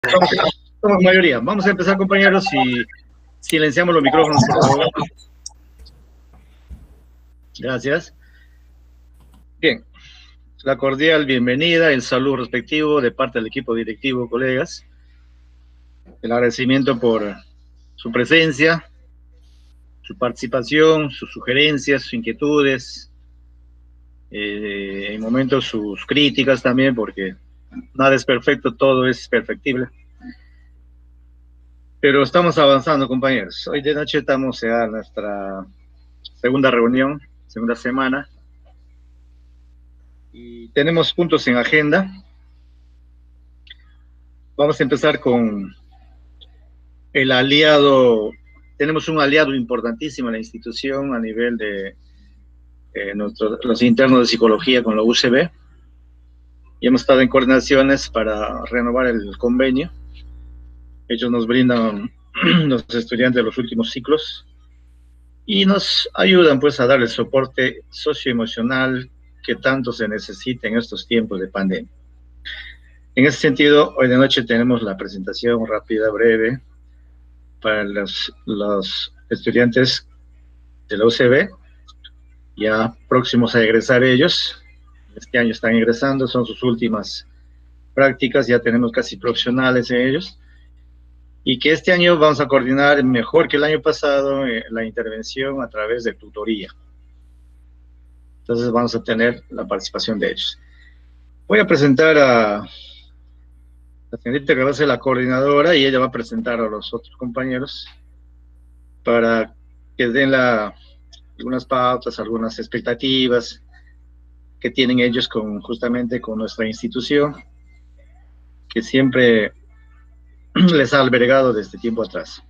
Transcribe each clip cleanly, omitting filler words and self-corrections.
Somos mayoría. Vamos a empezar, compañeros, y silenciamos los micrófonos, por favor. Gracias. Bien, la cordial bienvenida, el saludo respectivo de parte del equipo directivo, colegas. El agradecimiento por su presencia, su participación, sus sugerencias, sus inquietudes, en momentos sus críticas también, porque nada es perfecto, todo es perfectible. Pero estamos avanzando, compañeros. Hoy de noche estamos a nuestra segunda reunión, segunda semana, y tenemos puntos en agenda. Vamos a empezar con el aliado. Tenemos un aliado importantísimo en la institución a nivel de los internos de psicología con la UCB, y hemos estado en coordinaciones para renovar el convenio. Ellos nos brindan los estudiantes de los últimos ciclos y nos ayudan pues a dar el soporte socioemocional que tanto se necesita en estos tiempos de pandemia. En ese sentido, hoy de noche tenemos la presentación rápida, breve, para los estudiantes de la UCB, ya próximos a egresar ellos. Este año están egresando, son sus últimas prácticas, ya tenemos casi profesionales en ellos, y que este año vamos a coordinar mejor que el año pasado la intervención a través de tutoría. Entonces vamos a tener la participación de ellos. Voy a presentar a la señorita que va a ser la coordinadora, y ella va a presentar a los otros compañeros para que den algunas pautas, algunas expectativas que tienen ellos justamente con nuestra institución, que siempre les ha albergado desde tiempo atrás.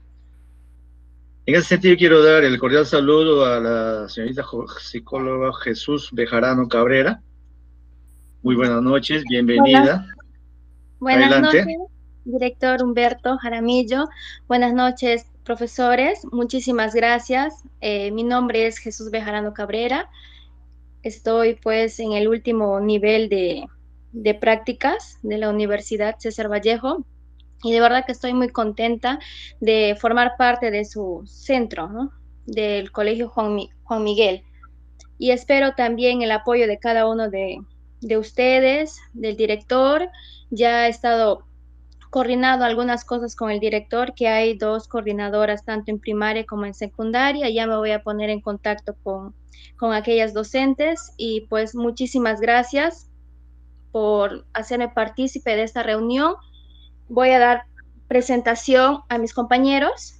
En ese sentido, quiero dar el cordial saludo a la señorita psicóloga Jesús Bejarano Cabrera. Muy buenas noches, bienvenida. Buenas noches, director Humberto Jaramillo. Buenas noches, profesores. Muchísimas gracias. Mi nombre es Jesús Bejarano Cabrera. Estoy pues en el último nivel de prácticas de la Universidad César Vallejo, y de verdad que estoy muy contenta de formar parte de su centro, ¿no? Del Colegio Juan Miguel. Y espero también el apoyo de cada uno de ustedes, del director. Ya he estado coordinado algunas cosas con el director, que hay 2 coordinadoras tanto en primaria como en secundaria. Ya me voy a poner en contacto con aquellas docentes, y pues muchísimas gracias por hacerme partícipe de esta reunión. Voy a dar presentación a mis compañeros.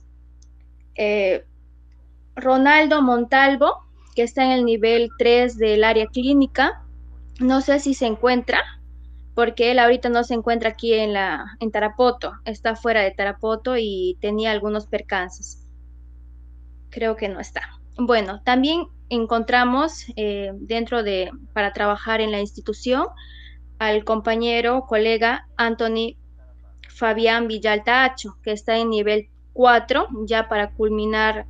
Ronaldo Montalvo, que está en el nivel 3 del área clínica. No sé si se encuentra, porque él ahorita no se encuentra aquí en Tarapoto, está fuera de Tarapoto y tenía algunos percances. Creo que no está. Bueno, también encontramos para trabajar en la institución al compañero, colega Anthony Fabián Villaltacho, que está en nivel 4, ya para culminar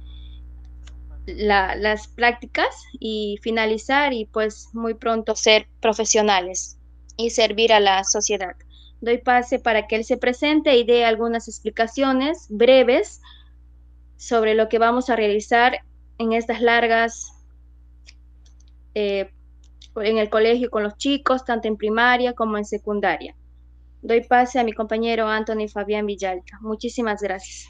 las prácticas y finalizar, y pues muy pronto ser profesionales y servir a la sociedad. Doy pase para que él se presente y dé algunas explicaciones breves sobre lo que vamos a realizar en estas largas en el colegio con los chicos, tanto en primaria como en secundaria. Doy pase a mi compañero Anthony Fabián Villalta. Muchísimas gracias.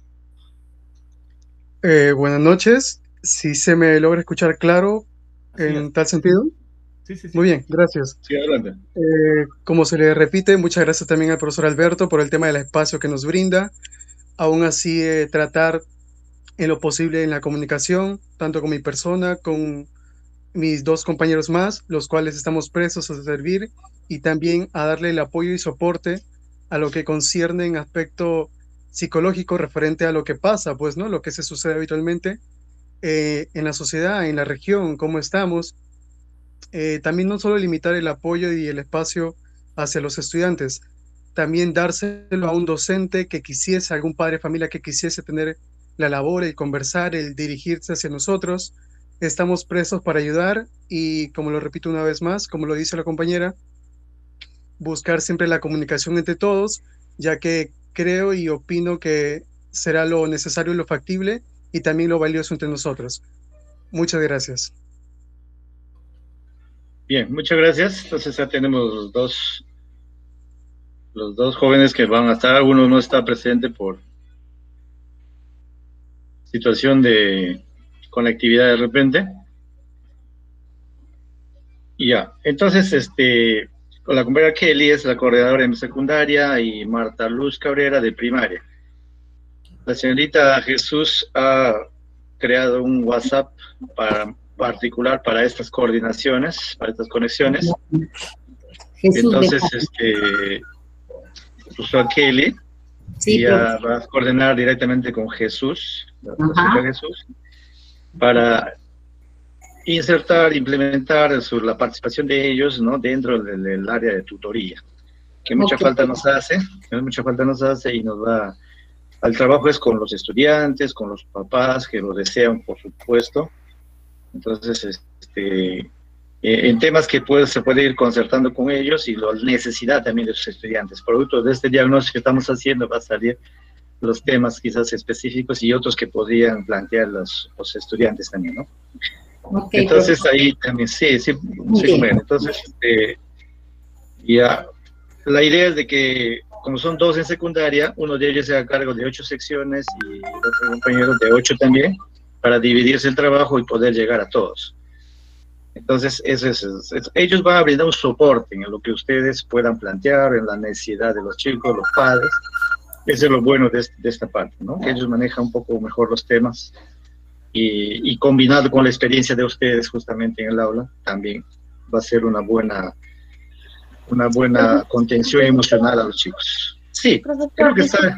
Buenas noches. Si se me logra escuchar claro en tal sentido. Sí. Muy bien, gracias. Sí, adelante. Como se le repite, muchas gracias también al profesor Alberto por el tema del espacio que nos brinda. Aún así, tratar en lo posible en la comunicación, tanto con mi persona, con mis 2 compañeros más, los cuales estamos presos a servir, y también a darle el apoyo y soporte a lo que concierne en aspecto psicológico referente a lo que pasa, pues, ¿no? Lo que se sucede habitualmente en la sociedad, en la región, cómo estamos. También no solo limitar el apoyo y el espacio hacia los estudiantes, también dárselo a un docente que quisiese, algún padre de familia que quisiese tener la labor, el conversar, el dirigirse hacia nosotros. Estamos presos para ayudar y, como lo repito una vez más, como lo dice la compañera, buscar siempre la comunicación entre todos ya que creo y opino que será lo necesario y lo factible y también lo valioso entre nosotros. Muchas gracias. Bien, muchas gracias. Entonces ya tenemos los dos jóvenes que van a estar. Uno no está presente por situación de conectividad de repente. Y ya, entonces, con la compañera Kelly es la coordinadora de secundaria y Marta Luz Cabrera de primaria. La señorita Jesús ha creado un WhatsApp particular para estas coordinaciones, para estas conexiones. Entonces, el profesor Kelly ya va a coordinar directamente con Jesús, Jesús, para insertar, implementar la participación de ellos, ¿no?, dentro del área de tutoría, que mucha falta nos hace, y nos va, el trabajo es con los estudiantes, con los papás que lo desean, por supuesto. Entonces, en temas que se puede ir concertando con ellos y la necesidad también de sus estudiantes. Producto de este diagnóstico que estamos haciendo va a salir los temas quizás específicos y otros que podrían plantear los estudiantes también, ¿no? Okay, entonces ahí también, sí, bueno, entonces ya la idea es de que como son 2 en secundaria, uno de ellos se haga cargo de 8 secciones y el otro compañero de 8 también, para dividirse el trabajo y poder llegar a todos. Entonces ellos van a brindar un soporte en lo que ustedes puedan plantear, en la necesidad de los chicos, los padres. Eso es lo bueno de esta parte, ¿no? Que ellos manejan un poco mejor los temas. Y combinado con la experiencia de ustedes justamente en el aula, también va a ser una buena contención emocional a los chicos. Sí, profesor, creo que está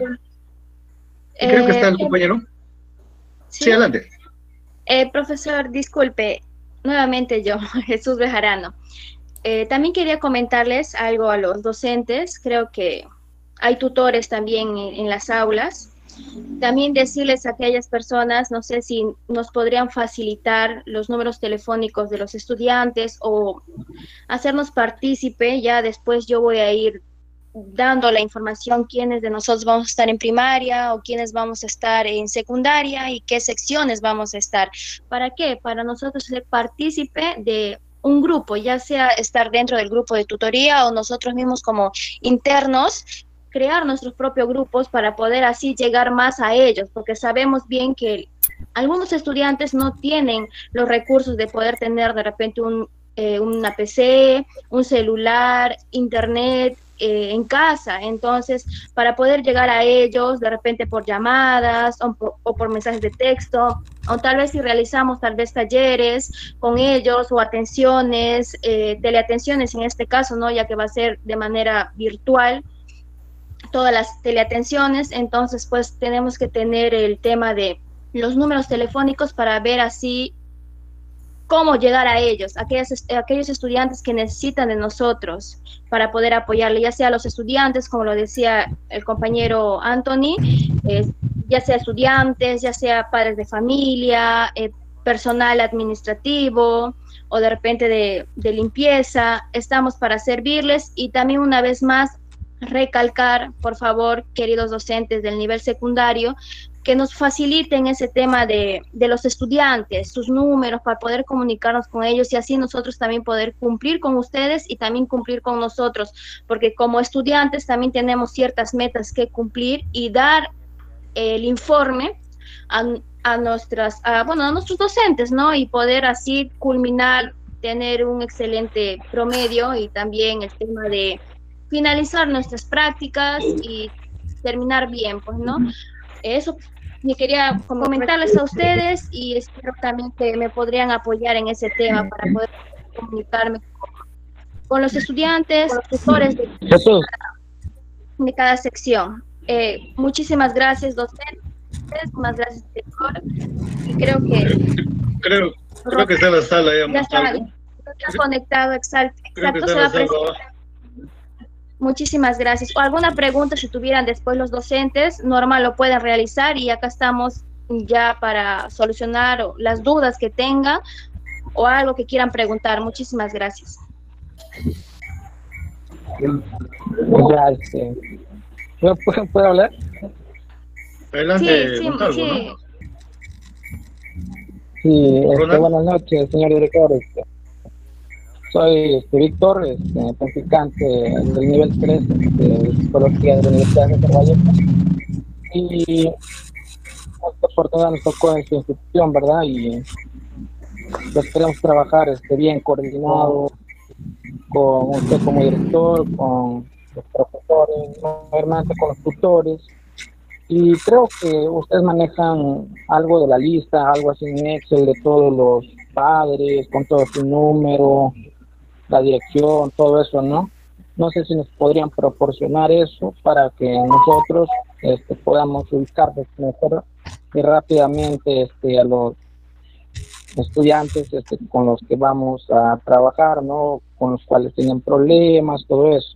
el compañero. Sí, adelante. Profesor, disculpe, nuevamente yo, Jesús Bejarano. También quería comentarles algo a los docentes. Creo que hay tutores también en las aulas. También decirles a aquellas personas, no sé si nos podrían facilitar los números telefónicos de los estudiantes o hacernos partícipe. Ya después yo voy a ir dando la información quiénes de nosotros vamos a estar en primaria o quiénes vamos a estar en secundaria y qué secciones vamos a estar. ¿Para qué? Para nosotros ser partícipe de un grupo, ya sea estar dentro del grupo de tutoría o nosotros mismos como internos, crear nuestros propios grupos para poder así llegar más a ellos, porque sabemos bien que algunos estudiantes no tienen los recursos de poder tener de repente una PC, un celular, internet en casa. Entonces, para poder llegar a ellos, de repente por llamadas o por mensajes de texto, o tal vez si realizamos tal vez talleres con ellos o atenciones, teleatenciones en este caso, ¿no? Ya que va a ser de manera virtual, todas las teleatenciones. Entonces pues tenemos que tener el tema de los números telefónicos para ver así cómo llegar a ellos, aquellos estudiantes que necesitan de nosotros para poder apoyarle, ya sea a los estudiantes, como lo decía el compañero Anthony, ya sea estudiantes, ya sea padres de familia, personal administrativo o de repente de limpieza. Estamos para servirles. Y también una vez más recalcar, por favor, queridos docentes del nivel secundario, que nos faciliten ese tema de los estudiantes, sus números, para poder comunicarnos con ellos y así nosotros también poder cumplir con ustedes y también cumplir con nosotros, porque como estudiantes también tenemos ciertas metas que cumplir y dar el informe a nuestros docentes, ¿no? Y poder así culminar, tener un excelente promedio y también el tema de finalizar nuestras prácticas y terminar bien, pues, ¿no? Eso me quería comentarles a ustedes y espero también que me podrían apoyar en ese tema para poder comunicarme con los estudiantes, tutores de cada sección. Muchísimas gracias, docentes, más gracias, director, y creo que está en la sala ya está conectado, exacto, se va a presentar. Muchísimas gracias. O alguna pregunta si tuvieran después los docentes, normal lo pueden realizar y acá estamos ya para solucionar las dudas que tengan o algo que quieran preguntar. Muchísimas gracias. Gracias. ¿Puedo hablar? Adelante, Sí, Gonzalo, sí. ¿no? Sí, Ronald. buenas noches, señor director. Soy Víctor, practicante del nivel 3 de Psicología de la Universidad de Azerbaiyán. Y esta oportunidad nos tocó en su institución, ¿verdad? Y pues queremos trabajar bien coordinado con usted como director, con los profesores, mayormente con los tutores. Y creo que ustedes manejan algo de la lista, algo así en Excel de todos los padres, con todo su número, la dirección, todo eso, ¿no? No sé si nos podrían proporcionar eso para que nosotros podamos ubicarnos mejor y rápidamente a los estudiantes con los que vamos a trabajar, ¿no? Con los cuales tienen problemas, todo eso.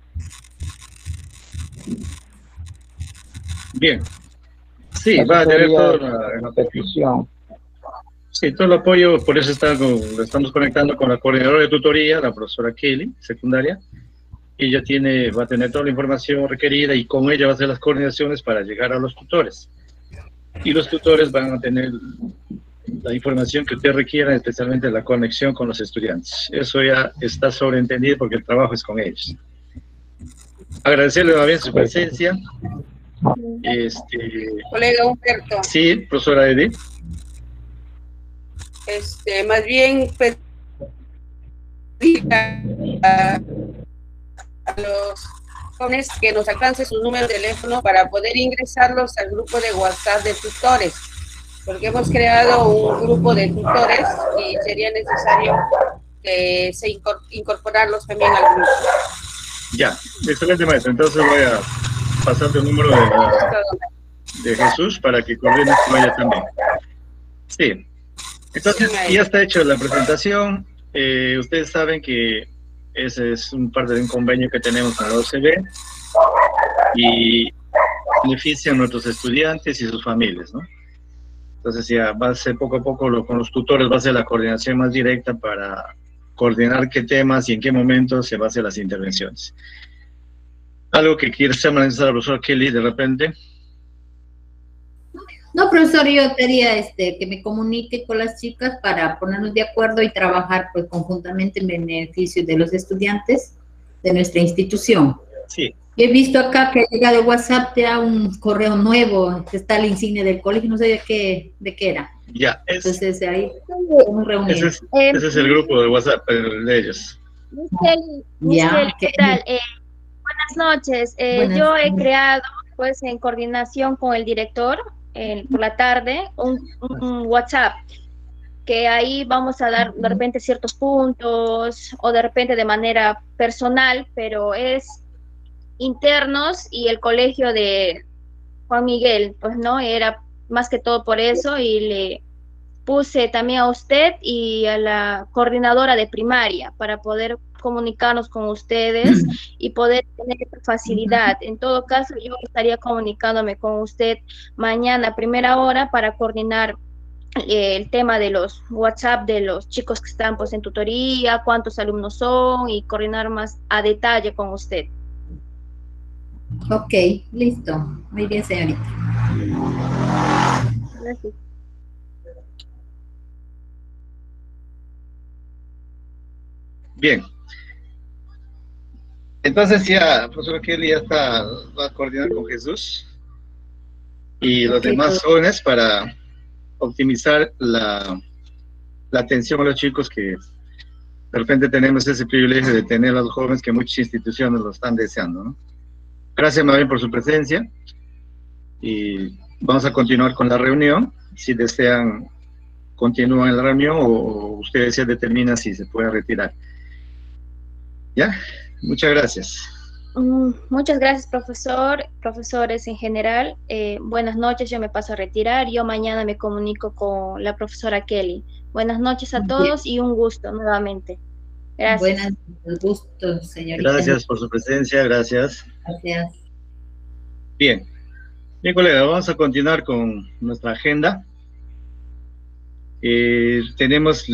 Bien. Sí, Eso va a tener sería todo la petición. sí, todo el apoyo, por eso lo estamos conectando con la coordinadora de tutoría, la profesora Kelly, secundaria. Ella va a tener toda la información requerida y con ella va a hacer las coordinaciones para llegar a los tutores. Y los tutores van a tener la información que usted requiera, especialmente la conexión con los estudiantes. Eso ya está sobreentendido porque el trabajo es con ellos. Agradecerle nuevamente su presencia. Colega Humberto. Sí, profesora Edith. Más bien pedir a los jóvenes que nos alcance su número de teléfono para poder ingresarlos al grupo de WhatsApp de tutores, porque hemos creado un grupo de tutores y sería necesario que incorporarlos también al grupo. Ya, excelente, maestro. Entonces voy a pasarte el número de Jesús para que coordine con ella también. Sí. Entonces, ya está hecha la presentación. Ustedes saben que ese es un parte de un convenio que tenemos con la OCB y beneficia a nuestros estudiantes y sus familias, ¿no? Entonces ya va a ser poco a poco con los tutores, va a ser la coordinación más directa para coordinar qué temas y en qué momentos se va a hacer las intervenciones. ¿Algo que quiere ser manifestar la profesora Kelly de repente? No, profesor, yo quería que me comunique con las chicas para ponernos de acuerdo y trabajar pues conjuntamente en beneficio de los estudiantes de nuestra institución. Sí. He visto acá que ha llegado el WhatsApp ya un correo nuevo, que está la insignia del colegio, no sé de qué era. Ya, entonces ahí podemos reunir. Ese es el grupo de WhatsApp de ellos. Ya, ¿qué tal? Buenas noches. Yo he creado, pues, en coordinación con el director, por la tarde, un WhatsApp, que ahí vamos a dar de repente ciertos puntos, o de repente de manera personal, pero es internos, y el colegio de Juan Miguel, pues, ¿no? Era más que todo por eso, y le puse también a usted y a la coordinadora de primaria para poder comunicarnos con ustedes y poder tener facilidad. En todo caso, yo estaría comunicándome con usted mañana a primera hora para coordinar el tema de los WhatsApp de los chicos que están pues en tutoría, cuántos alumnos son, y coordinar más a detalle con usted. Ok, listo. Muy bien, señorita. Gracias. Bien. Entonces ya, profesor Kelly ya va a coordinar con Jesús y los demás jóvenes para optimizar la atención a los chicos, que de repente tenemos ese privilegio de tener a los jóvenes que muchas instituciones lo están deseando, ¿no? Gracias, Mabel, por su presencia y vamos a continuar con la reunión. Si desean, continúan en la reunión o ustedes ya determinan si se puede retirar. ¿Ya? Muchas gracias. Muchas gracias, profesor, profesores en general. Buenas noches, yo me paso a retirar. Yo mañana me comunico con la profesora Kelly. Buenas noches a todos y un gusto nuevamente. Gracias. Buenas gustos, señorita. Gracias por su presencia, gracias. Gracias. Bien, colega, vamos a continuar con nuestra agenda. Tenemos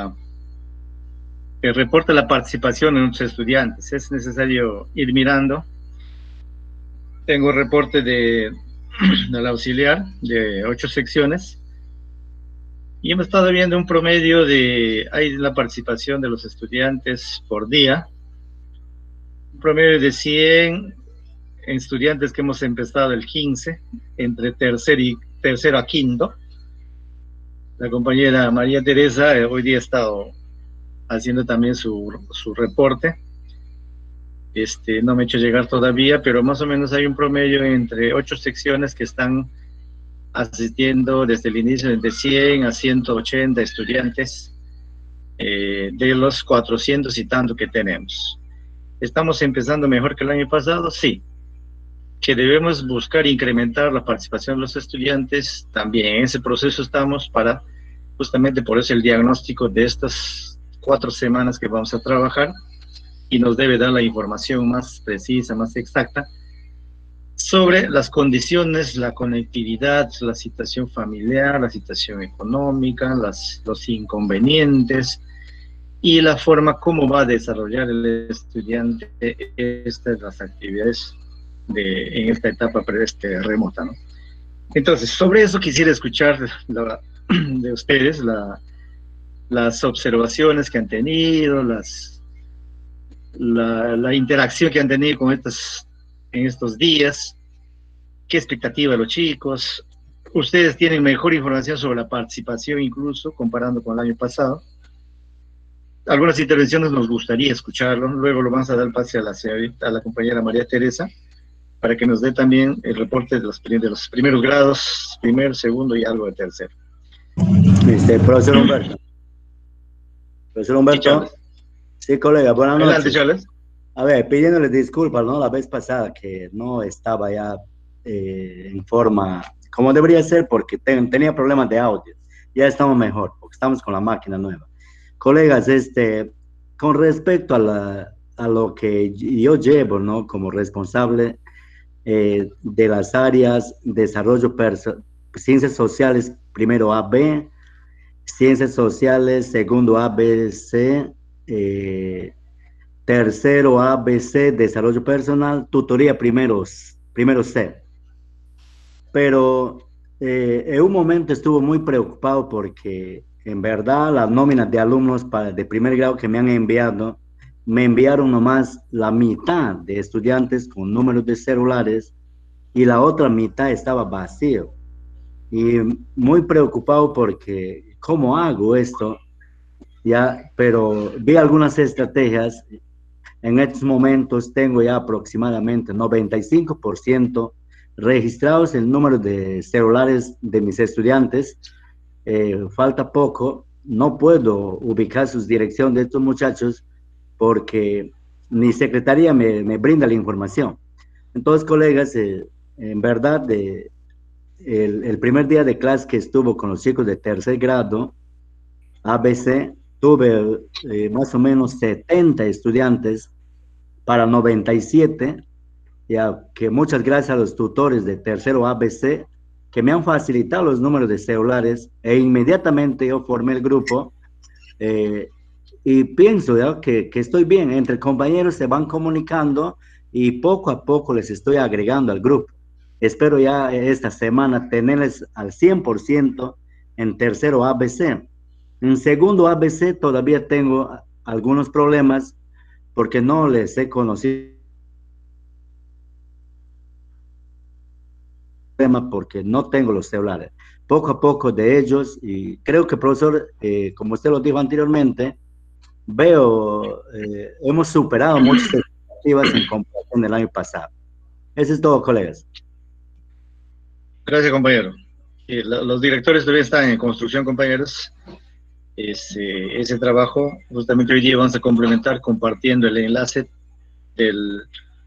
el reporte de la participación de nuestros estudiantes. Es necesario ir mirando Tengo reporte del auxiliar de 8 secciones y hemos estado viendo un promedio hay la participación de los estudiantes por día, un promedio de 100 estudiantes que hemos empezado el 15, entre tercero a quinto. La compañera María Teresa hoy día ha estado haciendo también su reporte. No me he hecho llegar todavía, pero más o menos hay un promedio entre 8 secciones que están asistiendo desde el inicio de 100 a 180 estudiantes de los 400 y tanto que tenemos. ¿Estamos empezando mejor que el año pasado? Sí. ¿Que debemos buscar incrementar la participación de los estudiantes? También en ese proceso estamos para, justamente por eso el diagnóstico de estas 4 semanas que vamos a trabajar, y nos debe dar la información más precisa, más exacta, sobre las condiciones, la conectividad, la situación familiar, la situación económica, los inconvenientes, y la forma como va a desarrollar el estudiante las actividades en esta etapa remota, ¿no? Entonces, sobre eso quisiera escuchar de ustedes las observaciones que han tenido, la interacción que han tenido en estos días, qué expectativa de los chicos. Ustedes tienen mejor información sobre la participación incluso comparando con el año pasado. Algunas intervenciones nos gustaría escucharlo, luego lo vamos a dar pase a la compañera María Teresa para que nos dé también el reporte de los primeros grados, primero, segundo y algo de tercero. Profesor Humberto. Profesor Humberto. Sí, colega, buenas noches. Adelante, Charles. A ver, pidiéndole disculpas, ¿no? La vez pasada que no estaba ya en forma como debería ser porque tenía problemas de audio. Ya estamos mejor, porque estamos con la máquina nueva. Colegas, con respecto a lo que yo llevo, ¿no? Como responsable de las áreas desarrollo ciencias sociales, primero AB, ciencias sociales, segundo ABC, tercero ABC, desarrollo personal, tutoría primero C. Pero en un momento estuve muy preocupado porque en verdad las nóminas de alumnos de primer grado que me han enviado, me enviaron nomás la mitad de estudiantes con números de celulares y la otra mitad estaba vacío. Y muy preocupado porque, ¿cómo hago esto? Ya, pero vi algunas estrategias. En estos momentos tengo ya aproximadamente 95% registrados el número de celulares de mis estudiantes. Falta poco, no puedo ubicar sus direcciones de estos muchachos porque mi secretaría me brinda la información. Entonces, colegas, en verdad, el primer día de clase que estuvo con los chicos de tercer grado, ABC, tuve más o menos 70 estudiantes para 97, ya que muchas gracias a los tutores de tercero ABC que me han facilitado los números de celulares e inmediatamente yo formé el grupo y pienso ya que estoy bien, entre compañeros se van comunicando y poco a poco les estoy agregando al grupo. Espero ya esta semana tenerles al 100% en tercero ABC. En segundo ABC todavía tengo algunos problemas porque no les he conocido, porque no tengo los celulares. Poco a poco de ellos, y creo que, profesor, como usted lo dijo anteriormente, hemos superado muchas expectativas en comparación del año pasado. Eso es todo, colegas. Gracias, compañero. Los directores todavía están en construcción, compañeros. Ese trabajo, justamente hoy día vamos a complementar compartiendo el enlace del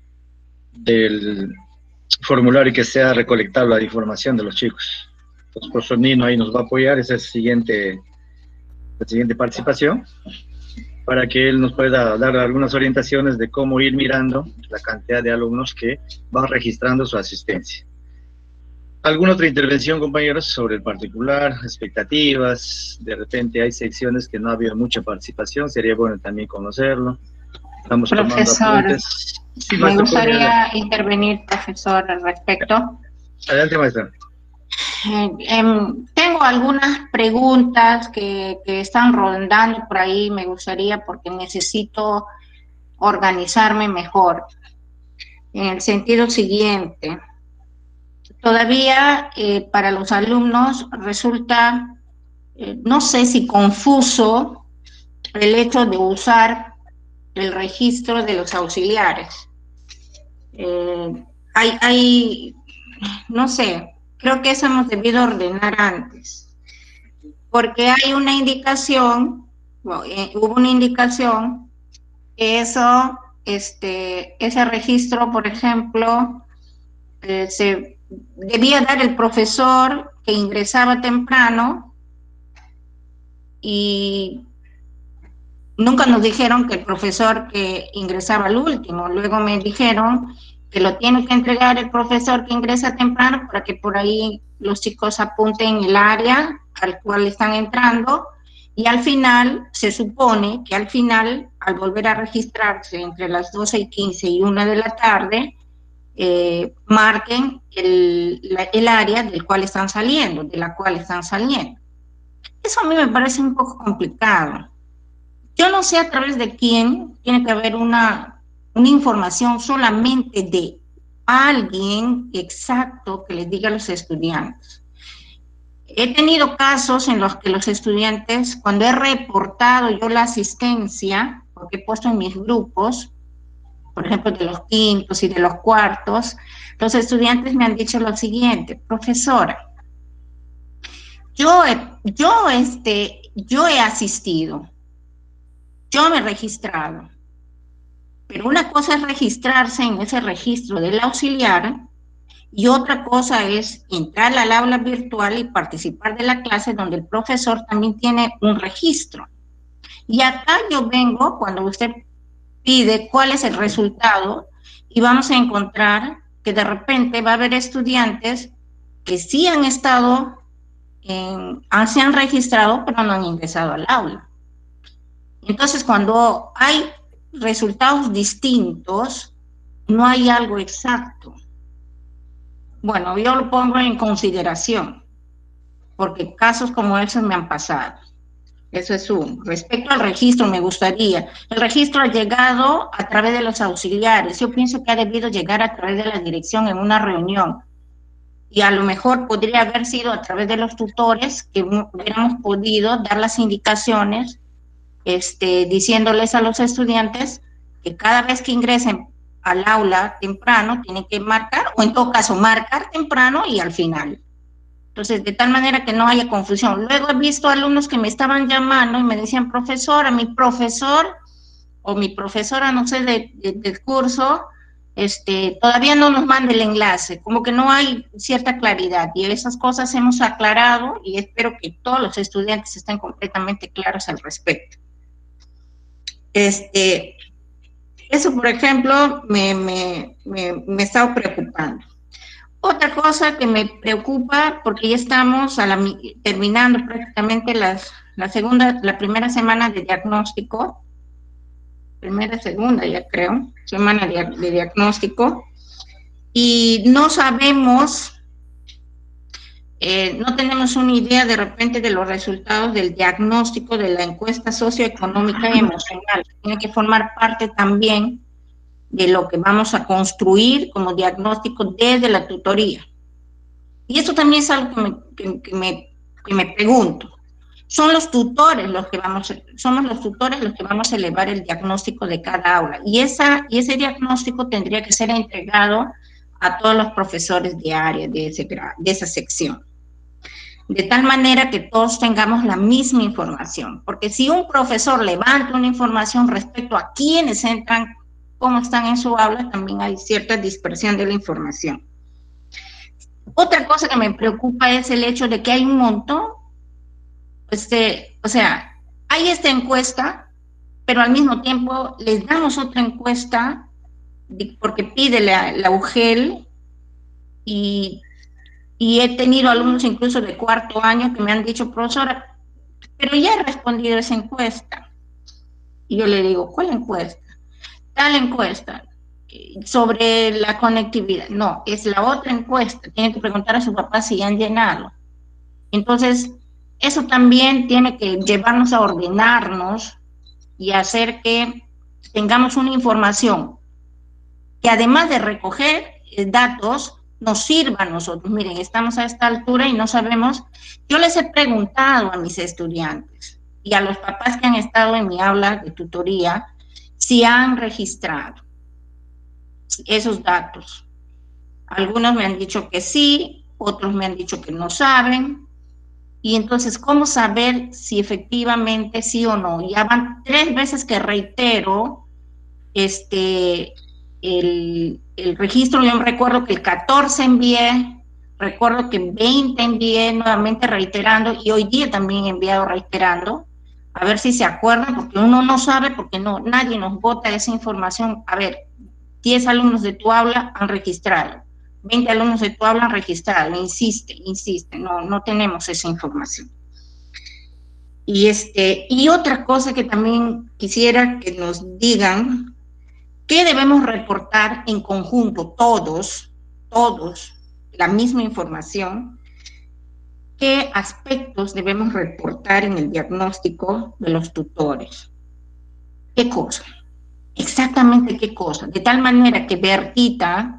formulario que sea recolectable la información de los chicos. Entonces, el profesor Nino ahí nos va a apoyar, esa es la siguiente participación, para que él nos pueda dar algunas orientaciones de cómo ir mirando la cantidad de alumnos que van registrando su asistencia. ¿Alguna otra intervención, compañeros, sobre el particular, expectativas? De repente hay secciones que no ha habido mucha participación, sería bueno también conocerlo. Estamos tomando apuntes. Sí, Me gustaría intervenir, profesor, al respecto. Adelante, maestra. Tengo algunas preguntas que están rondando por ahí, me gustaría, porque necesito organizarme mejor. En el sentido siguiente, todavía para los alumnos resulta, no sé si confuso, el hecho de usar el registro de los auxiliares. No sé, creo que eso hemos debido ordenar antes, porque hay una indicación, hubo una indicación que eso, ese registro, por ejemplo, se debía dar el profesor que ingresaba temprano, y nunca nos dijeron que el profesor que ingresaba al último. Luego me dijeron que lo tiene que entregar el profesor que ingresa temprano para que por ahí los chicos apunten el área al cual están entrando, y al final, se supone que al final, al volver a registrarse entre las 12:15 y 1 de la tarde, marquen el área del cual están saliendo, de la cual están saliendo. Eso a mí me parece un poco complicado. Yo no sé a través de quién tiene que haber una información solamente de alguien exacto que les diga a los estudiantes. He tenido casos en los que los estudiantes, cuando he reportado yo la asistencia, porque he puesto en mis grupos, por ejemplo, de los quintos y de los cuartos, los estudiantes me han dicho lo siguiente: profesora, yo he asistido, yo me he registrado, pero una cosa es registrarse en ese registro del auxiliar y otra cosa es entrar al aula virtual y participar de la clase donde el profesor también tiene un registro. Y acá yo vengo, cuando usted pide cuál es el resultado, y vamos a encontrar que de repente va a haber estudiantes que sí han estado, se han registrado, pero no han ingresado al aula. Entonces, cuando hay resultados distintos, no hay algo exacto. Bueno, yo lo pongo en consideración, porque casos como esos me han pasado. Eso es uno. Respecto al registro, me gustaría, el registro ha llegado a través de los auxiliares. Yo pienso que ha debido llegar a través de la dirección en una reunión, y a lo mejor podría haber sido a través de los tutores, que hubiéramos podido dar las indicaciones, diciéndoles a los estudiantes que cada vez que ingresen al aula temprano tienen que marcar, o en todo caso marcar temprano y al final. Entonces, de tal manera que no haya confusión. Luego he visto alumnos que me estaban llamando y me decían: profesora, mi profesor o mi profesora, no sé, del curso, todavía no nos manda el enlace, como que no hay cierta claridad, y esas cosas hemos aclarado y espero que todos los estudiantes estén completamente claros al respecto. Eso, por ejemplo, me está preocupando. Otra cosa que me preocupa, porque ya estamos terminando prácticamente la primera semana de diagnóstico, segunda ya creo, semana de diagnóstico, y no sabemos, no tenemos una idea de repente de los resultados del diagnóstico de la encuesta socioeconómica y emocional, que tiene que formar parte también de lo que vamos a construir como diagnóstico desde la tutoría. Y esto también es algo que me pregunto. Somos los tutores los que vamos a elevar el diagnóstico de cada aula, y ese diagnóstico tendría que ser entregado a todos los profesores de área de esa sección, de tal manera que todos tengamos la misma información, porque si un profesor levanta una información respecto a quiénes entran, cómo están en su aula, también hay cierta dispersión de la información. Otra cosa que me preocupa es el hecho de que hay un montón, o sea, hay esta encuesta, pero al mismo tiempo les damos otra encuesta porque pide la UGEL, y he tenido alumnos incluso de cuarto año que me han dicho: profesora, pero ya he respondido a esa encuesta. Y yo le digo: ¿cuál encuesta? Tal encuesta. sobre la conectividad. No, es la otra encuesta. Tiene que preguntar a su papá si han llenado. Entonces, eso también tiene que llevarnos a ordenarnos y hacer que tengamos una información que, además de recoger datos, nos sirva a nosotros. Miren, estamos a esta altura y no sabemos. Yo les he preguntado a mis estudiantes y a los papás que han estado en mi aula de tutoría si han registrado esos datos. Algunos me han dicho que sí, otros me han dicho que no saben. Y entonces, ¿cómo saber si efectivamente sí o no? Ya van 3 veces que reitero el registro. Yo me recuerdo que el 14 envié, recuerdo que 20 envié nuevamente reiterando, y hoy día también he enviado reiterando, a ver si se acuerdan, porque uno no sabe, porque nadie nos bota esa información. A ver, 10 alumnos de tu aula han registrado, 20 alumnos de tu aula han registrado, insiste, no tenemos esa información. Y otra cosa que también quisiera que nos digan, ¿qué debemos reportar en conjunto todos, la misma información? ¿Qué aspectos debemos reportar en el diagnóstico de los tutores? ¿Qué cosa? Exactamente qué cosa. De tal manera que Bertita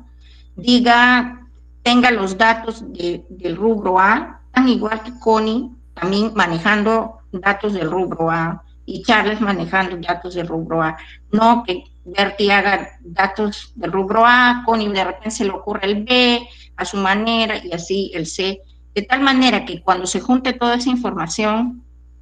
tenga los datos del rubro A, tan igual que Connie, también manejando datos del rubro A, y Charles manejando datos del rubro A. No que Bertie haga datos del rubro A, Connie de repente se le ocurre el B a su manera, y así el C, de tal manera que cuando se junte toda esa información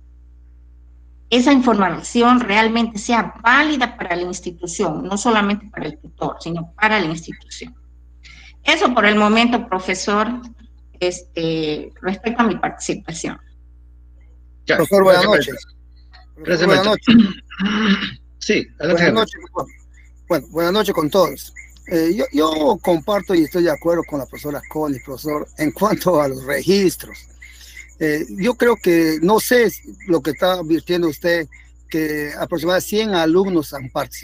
realmente sea válida para la institución, no solamente para el tutor, sino para la institución. Eso por el momento, profesor, respecto a mi participación. Ya, profesor, buenas noches. Profesor, buenas noches. Sí, buenas noches. Bueno, buenas noches con todos. Yo comparto y estoy de acuerdo con la profesora Connie, profesor, en cuanto a los registros. Yo creo que, no sé lo que está advirtiendo usted, que aproximadamente 100 alumnos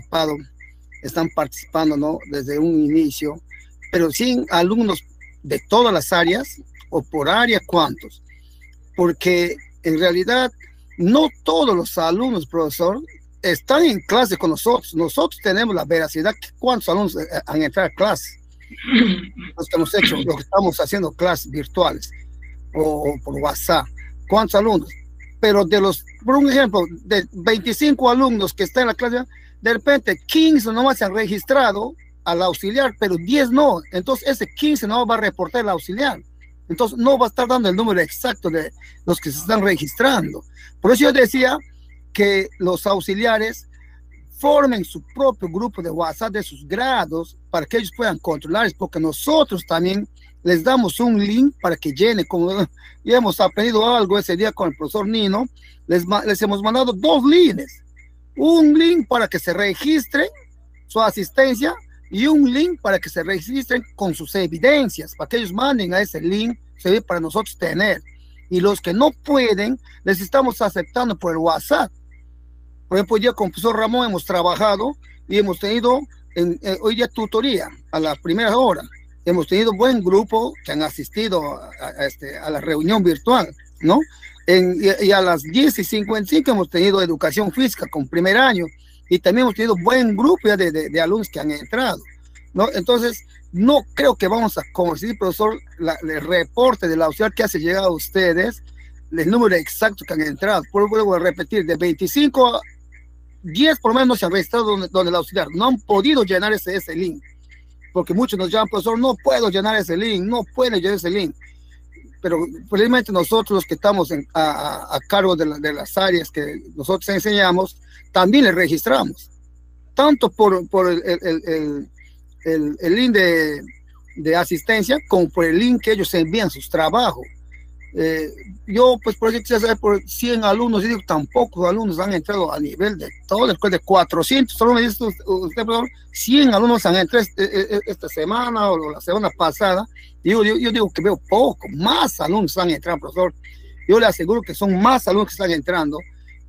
están participando, ¿no?, desde un inicio, pero 100 alumnos de todas las áreas, o por área, ¿cuántos? Porque en realidad no todos los alumnos, profesor, están en clase con nosotros. Nosotros tenemos la veracidad que cuántos alumnos han entrado a clase. Lo que estamos haciendo clases virtuales o por WhatsApp. ¿Cuántos alumnos? Pero por un ejemplo, de 25 alumnos que están en la clase, de repente 15 nomás se han registrado al auxiliar, pero 10 no. Entonces ese 15 no va a reportar el auxiliar. Entonces no va a estar dando el número exacto de los que se están registrando. Por eso yo decía que los auxiliares formen su propio grupo de WhatsApp de sus grados para que ellos puedan controlar, porque nosotros también les damos un link para que llene, como ya hemos aprendido algo ese día con el profesor Nino, les hemos mandado 2 links, un link para que se registren su asistencia y un link para que se registren con sus evidencias, para que ellos manden a ese link, para nosotros tener. Y los que no pueden, les estamos aceptando por el WhatsApp. Por ejemplo, hoy día con el profesor Ramón hemos trabajado y hemos tenido hoy día tutoría a la primera hora. Hemos tenido buen grupo que han asistido a la reunión virtual, ¿no? Y a las 10:55 hemos tenido educación física con primer año, y también hemos tenido buen grupo de alumnos que han entrado, ¿no? Entonces, no creo que vamos a conseguir, profesor, el reporte del auxiliar que hace llegar a ustedes, el número exacto que han entrado. Vuelvo a repetir, de 25, 10 por lo menos se han registrado donde el auxiliar. No han podido llenar ese link, porque muchos nos llaman, profesor, no puedo llenar ese link, no puedo llenar ese link. Pero felizmente nosotros los que estamos a cargo de las áreas que nosotros enseñamos, también le registramos, tanto por el link de asistencia como por el link que ellos envían sus trabajos. Yo, pues, por eso quisiera saber, por 100 alumnos, yo digo, tampoco alumnos han entrado a nivel de todo, después de 400, solo me dice usted, profesor, 100 alumnos han entrado esta semana o la semana pasada. Yo digo que veo poco, más alumnos han entrado, profesor. Yo le aseguro que son más alumnos que están entrando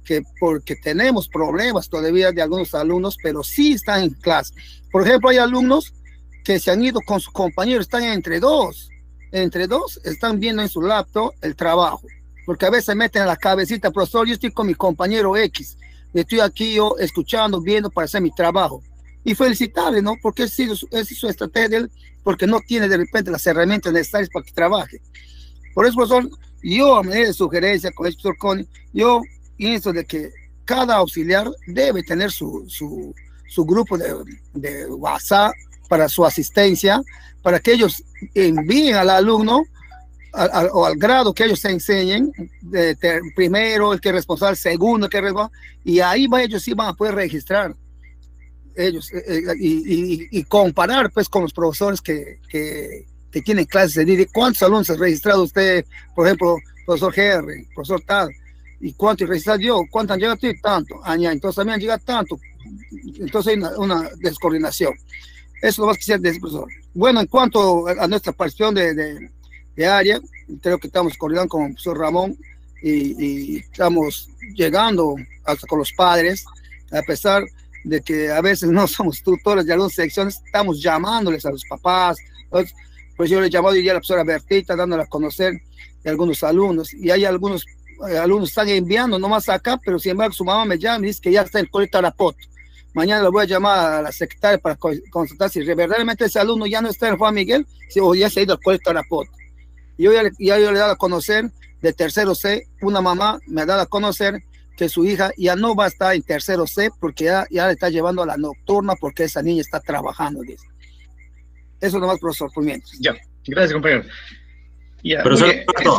porque tenemos problemas todavía de algunos alumnos, pero sí están en clase. Por ejemplo, hay alumnos que se han ido con sus compañeros, están entre dos, están viendo en su laptop el trabajo, porque a veces meten a la cabecita, profesor, yo estoy con mi compañero X, estoy aquí yo escuchando, viendo para hacer mi trabajo. Y felicitable, ¿no? Porque es su estrategia, porque no tiene de repente las herramientas necesarias para que trabaje. Por eso, profesor, yo a manera de sugerencia con el profesor Connie, yo pienso de que cada auxiliar debe tener su grupo de WhatsApp para su asistencia, para que ellos envíen al alumno o al grado que ellos se enseñen, primero, el que es responsable, segundo, el que es responsable, y ahí ellos sí van a poder registrar ellos y comparar pues con los profesores que tienen clases de DIDI. ¿Cuántos alumnos ha registrado usted, por ejemplo, profesor GR, profesor tal? ¿Y cuánto he registrado yo? ¿Cuánto han llegado? Tanto. Entonces también han llegado tanto. Entonces hay una descoordinación. Eso es lo más que quisiera decir, profesor. Bueno, en cuanto a nuestra participación de área, creo que estamos coordinando con el profesor Ramón y estamos llegando hasta con los padres, a pesar de que a veces no somos tutores de algunas secciones, estamos llamándoles a los papás. Entonces, pues yo le he llamado hoy día a la profesora Bertita, dándole a conocer de algunos alumnos, y hay algunos alumnos están enviando nomás acá, pero sin embargo su mamá me llama y dice que ya está en el colegio Tarapoto. Mañana le voy a llamar a la secretaria para consultar si verdaderamente ese alumno ya no está en Juan Miguel o ya se ha ido al colegio Tarapoto. Y yo ya le he dado a conocer de tercero C, una mamá me ha dado a conocer que su hija ya no va a estar en tercero C porque ya le está llevando a la nocturna porque esa niña está trabajando, dice. Eso nomás, profesor, por mientras. Ya, gracias, compañero. Ya, profesor,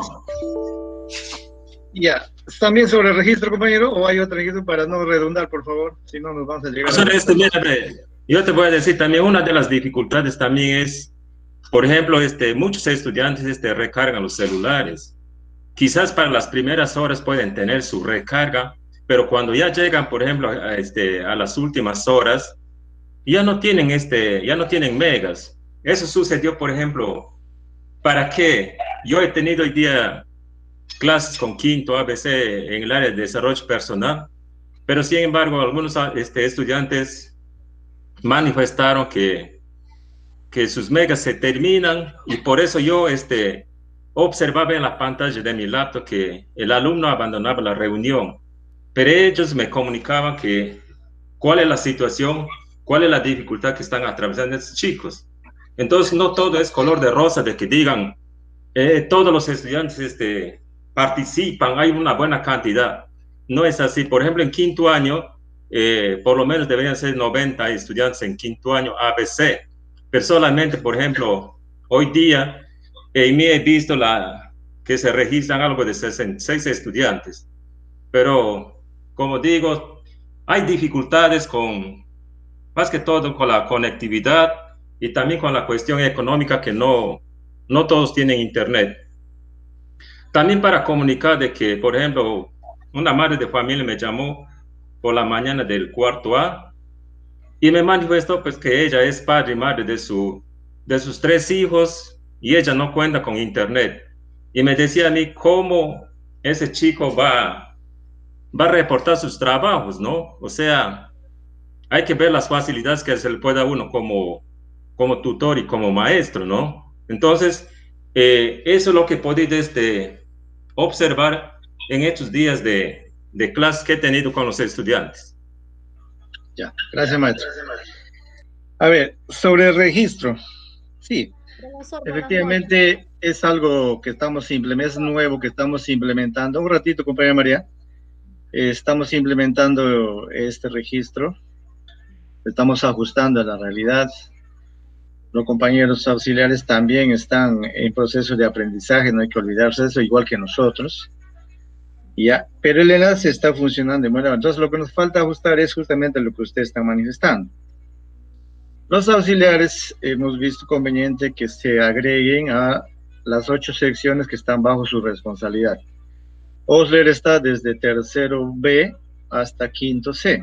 ya, ¿también sobre el registro, compañero? ¿O hay otro registro para no redundar, por favor? Si no, nos vamos a llegar profesor, yo te voy a decir también, una de las dificultades también es, por ejemplo, muchos estudiantes recargan los celulares. Quizás para las primeras horas pueden tener su recarga, pero cuando ya llegan, por ejemplo, a las últimas horas, ya no tienen megas. Eso sucedió, por ejemplo, ¿para qué? Yo he tenido hoy día clases con quinto ABC en el área de desarrollo personal, pero sin embargo, algunos estudiantes manifestaron que sus megas se terminan, y por eso yo observaba en la pantalla de mi laptop que el alumno abandonaba la reunión, pero ellos me comunicaban cuál es la situación, cuál es la dificultad que están atravesando estos chicos. Entonces, no todo es color de rosa, de que digan, todos los estudiantes participan, hay una buena cantidad. No es así. Por ejemplo, en quinto año, por lo menos deberían ser 90 estudiantes en quinto año ABC. Pero solamente, por ejemplo, hoy día, en mí he visto que se registran algo de 66 estudiantes. Pero, como digo, hay dificultades más que todo con la conectividad y también con la cuestión económica, que no todos tienen internet. También para comunicar de que, por ejemplo, una madre de familia me llamó por la mañana del cuarto A y me manifestó pues que ella es padre y madre de sus 3 hijos y ella no cuenta con internet. Y me decía a mí cómo ese chico va a reportar sus trabajos, ¿no? O sea, hay que ver las facilidades que se le puede a uno como tutor y como maestro, ¿no? Entonces, eso es lo que he podido observar en estos días de clases que he tenido con los estudiantes. Ya, gracias, maestro. A ver, sobre el registro. Sí, efectivamente es algo que es nuevo que estamos implementando. Un ratito, compañera María. Estamos implementando este registro. Estamos ajustando a la realidad. Los compañeros auxiliares también están en proceso de aprendizaje, no hay que olvidarse de eso, igual que nosotros. Ya, pero el enlace está funcionando de manera. Entonces, lo que nos falta ajustar es justamente lo que ustedes están manifestando. Los auxiliares hemos visto conveniente que se agreguen a las 8 secciones que están bajo su responsabilidad. Osler está desde tercero B hasta quinto C.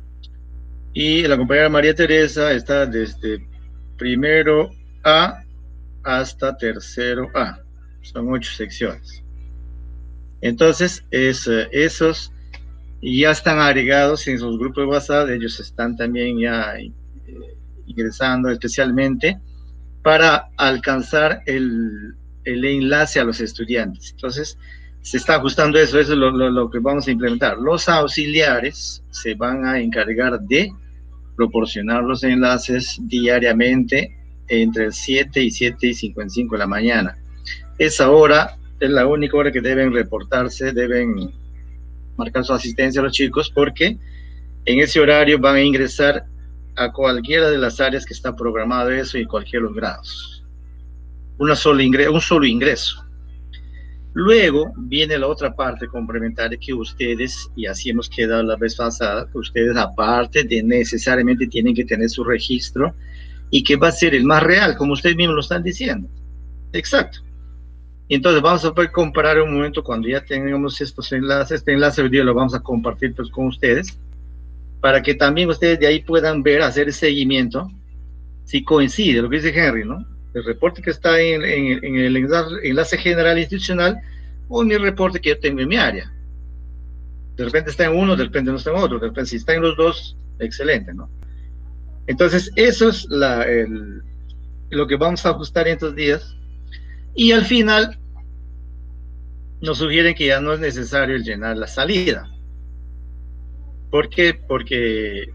Y la compañera María Teresa está desde primero A hasta tercero A. Son 8 secciones. Entonces, esos y ya están agregados en sus grupos de WhatsApp. Ellos están también ya ingresando especialmente para alcanzar el enlace a los estudiantes. Entonces, se está ajustando eso es lo que vamos a implementar. Los auxiliares se van a encargar de proporcionar los enlaces diariamente entre 7 y 7:55 de la mañana. Esa hora es la única hora que deben reportarse, deben marcar su asistencia a los chicos, porque en ese horario van a ingresar a cualquiera de las áreas que está programado eso y cualquiera de los grados. Un solo ingreso. Luego viene la otra parte complementaria que ustedes, y así hemos quedado la vez pasada, que ustedes aparte de necesariamente tienen que tener su registro y que va a ser el más real, como ustedes mismos lo están diciendo. Exacto. Entonces vamos a poder comparar un momento cuando ya tengamos estos enlaces. Este enlace hoy día lo vamos a compartir pues con ustedes, para que también ustedes de ahí puedan ver, hacer el seguimiento, si coincide lo que dice Henry, ¿no? El reporte que está en el enlace general institucional o mi reporte que yo tengo en mi área. De repente está en uno, de repente no está en otro, de repente si está en los dos, excelente, ¿no? Entonces eso es lo que vamos a ajustar en estos días. Y al final nos sugieren que ya no es necesario el llenar la salida. ¿Por qué? Porque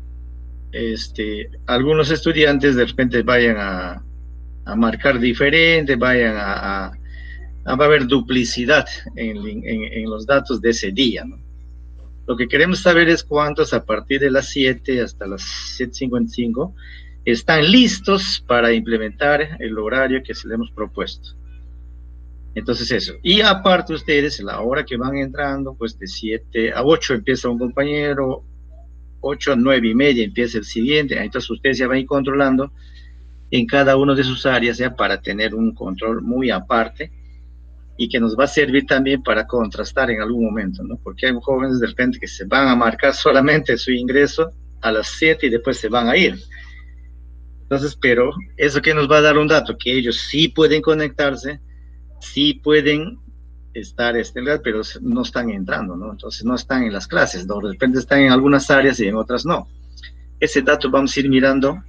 algunos estudiantes de repente vayan a marcar diferente, vayan va a haber duplicidad en los datos de ese día, ¿no? Lo que queremos saber es cuántos a partir de las 7 hasta las 7:55 están listos para implementar el horario que se le hemos propuesto. Entonces eso. Y aparte ustedes, la hora que van entrando, pues de 7 a 8 empieza un compañero, 8 a 9:30 empieza el siguiente. Entonces ustedes ya van a ir controlando en cada una de sus áreas, ya para tener un control muy aparte y que nos va a servir también para contrastar en algún momento, ¿no? Porque hay jóvenes de repente que se van a marcar solamente su ingreso a las 7 y después se van a ir. Entonces, pero eso que nos va a dar un dato, que ellos sí pueden conectarse, sí pueden estar pero no están entrando, ¿no? Entonces no están en las clases, ¿no? De repente están en algunas áreas y en otras no. Ese dato vamos a ir mirando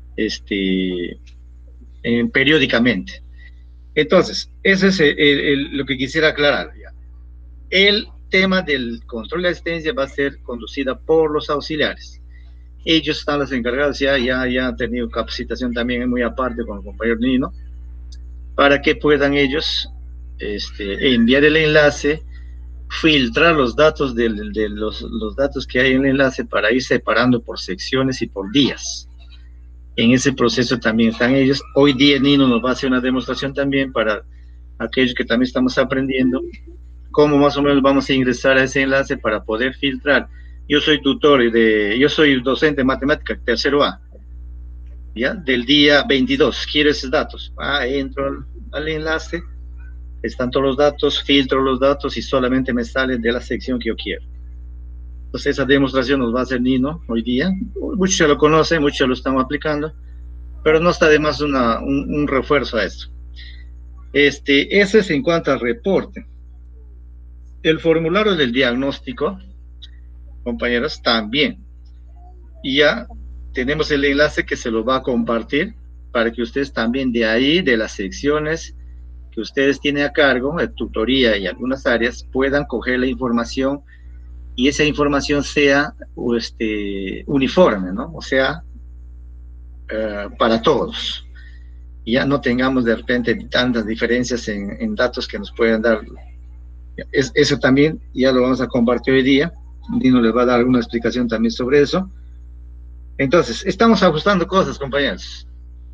periódicamente. Entonces, eso es lo que quisiera aclarar ya. El tema del control de asistencia va a ser conducida por los auxiliares. Ellos están los encargados, ya han tenido capacitación también muy aparte con el compañero Nino, para que puedan ellos enviar el enlace, filtrar los datos los datos que hay en el enlace para ir separando por secciones y por días. En ese proceso también están ellos. Hoy día Nino nos va a hacer una demostración también para aquellos que también estamos aprendiendo cómo más o menos vamos a ingresar a ese enlace para poder filtrar. Yo soy tutor yo soy docente de matemática, tercero A, ¿ya? Del día 22, quiero esos datos. Entro al enlace, están todos los datos, filtro los datos y solamente me sale de la sección que yo quiero. Entonces esa demostración nos va a hacer Nino hoy día. Muchos ya lo conocen, muchos ya lo están aplicando, pero no está de más un refuerzo a esto. Eso es en cuanto al reporte. El formulario del diagnóstico, compañeros, también. Y ya tenemos el enlace que se lo va a compartir para que ustedes también de ahí, de las secciones que ustedes tienen a cargo, de tutoría y algunas áreas, puedan coger la información y esa información sea uniforme, ¿no? O sea, para todos. Y ya no tengamos de repente tantas diferencias en datos que nos puedan dar. Eso también ya lo vamos a compartir hoy día. Dino les va a dar alguna explicación también sobre eso. Entonces, estamos ajustando cosas, compañeros.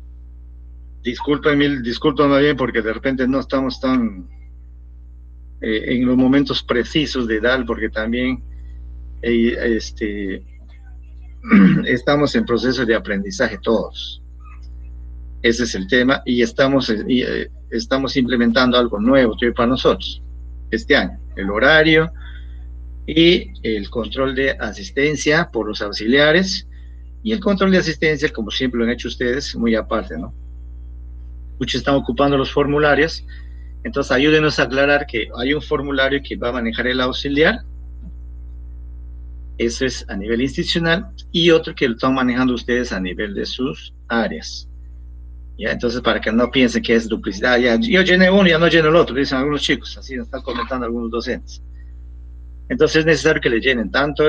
Discúlpenme bien porque de repente no estamos tan en los momentos precisos de dar, porque también estamos en proceso de aprendizaje todos. Ese es el tema y estamos implementando algo nuevo para nosotros este año, el horario y el control de asistencia por los auxiliares y el control de asistencia, como siempre lo han hecho ustedes, muy aparte, ¿no? Muchos están ocupando los formularios, entonces ayúdenos a aclarar que hay un formulario que va a manejar el auxiliar Eso es a nivel institucional, y otro que lo están manejando ustedes a nivel de sus áreas. ¿Ya? Entonces, para que no piensen que es duplicidad, ya, yo llené uno y ya no lleno el otro, dicen algunos chicos, así nos están comentando algunos docentes. Entonces es necesario que le llenen tanto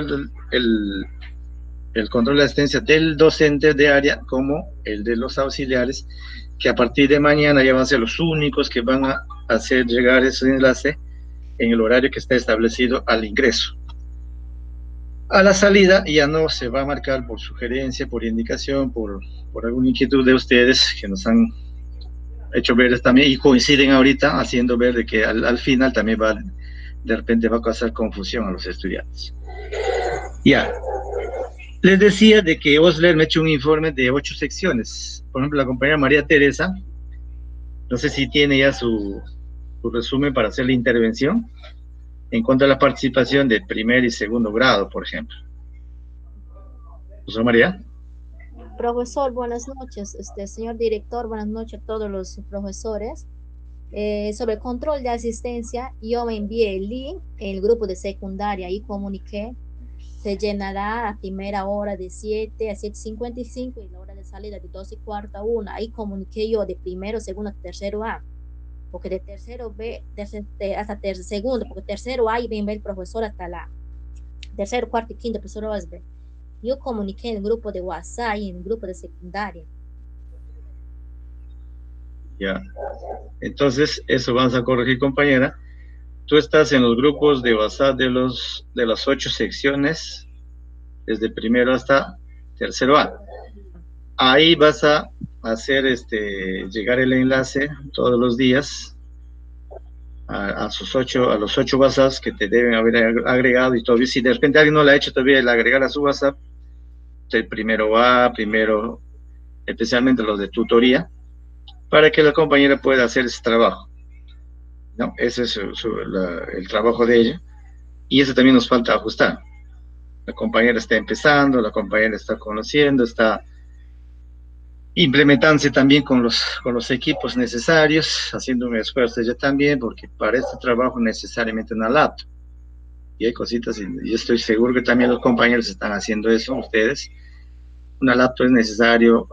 el control de asistencia del docente de área como el de los auxiliares, que a partir de mañana ya van a ser los únicos que van a hacer llegar ese enlace en el horario que está establecido al ingreso. A la salida ya no se va a marcar por sugerencia, por indicación, por alguna inquietud de ustedes que nos han hecho ver también y coinciden ahorita haciendo ver de que al final también de repente va a causar confusión a los estudiantes. Ya. Les decía de que Osler me ha hecho un informe de 8 secciones. Por ejemplo, la compañera María Teresa, no sé si tiene ya su resumen para hacer la intervención en cuanto a la participación de primer y segundo grado, por ejemplo. ¿Profesor María? Profesor, buenas noches. Señor director, buenas noches a todos los profesores. Sobre el control de asistencia, yo me envié el link en el grupo de secundaria y comuniqué. Se llenará a primera hora de 7 a 7:55 y la hora de salida de 2:15 a 1. Ahí comuniqué yo de primero, segundo, tercero A. Porque de tercero B hasta segundo, porque tercero A y bien ve el profesor hasta la tercero, cuarto y quinto, profesor Osber. Yo comuniqué en el grupo de WhatsApp y en el grupo de secundaria. Ya. Entonces, eso vamos a corregir, compañera. Tú estás en los grupos de WhatsApp de las 8 secciones, desde primero hasta tercero A. Ahí vas a hacer llegar el enlace todos los días a los 8 WhatsApps que te deben haber agregado, y todavía si de repente alguien no lo ha hecho todavía, el agregar a su WhatsApp el primero A, especialmente los de tutoría, para que la compañera pueda hacer ese trabajo, ¿no? Ese es el trabajo de ella, y eso también nos falta ajustar. La compañera está empezando, la compañera está conociendo, está implementándose también con los equipos necesarios, haciendo un esfuerzo ella también, porque para este trabajo necesariamente una laptop, y hay cositas, y yo estoy seguro que también los compañeros están haciendo eso, ustedes. Una laptop es necesario,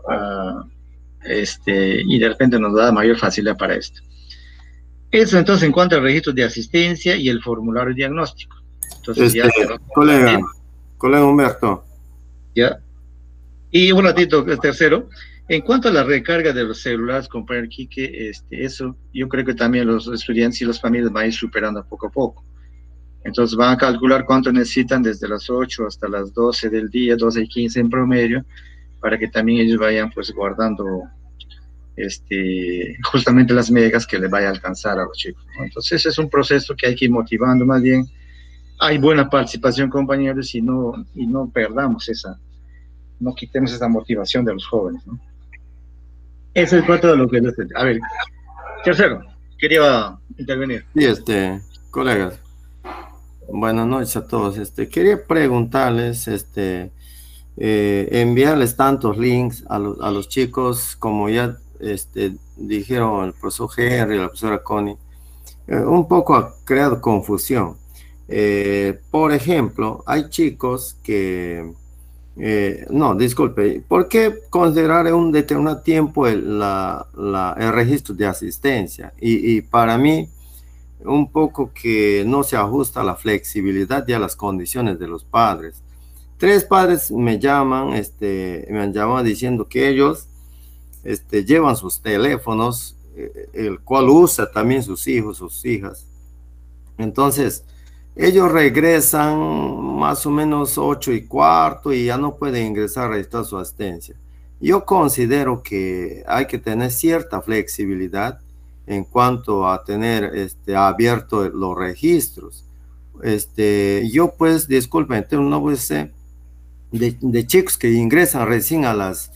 y de repente nos da mayor facilidad para esto. Eso entonces en cuanto al registro de asistencia y el formulario diagnóstico. Entonces colega Humberto. Ya. Y un ratito, el tercero. En cuanto a la recarga de los celulares, compañero Quique, eso yo creo que también los estudiantes y las familias van a ir superando poco a poco. Entonces van a calcular cuánto necesitan desde las 8 hasta las 12 del día, 12:15 en promedio, para que también ellos vayan pues guardando justamente las megas que les vaya a alcanzar a los chicos, ¿no? Entonces ese es un proceso que hay que ir motivando más bien. Hay buena participación, compañeros, y no perdamos no quitemos esa motivación de los jóvenes, ¿no? Eso es cuanto de lo que... A ver, tercero, quería intervenir. Sí, colegas, buenas noches a todos. Quería preguntarles, enviarles tantos links a los chicos, como ya dijeron el profesor Henry, la profesora Connie, un poco ha creado confusión. Por ejemplo, hay chicos que... no, disculpe, ¿por qué considerar en un determinado tiempo el registro de asistencia? Y para mí, un poco que no se ajusta a la flexibilidad y a las condiciones de los padres. 3 padres me han llamado diciendo que ellos llevan sus teléfonos, el cual usa también sus hijos, sus hijas. Entonces, ellos regresan más o menos 8:15 y ya no pueden ingresar a registrar su asistencia. Yo considero que hay que tener cierta flexibilidad en cuanto a tener abierto los registros. Yo pues, disculpen, tengo un nuevo de chicos que ingresan recién a las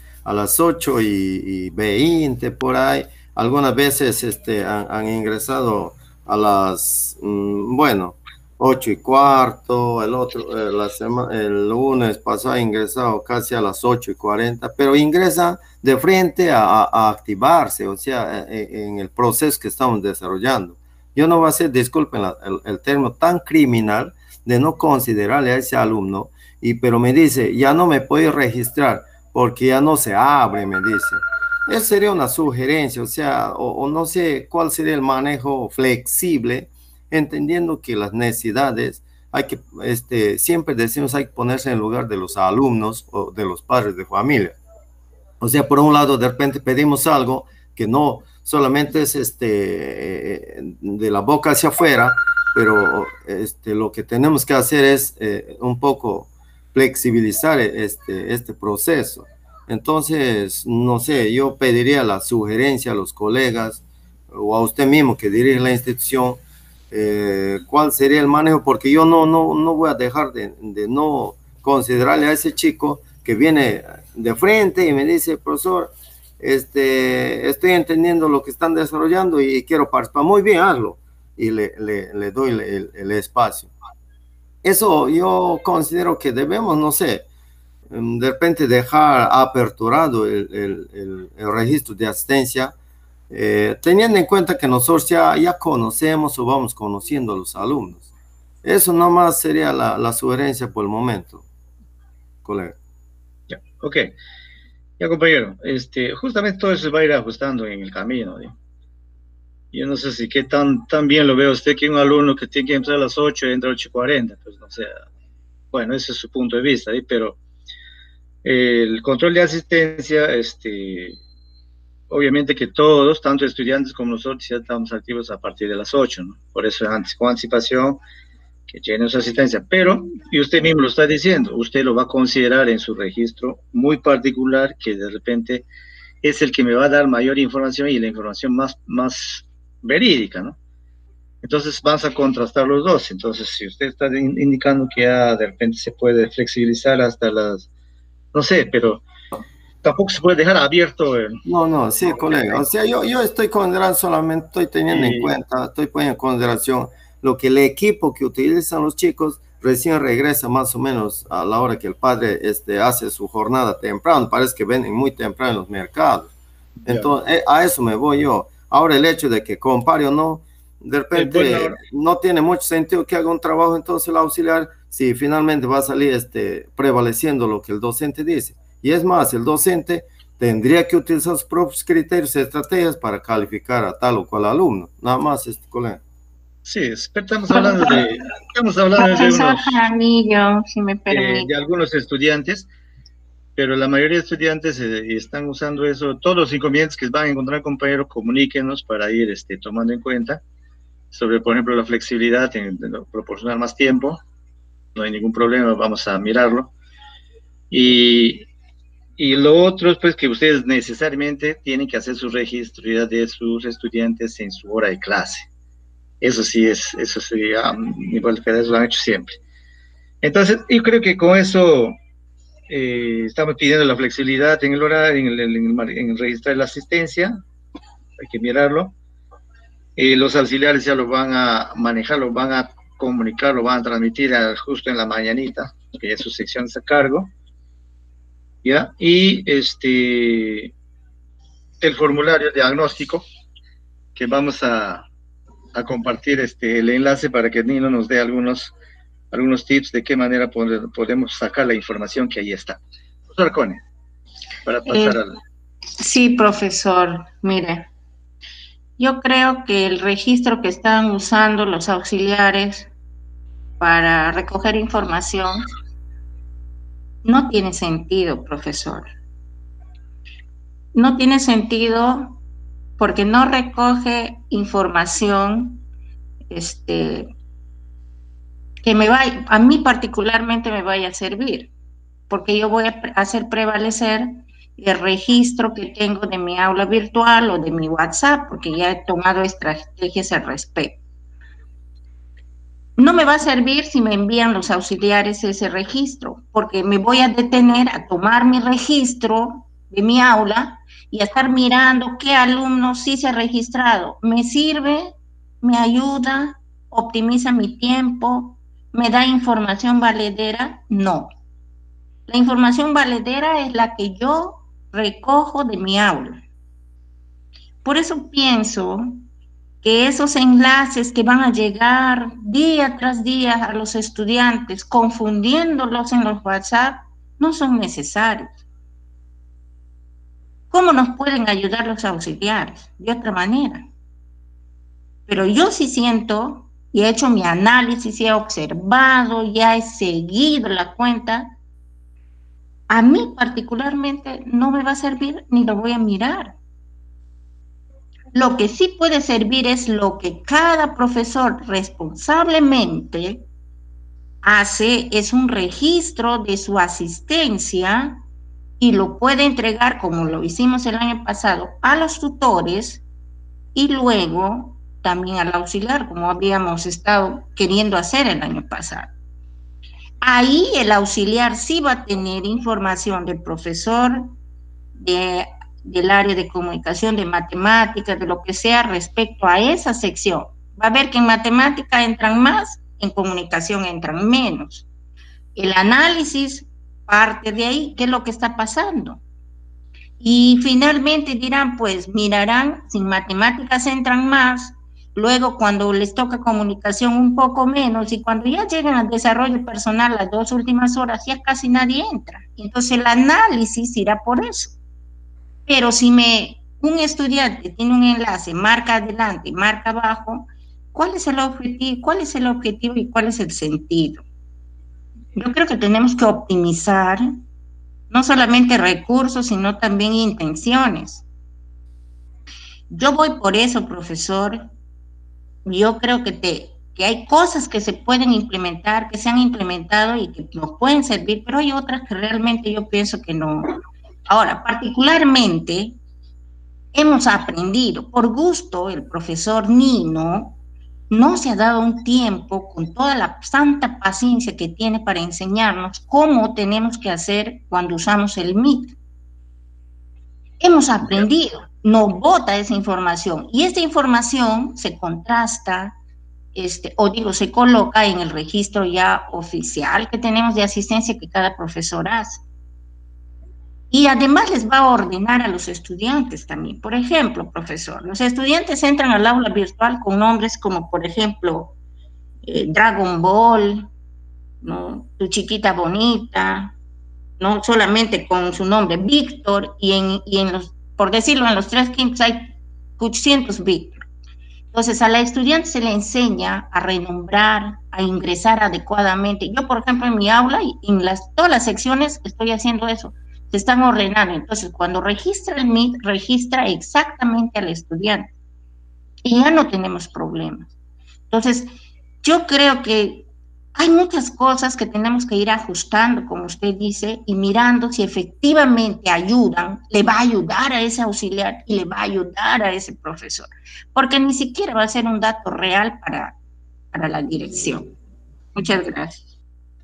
8:20 por ahí. Algunas veces han ingresado a las, 8:15, el lunes pasado ha ingresado casi a las 8:40, pero ingresa de frente a activarse, o sea, en el proceso que estamos desarrollando. Yo no voy a ser, disculpen el término, tan criminal de no considerarle a ese alumno pero me dice, ya no me puedo registrar porque ya no se abre, me dice. Esa sería una sugerencia, o sea, o no sé cuál sería el manejo flexible, entendiendo que las necesidades hay que, siempre decimos, hay que ponerse en el lugar de los alumnos o de los padres de familia. O sea, por un lado, de repente pedimos algo que no solamente es de la boca hacia afuera, pero lo que tenemos que hacer es un poco flexibilizar este proceso. Entonces, no sé, yo pediría la sugerencia a los colegas o a usted mismo que dirige la institución, cuál sería el manejo, porque yo no voy a dejar de no considerarle a ese chico que viene de frente y me dice, profesor, estoy entendiendo lo que están desarrollando y quiero participar. Muy bien, hazlo. Y le doy el espacio. Eso yo considero que debemos, no sé, de repente dejar aperturado el registro de asistencia, teniendo en cuenta que nosotros ya conocemos o vamos conociendo a los alumnos. Eso nomás sería la sugerencia por el momento, colega. Ya, ok. Ya, compañero, justamente todo eso se va a ir ajustando en el camino, ¿sí? Yo no sé si qué tan bien lo ve usted que un alumno que tiene que entrar a las 8 entra a las 8:40, pues no sé, bueno, ese es su punto de vista, ¿sí? Pero el control de asistencia, obviamente que todos, tanto estudiantes como nosotros, ya estamos activos a partir de las 8, ¿no? Por eso antes, con anticipación, que llene su asistencia. Pero, y usted mismo lo está diciendo, usted lo va a considerar en su registro muy particular, que de repente es el que me va a dar mayor información y la información más verídica, ¿no? Entonces vamos a contrastar los dos. Entonces, si usted está indicando que ya de repente se puede flexibilizar hasta las, no sé, pero tampoco se puede dejar abierto. No, sí, colega. O sea, yo estoy considerando solamente, estoy teniendo en cuenta, estoy poniendo en consideración lo que el equipo que utilizan los chicos recién regresa más o menos a la hora que el padre hace su jornada temprano. Parece que venden muy temprano en los mercados. Entonces, a eso me voy yo. Ahora, el hecho de que compare o no, de repente no tiene mucho sentido que haga un trabajo entonces el auxiliar si finalmente va a salir prevaleciendo lo que el docente dice. Y es más, el docente tendría que utilizar sus propios criterios y estrategias para calificar a tal o cual alumno. Nada más, colega. Sí, estamos hablando de profesor Jaramillo, si me permite. De algunos estudiantes, pero la mayoría de estudiantes están usando eso. Todos los inconvenientes que van a encontrar, compañeros, comuníquenos para ir tomando en cuenta sobre, por ejemplo, la flexibilidad, en proporcionar más tiempo. No hay ningún problema, vamos a mirarlo. Y lo otro es pues que ustedes necesariamente tienen que hacer su registro de sus estudiantes en su hora de clase. Eso sí, eso igual que eso lo han hecho siempre. Entonces, yo creo que con eso estamos pidiendo la flexibilidad en el horario, en registrar la asistencia, hay que mirarlo. Los auxiliares ya lo van a manejar, lo van a comunicar, lo van a transmitir justo en la mañanita, que ya su sección está a cargo. ¿Ya? Y el formulario de diagnóstico, que vamos a compartir el enlace para que Nino nos dé algunos tips de qué manera podemos sacar la información que ahí está. Profesor Cone, para pasar al... Sí, profesor, mire, yo creo que el registro que están usando los auxiliares para recoger información no tiene sentido, profesor. No tiene sentido porque no recoge información que a mí particularmente me vaya a servir, porque yo voy a hacer prevalecer el registro que tengo de mi aula virtual o de mi WhatsApp, porque ya he tomado estrategias al respecto. No me va a servir si me envían los auxiliares ese registro, porque me voy a detener a tomar mi registro de mi aula y a estar mirando qué alumno sí se ha registrado. ¿Me sirve? ¿Me ayuda? ¿Optimiza mi tiempo? ¿Me da información valedera? No. La información valedera es la que yo recojo de mi aula. Por eso pienso que esos enlaces que van a llegar día tras día a los estudiantes, confundiéndolos en los WhatsApp, no son necesarios. ¿Cómo nos pueden ayudar los auxiliares? De otra manera. Pero yo sí siento, y he hecho mi análisis, y he observado, ya he seguido la cuenta, a mí particularmente no me va a servir ni lo voy a mirar. Lo que sí puede servir es lo que cada profesor responsablemente hace, es un registro de su asistencia y lo puede entregar, como lo hicimos el año pasado, a los tutores y luego también al auxiliar, como habíamos estado queriendo hacer el año pasado. Ahí el auxiliar sí va a tener información del profesor, del área de comunicación, de matemáticas, de lo que sea respecto a esa sección. Va a ver que en matemática entran más, en comunicación entran menos. El análisis parte de ahí, ¿qué es lo que está pasando? Y finalmente dirán, pues mirarán, si en matemáticas entran más, luego cuando les toca comunicación un poco menos, y cuando ya llegan al desarrollo personal las 2 últimas horas, ya casi nadie entra. Entonces el análisis irá por eso. Pero si un estudiante tiene un enlace, marca adelante, marca abajo, ¿cuál es el objetivo? ¿Cuál es el objetivo y cuál es el sentido? Yo creo que tenemos que optimizar no solamente recursos, sino también intenciones. Yo voy por eso, profesor. Yo creo que hay cosas que se pueden implementar, que se han implementado y que nos pueden servir, pero hay otras que realmente yo pienso que no. Ahora, particularmente, hemos aprendido, por gusto, el profesor Nino no se ha dado un tiempo con toda la santa paciencia que tiene para enseñarnos cómo tenemos que hacer cuando usamos el Meet. Hemos aprendido, nos bota esa información y esta información se contrasta, se coloca en el registro ya oficial que tenemos de asistencia que cada profesor hace. Y además les va a ordenar a los estudiantes también. Por ejemplo, profesor, los estudiantes entran al aula virtual con nombres como, por ejemplo, Dragon Ball, ¿no? Tu chiquita bonita, no solamente con su nombre Víctor, y en los, por decirlo, en los 3 quintos hay 800 Víctor. Entonces a la estudiante se le enseña a renombrar, a ingresar adecuadamente. Yo, por ejemplo, en mi aula y en todas las secciones estoy haciendo eso. Se están ordenando. Entonces, cuando registra el Meet, registra exactamente al estudiante. Y ya no tenemos problemas. Entonces, yo creo que hay muchas cosas que tenemos que ir ajustando, como usted dice, y mirando si efectivamente ayudan, le va a ayudar a ese auxiliar y le va a ayudar a ese profesor. Porque ni siquiera va a ser un dato real para la dirección. Muchas gracias.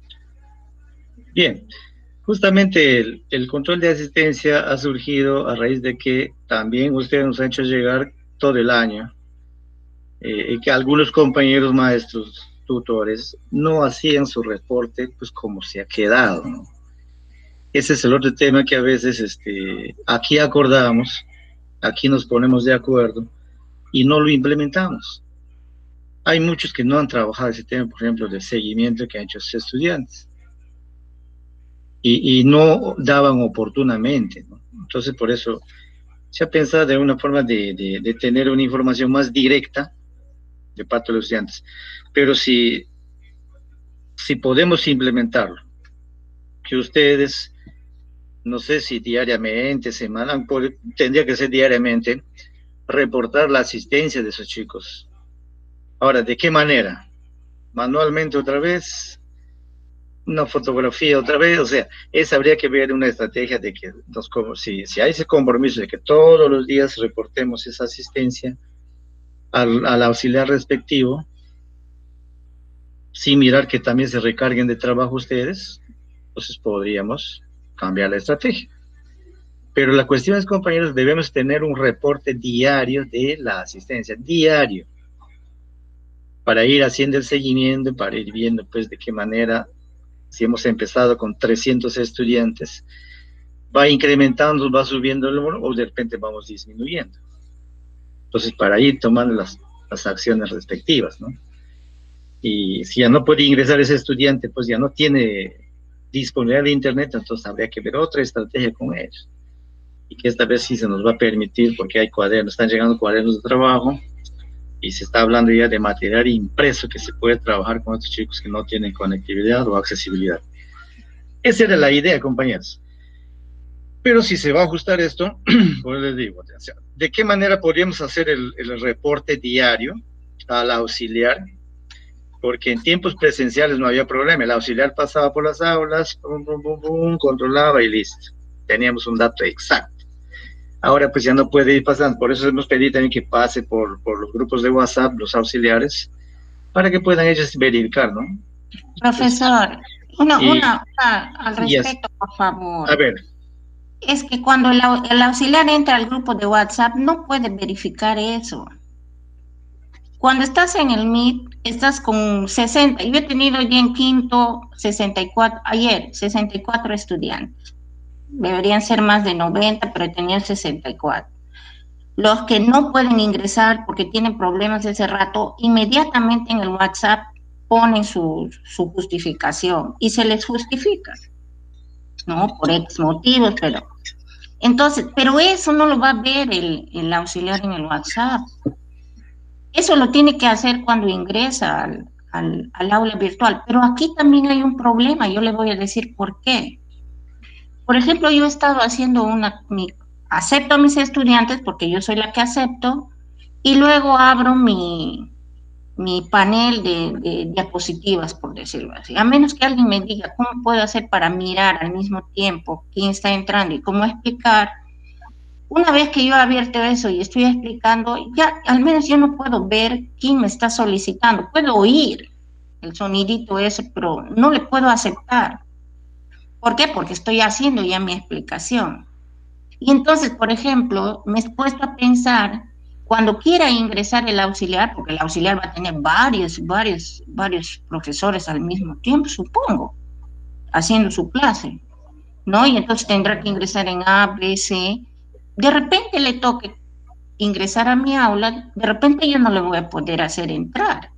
Bien. Justamente el control de asistencia ha surgido a raíz de que también usted nos ha hecho llegar todo el año y que algunos compañeros maestros, tutores, no hacían su reporte pues como se ha quedado, ¿no? Ese es el otro tema que a veces aquí acordamos, aquí nos ponemos de acuerdo y no lo implementamos. Hay muchos que no han trabajado ese tema, por ejemplo, del seguimiento que han hecho sus estudiantes. Y no daban oportunamente, ¿no? Entonces, por eso se ha pensado de una forma de tener una información más directa de parte de los estudiantes. Pero si podemos implementarlo, que ustedes, no sé si diariamente, semanal, tendría que ser diariamente, reportar la asistencia de esos chicos. Ahora, ¿de qué manera? ¿Manualmente otra vez? ¿Una fotografía otra vez? O sea, habría que ver una estrategia de que si hay ese compromiso de que todos los días reportemos esa asistencia al auxiliar respectivo, sin mirar que también se recarguen de trabajo ustedes, entonces podríamos cambiar la estrategia. Pero la cuestión es, compañeros, debemos tener un reporte diario de la asistencia, diario, para ir haciendo el seguimiento, para ir viendo pues de qué manera, si hemos empezado con 300 estudiantes, va incrementando, va subiendo el número, o de repente vamos disminuyendo. Entonces, para ir tomando las acciones respectivas, ¿no? Y si ya no puede ingresar ese estudiante, pues ya no tiene disponibilidad de internet, entonces habría que ver otra estrategia con ellos. Y que esta vez sí se nos va a permitir, porque hay cuadernos, están llegando cuadernos de trabajo, y se está hablando ya de material impreso que se puede trabajar con estos chicos que no tienen conectividad o accesibilidad. Esa era la idea, compañeros. Pero si se va a ajustar esto, pues les digo, ¿de qué manera podríamos hacer el reporte diario al auxiliar? Porque en tiempos presenciales no había problema, el auxiliar pasaba por las aulas, pum, pum, pum, pum, controlaba y listo. Teníamos un dato exacto. Ahora pues ya no puede ir pasando, por eso hemos pedido también que pase por los grupos de WhatsApp, los auxiliares, para que puedan ellos verificar, ¿no? Profesor, una al respecto, por favor. A ver. Es que cuando el auxiliar entra al grupo de WhatsApp no puede verificar eso. Cuando estás en el Meet, estás con 60, yo he tenido ya en quinto 64, ayer 64 estudiantes. Deberían ser más de 90, pero he tenido 64. Los que no pueden ingresar porque tienen problemas ese rato, inmediatamente en el WhatsApp ponen su justificación y se les justifica, ¿no? Por X motivos, pero... Entonces, pero eso no lo va a ver el auxiliar en el WhatsApp. Eso lo tiene que hacer cuando ingresa al aula virtual. Pero aquí también hay un problema, yo le voy a decir por qué. Por ejemplo, yo he estado haciendo acepto a mis estudiantes porque yo soy la que acepto, y luego abro mi panel de diapositivas, por decirlo así. A menos que alguien me diga cómo puedo hacer para mirar al mismo tiempo quién está entrando y cómo explicar. Una vez que yo he abierto eso y estoy explicando, ya al menos yo no puedo ver quién me está solicitando. Puedo oír el sonidito ese, pero no le puedo aceptar. ¿Por qué? Porque estoy haciendo ya mi explicación. Y entonces, por ejemplo, me he puesto a pensar, cuando quiera ingresar el auxiliar, porque el auxiliar va a tener varios profesores al mismo tiempo, supongo, haciendo su clase, ¿no? Y entonces tendrá que ingresar en A, B, C. De repente le toque ingresar a mi aula, de repente yo no le voy a poder hacer entrar,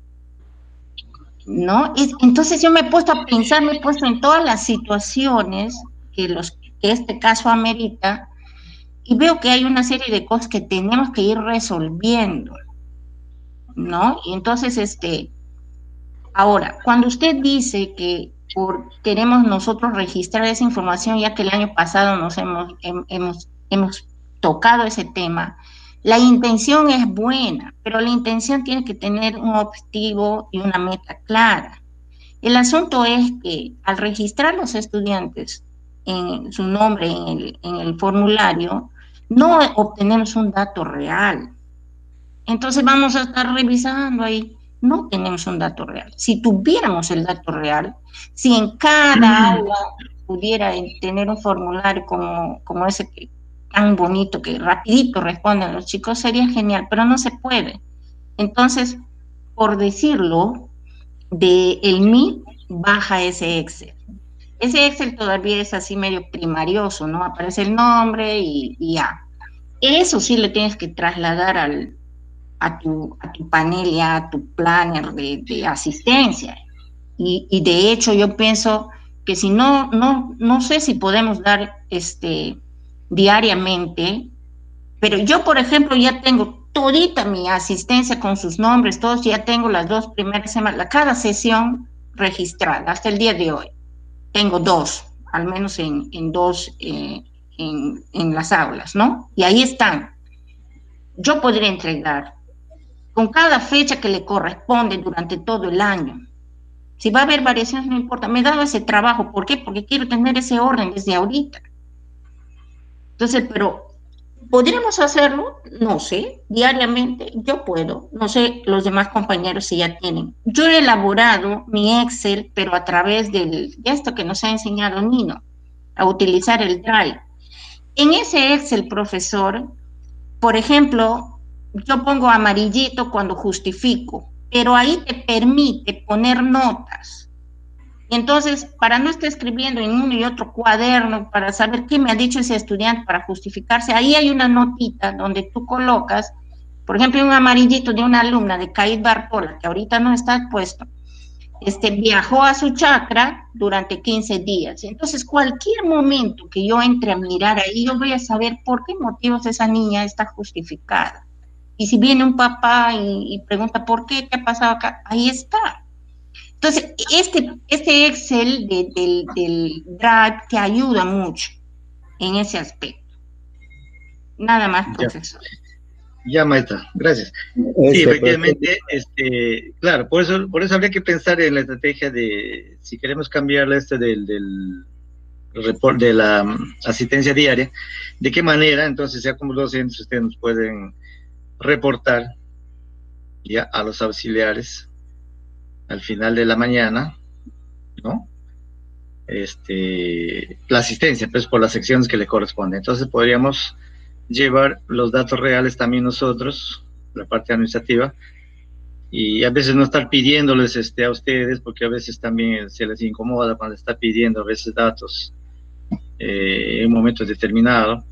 ¿no? Entonces yo me he puesto a pensar, me he puesto en todas las situaciones que este caso amerita, y veo que hay una serie de cosas que tenemos que ir resolviendo, ¿no? Y entonces, ahora, cuando usted dice que queremos nosotros registrar esa información, ya que el año pasado hemos tocado ese tema, la intención es buena, pero la intención tiene que tener un objetivo y una meta clara. El asunto es que al registrar los estudiantes en su nombre en el formulario, no obtenemos un dato real. Entonces vamos a estar revisando ahí, no tenemos un dato real. Si tuviéramos el dato real, si en cada aula pudiera tener un formulario como ese tan bonito que rapidito responden los chicos, sería genial, pero no se puede. Entonces, por decirlo, el Meet baja ese Excel. Ese Excel todavía es así medio primarioso, ¿no? Aparece el nombre y ya. Eso sí le tienes que trasladar a tu panel, ya a tu planner de asistencia. Y de hecho yo pienso que si no sé si podemos dar diariamente, pero yo, por ejemplo, ya tengo todita mi asistencia con sus nombres, todos, ya tengo las 2 primeras semanas, cada sesión registrada hasta el día de hoy. Tengo 2, al menos en 2 en las aulas, ¿no? Y ahí están. Yo podría entregar con cada fecha que le corresponde durante todo el año. Si va a haber variaciones, no importa. Me he dado ese trabajo. ¿Por qué? Porque quiero tener ese orden desde ahorita. Entonces, pero ¿podríamos hacerlo? No sé, diariamente yo puedo, no sé los demás compañeros si ya tienen. Yo he elaborado mi Excel, pero a través de esto que nos ha enseñado Nino, a utilizar el Drive. En ese Excel, profesor, por ejemplo, yo pongo amarillito cuando justifico, pero ahí te permite poner notas. Y entonces, para no estar escribiendo en uno y otro cuaderno, para saber qué me ha dicho ese estudiante para justificarse, ahí hay una notita donde tú colocas Por ejemplo, un amarillito de una alumna de Caid Barpola, que ahorita no está puesto, viajó a su chacra durante 15 días. Entonces, cualquier momento que yo entre a mirar ahí, yo voy a saber por qué motivos esa niña está justificada. Y si viene un papá y pregunta, ¿por qué? ¿Qué ha pasado acá? Ahí está. Entonces, este Excel del Drive te ayuda mucho en ese aspecto. Nada más, profesor. Ya, maestra, gracias. Sí, efectivamente, claro, por eso habría que pensar en la estrategia de, si queremos cambiar del report de la asistencia diaria, de qué manera, entonces, ya como docentes, ustedes nos pueden reportar ya a los auxiliares al final de la mañana, ¿no? La asistencia, pues, por las secciones que le corresponden. Entonces, podríamos llevar los datos reales también nosotros, la parte administrativa, y a veces no estar pidiéndoles a ustedes, porque a veces también se les incomoda cuando está pidiendo a veces datos en un momento determinado,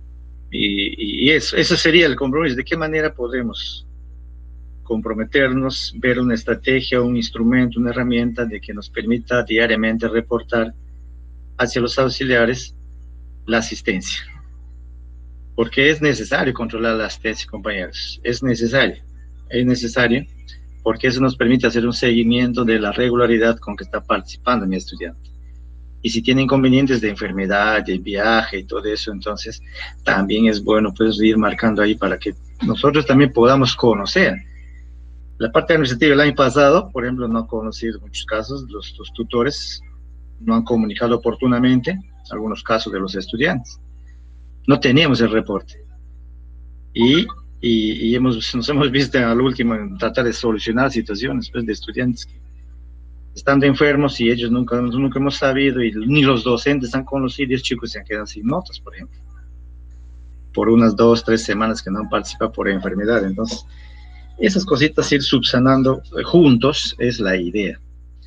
y eso sería el compromiso. ¿De qué manera podemos comprometernos, ver una estrategia, un instrumento, una herramienta de que nos permita diariamente reportar hacia los auxiliares la asistencia? Porque es necesario controlar la asistencia, compañeros. Es necesario porque eso nos permite hacer un seguimiento de la regularidad con que está participando mi estudiante. Y si tiene inconvenientes de enfermedad, de viaje y todo eso, entonces también es bueno, pues, ir marcando ahí para que nosotros también podamos conocer. La parte administrativa el año pasado, por ejemplo, no ha conocido muchos casos, los tutores no han comunicado oportunamente algunos casos de los estudiantes. No teníamos el reporte. Y nos hemos visto al último en tratar de solucionar situaciones, pues, de estudiantes que estando enfermos y ellos nunca hemos sabido, y ni los docentes han conocido, y los chicos se han quedado sin notas, por ejemplo, por unas 2 o 3 semanas que no han participado por enfermedad. Entonces, esas cositas ir subsanando juntos es la idea.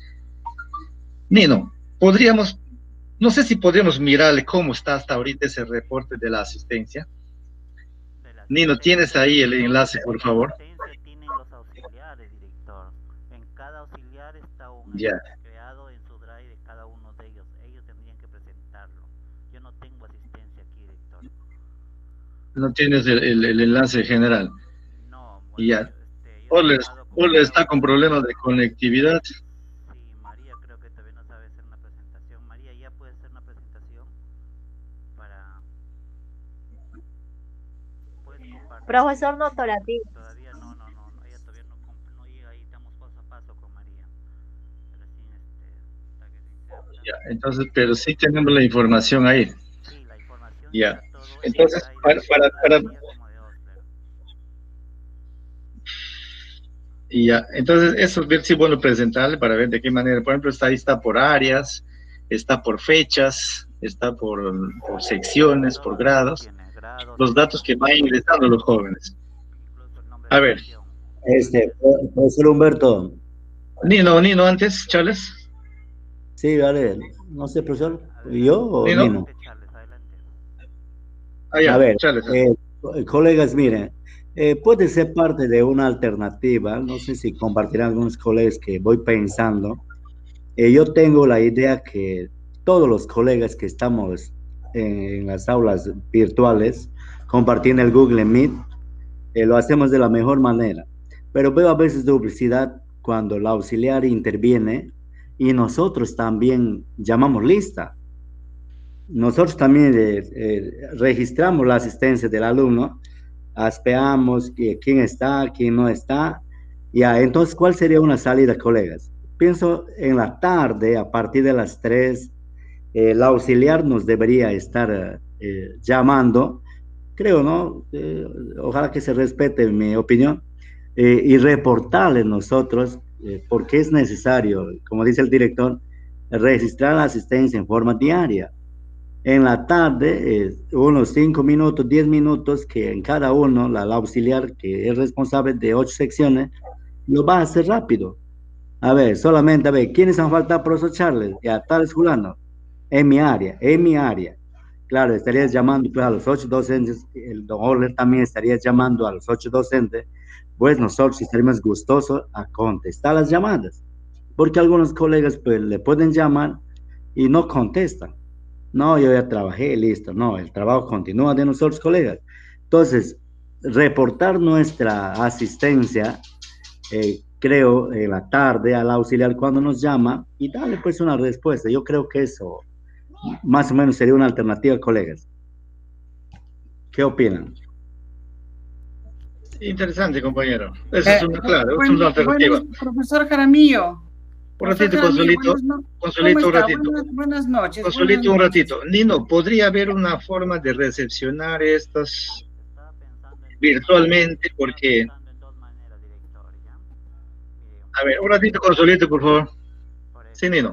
Nino, no sé si podríamos mirarle cómo está hasta ahorita ese reporte de la asistencia. Nino, ¿tienes ahí el enlace, por favor? Tienen los auxiliares, director. En cada auxiliar está un creado en su drive de cada uno de ellos. Ellos tendrían que presentarlo. Yo no tengo asistencia aquí, director. ¿No tienes el enlace general? No. Bueno, ya. Ole está con problemas de conectividad. María creo que todavía no sabe hacer una presentación. María, ¿ya puede hacer una presentación? Profesor Notorativo. Todavía no, ella todavía no llega ahí, estamos paso a paso con María. Ya, entonces, pero sí tenemos la información ahí. Sí, la información. Ya. Entonces, para y ya, entonces eso ver si bueno presentarle para ver de qué manera, por ejemplo, está por áreas, está por fechas, está por secciones, por grados, los datos que van ingresando los jóvenes. A ver. Profesor Humberto. Nino antes, Charles. Sí, vale, no sé, profesor, ¿yo o Nino? A ver, Charles. Colegas, miren, puede ser parte de una alternativa, no sé si compartirán algunos colegas que voy pensando. Yo tengo la idea que todos los colegas que estamos en las aulas virtuales, compartiendo el Google Meet, lo hacemos de la mejor manera, pero veo a veces duplicidad cuando la auxiliar interviene y nosotros también llamamos lista. Nosotros también registramos la asistencia del alumno, aspeamos quién está, quién no está. Ya, entonces, ¿cuál sería una salida, colegas? Pienso en la tarde, a partir de las 3, la auxiliar nos debería estar llamando, creo, ¿no? Ojalá que se respete mi opinión, y reportarle nosotros, porque es necesario, como dice el director, registrar la asistencia en forma diaria. En la tarde, unos 5 minutos, 10 minutos, que en cada uno, la auxiliar, que es responsable de 8 secciones, lo va a hacer rápido. A ver, solamente, a ver, ¿quiénes han faltado, profesor Charles? Ya, tal es fulano, en mi área. claro, estarías llamando pues, a los 8 docentes, el don Oler también estaría llamando a los 8 docentes, pues nosotros estaríamos gustosos a contestar las llamadas, porque algunos colegas pues le pueden llamar y no contestan. No, yo ya trabajé, listo. No, el trabajo continúa de nosotros, colegas. Entonces, reportar nuestra asistencia, creo, en la tarde al auxiliar cuando nos llama y darle pues una respuesta. Yo creo que eso más o menos sería una alternativa, colegas. ¿Qué opinan? Interesante, compañero. Eso es claro, es una alternativa. Profesor Jaramillo. Un ratito, Consuelito. Consuelito, un ratito. Buenas noches. Consuelito, un ratito. Nino, ¿podría haber una forma de recepcionar estas virtualmente? Porque... A ver, un ratito, Consuelito, por favor. Sí, Nino.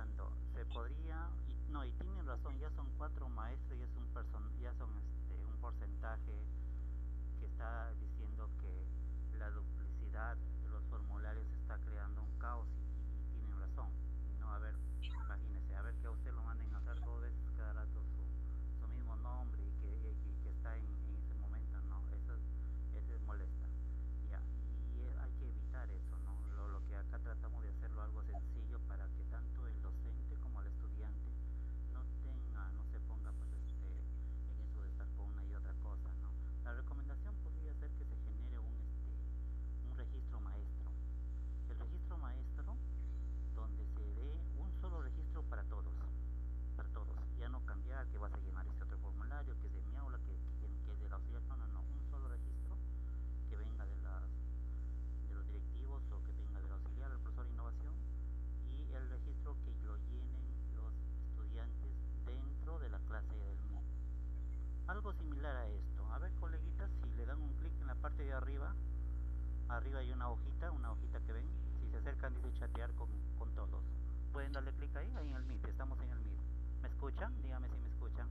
Algo similar a esto. A ver, coleguitas, si le dan un clic en la parte de arriba, arriba hay una hojita que ven. Si se acercan dice chatear con todos. Pueden darle clic ahí en el Meet, estamos en el Meet. ¿Me escuchan? Dígame si me escuchan.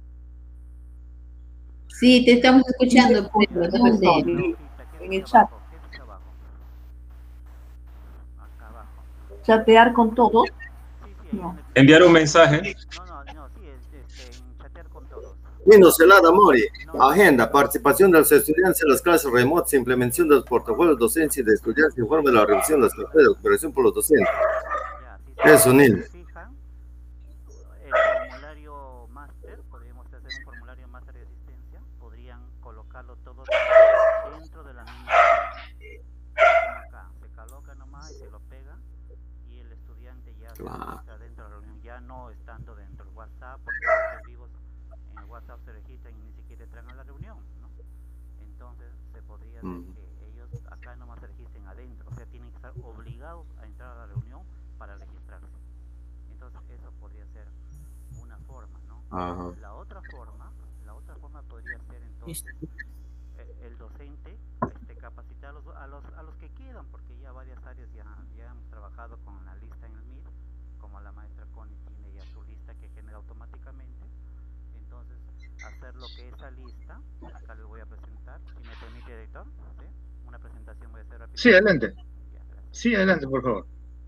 Sí, te estamos escuchando, pero ¿dónde? En el chat. ¿Chatear con todos? No. ¿Enviar un mensaje? Nino Celada Mori, agenda, participación de los estudiantes en las clases remotas, implementación de los portafolios docencia de estudiantes, informe de la revisión de las carpetas de operación por los docentes. Eso, Nino. El formulario máster, podríamos hacer un formulario máster de asistencia, podrían colocarlo todos dentro de la misma, como acá, se coloca nomás y se lo pega, y el estudiante ya está dentro de la reunión, ya no estando dentro del WhatsApp, porque los vivos en el WhatsApp se registran y ni siquiera entran a la reunión, ¿no? Entonces se podría hacer que ellos acá nomás se registren adentro, o sea, tienen que estar obligados a entrar a la reunión para registrarse. Entonces eso podría ser una forma, ¿no? Ajá. La otra forma podría ser entonces el docente capacitar a los que quedan, porque ya varias áreas ya hemos trabajado con la lista en el Meet, como la maestra Connie tiene ya su lista que genera automáticamente. Entonces hacer lo que esa lista, acá les voy a presentar, si me permite, director, ¿sí? Una presentación voy a hacer rápido. Sí, adelante. Sí, adelante, por favor.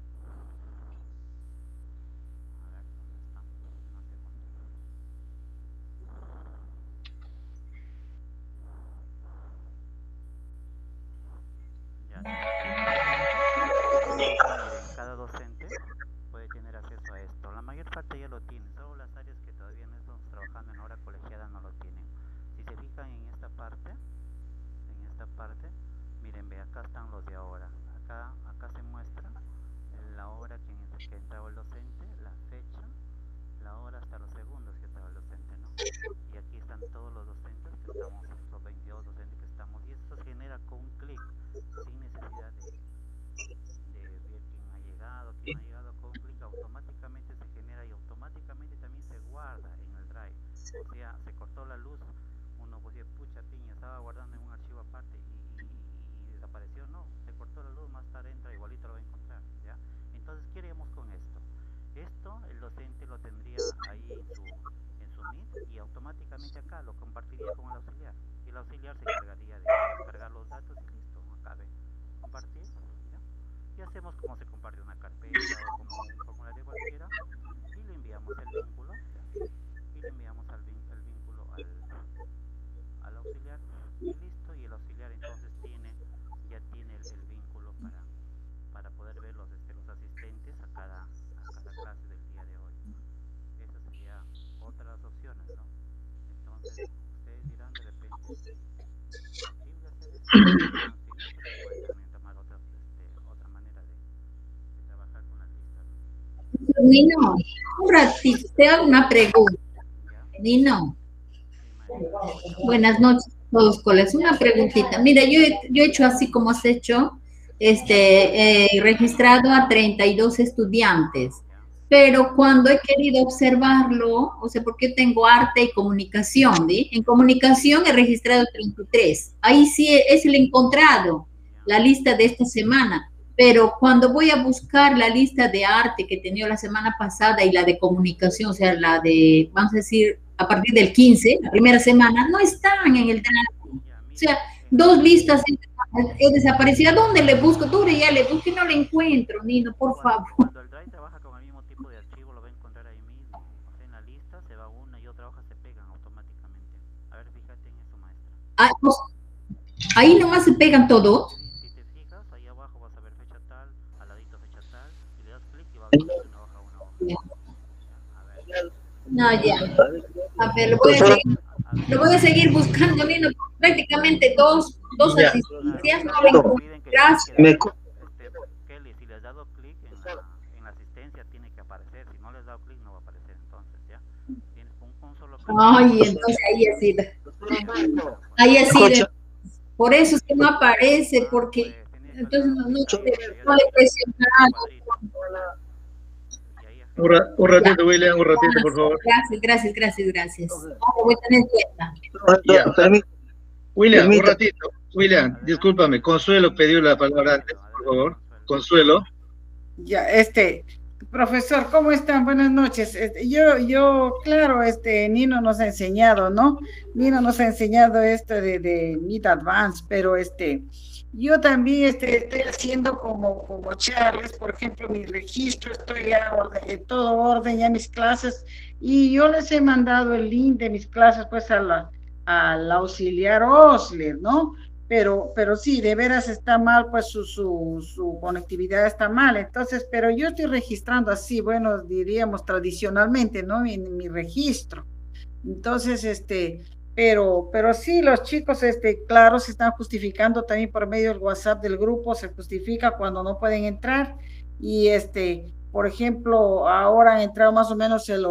Cada docente puede tener acceso a esto. La mayor parte ya lo tiene, solo las áreas que todavía no estamos trabajando en hora colegiada no lo tienen. Si se fijan en esta parte, miren, ve, acá están los de ahora. Acá se muestra la hora que entraba el docente, la fecha, la hora hasta los segundos que estaba el docente, ¿no? Y aquí están todos los docentes que estamos, los 22 docentes que estamos, y esto se genera con un clic, sin necesidad de ver quién ha llegado con un clic, automáticamente se genera y automáticamente también se guarda en el Drive. O sea, se cortó la luz, uno pues decía, pucha piña, estaba guardando en un archivo aparte y desapareció, no, se cortó la luz, más tarde entra, igualito lo va a encontrar, ¿ya? Entonces, ¿qué haríamos con esto? Esto el docente lo tendría ahí en su Meet y automáticamente acá lo compartiría con el auxiliar, y el auxiliar se encargaría de descargar los datos y listo, acabe compartir, ¿ya? Y hacemos como se comparte una carpeta o como un formulario cualquiera, y le enviamos el vínculo, ¿ya? Y le enviamos al vínculo Nino, un ratito, te hago una pregunta. Nino, buenas noches a todos, colegas. Una preguntita. Mira, yo he hecho así como has hecho, registrado a 32 estudiantes, pero cuando he querido observarlo, o sea, porque tengo arte y comunicación, ¿sí? En comunicación he registrado 33. Ahí sí es el encontrado, la lista de esta semana. Pero cuando voy a buscar la lista de arte que tenía la semana pasada y la de comunicación, o sea, la de, vamos a decir, a partir del 15, la primera semana, no están en el Drive. O sea, dos listas he desaparecido. ¿A dónde le busco? Tú ya le busco y no le encuentro, Nino, por favor. Cuando el Drive trabaja con el mismo tipo de archivo, lo va a encontrar ahí mismo. O sea, en la lista se va una y otra hoja se pegan automáticamente. A ver, fíjate en eso, maestra. Ah, pues, ahí nomás se pegan todos. Si te fijas, ahí abajo vas a ver fecha tal, al ladito fecha tal, y le das clic y va a encontrar una hoja, una hoja. No, ya. A ver, lo voy a seguir buscando, Nino. Prácticamente dos asistencias. No le encuentro. Gracias. Kelly, si le has dado clic en la asistencia, tiene que aparecer. Si no le has dado clic, no va a aparecer. Entonces, ¿ya? Tienes un solo clic. Ay, entonces ahí ha sido. Ahí ha sido. Por eso es que no aparece, porque entonces no le presionado. Un ratito, William, un ratito, por favor. Gracias. Lo voy a tener en cuenta. William, un ratito. William, discúlpame, Consuelo pidió la palabra antes, por favor. Consuelo. Ya, profesor, ¿cómo están? Buenas noches. Claro, Nino nos ha enseñado, ¿no? Nino nos ha enseñado esto de Meet Advance, pero yo también estoy haciendo como Charles, por ejemplo, mi registro, estoy ya en todo orden, ya mis clases, y yo les he mandado el link de mis clases, pues, al auxiliar Osler, ¿no? Pero sí, de veras está mal, pues su conectividad está mal. Entonces, pero yo estoy registrando así, bueno, diríamos tradicionalmente, ¿no? Mi registro. Entonces, pero sí, los chicos, claro, se están justificando también por medio del WhatsApp del grupo, se justifica cuando no pueden entrar. Y por ejemplo, ahora han entrado más o menos el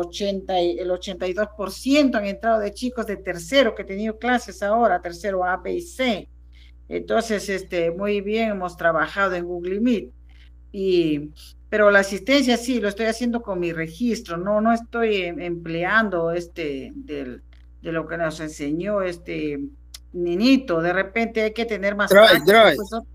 82% han entrado de chicos de tercero que he tenido clases ahora, tercero A, B y C. Entonces, muy bien, hemos trabajado en Google Meet. Pero la asistencia sí, lo estoy haciendo con mi registro, no estoy empleando de lo que nos enseñó Ninito. De repente hay que tener más práctica.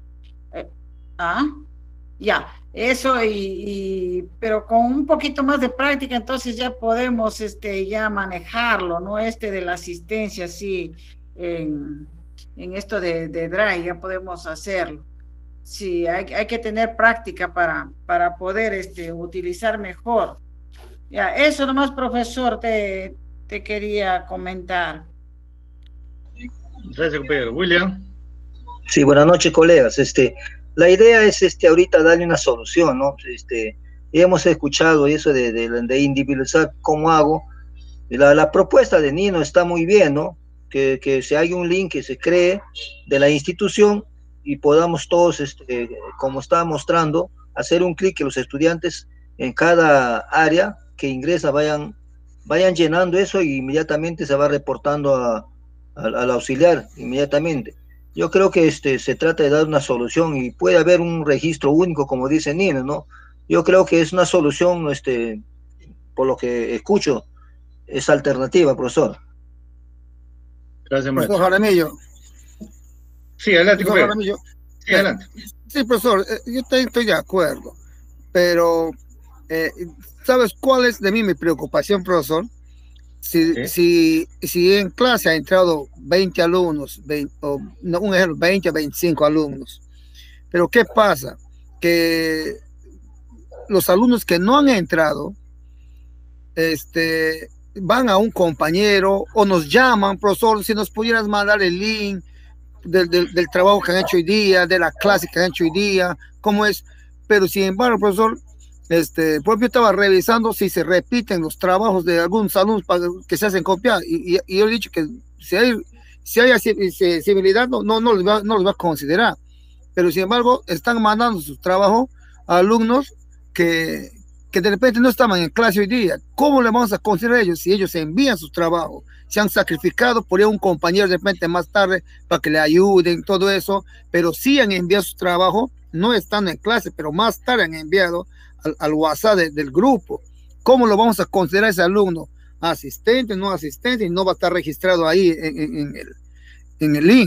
Ya, eso pero con un poquito más de práctica, entonces ya podemos ya manejarlo, ¿no? De la asistencia, sí, en esto de Drive, ya podemos hacerlo. Sí, hay que tener práctica para poder utilizar mejor. Ya, eso nomás, profesor, te quería comentar. Gracias, compañero. William. Sí, buenas noches, colegas. La idea es ahorita darle una solución, ¿no? Ya hemos escuchado eso de individualizar cómo hago. La propuesta de Nino está muy bien, ¿no? Que se haga un link que se cree de la institución y podamos todos, como estaba mostrando, hacer un clic que los estudiantes en cada área que ingresa vayan llenando eso y inmediatamente se va reportando al auxiliar inmediatamente. Yo creo que se trata de dar una solución y puede haber un registro único, como dice Nino, ¿no? Yo creo que es una solución, por lo que escucho, es alternativa, profesor. Gracias, maestro. Profesor Jaramillo. Sí, adelante, profesor Jaramillo. Sí, adelante. Sí, profesor, yo estoy de acuerdo, pero ¿sabes cuál es de mí mi preocupación, profesor? Si en clase ha entrado 20 alumnos, un ejemplo, 20 a 25 alumnos, pero ¿qué pasa? Que los alumnos que no han entrado, van a un compañero o nos llaman, profesor, si nos pudieras mandar el link del trabajo que han hecho hoy día, de la clase que han hecho hoy día, cómo es. Pero sin embargo, profesor, pues yo estaba revisando si se repiten los trabajos de algunos alumnos que se hacen copiar y yo he dicho que si hay Si hay civilidad, no los va a considerar. Pero sin embargo, están mandando su trabajo a alumnos que de repente no estaban en clase hoy día. ¿Cómo le vamos a considerar a ellos si ellos envían sus trabajos? Se han sacrificado por ir a un compañero de repente más tarde para que le ayuden, todo eso, pero sí han enviado su trabajo, no están en clase, pero más tarde han enviado al WhatsApp del grupo. ¿Cómo lo vamos a considerar ese alumno? Asistente, no asistente, y no va a estar registrado ahí en el link.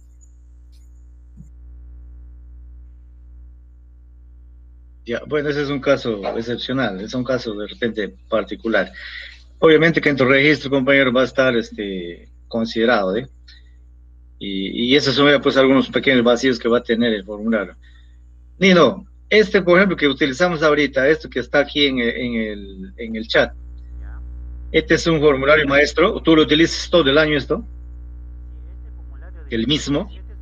Ya, bueno, ese es un caso excepcional, es un caso de repente particular. Obviamente que en tu registro, compañero, va a estar considerado, ¿eh? Y esos son pues algunos pequeños vacíos que va a tener el formulario. Nino, por ejemplo, que utilizamos ahorita, esto que está aquí en el chat, este es un formulario maestro, ¿tú lo utilizas todo el año esto? ¿El mismo?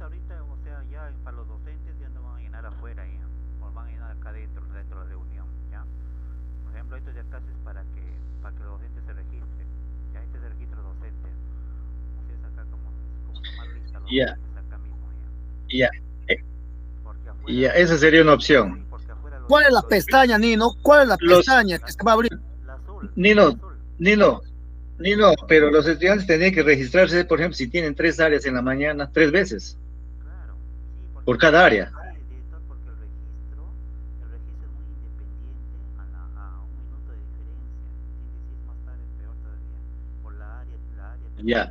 Ya, esa sería una opción. ¿Cuál es la pestaña, Nino? ¿Cuál es la pestaña que se va a abrir? Nino, pero los estudiantes tendrían que registrarse, por ejemplo, si tienen 3 áreas en la mañana, 3 veces. Por cada área. Ya.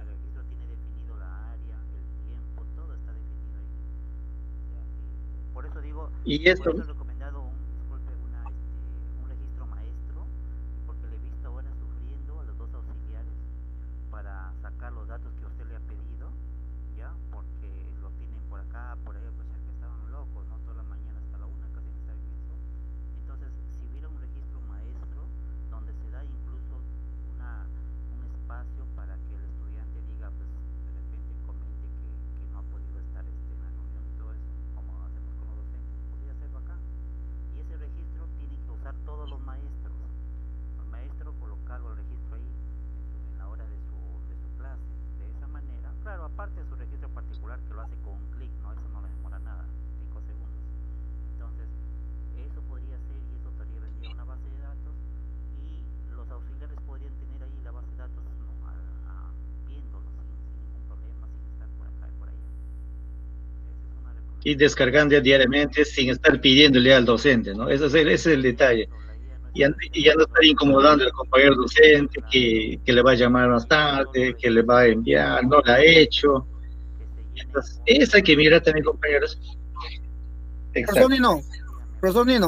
Y esto he recomendado un registro maestro, porque le he visto ahora sufriendo a los 2 auxiliares para sacar los datos que usted le ha pedido, ya, porque lo tienen por acá, por allá, pues ya que estaban locos, ¿no? Toda la mañana hasta la 1 casi no saben eso. Entonces, si hubiera un registro maestro donde se da incluso un espacio para que el estudiante diga, pues de repente comente que no ha podido estar en la reunión y todo eso, como hacemos con los docentes, podría hacerlo acá. Y ese registro tienen que usar todos los maestros. El maestro colocarlo al registro ahí en la hora de su clase. De esa manera, claro, aparte de su registro particular que lo hace con un clic, ¿no? Eso no le demora nada, 5 segundos. Entonces, eso podría ser, y eso estaría vendría una base de datos, y los auxiliares podrían tener ahí la base de datos, ¿no? Viéndolo sin ningún problema, sin estar por acá y por allá. Y descargando diariamente sin estar pidiéndole al docente, ¿no? Ese es el detalle. Y ya no estar incomodando al compañero docente que le va a llamar más tarde, que le va a enviar, no la ha hecho. Entonces, eso hay que mirar también, compañeros. Profesor Nino,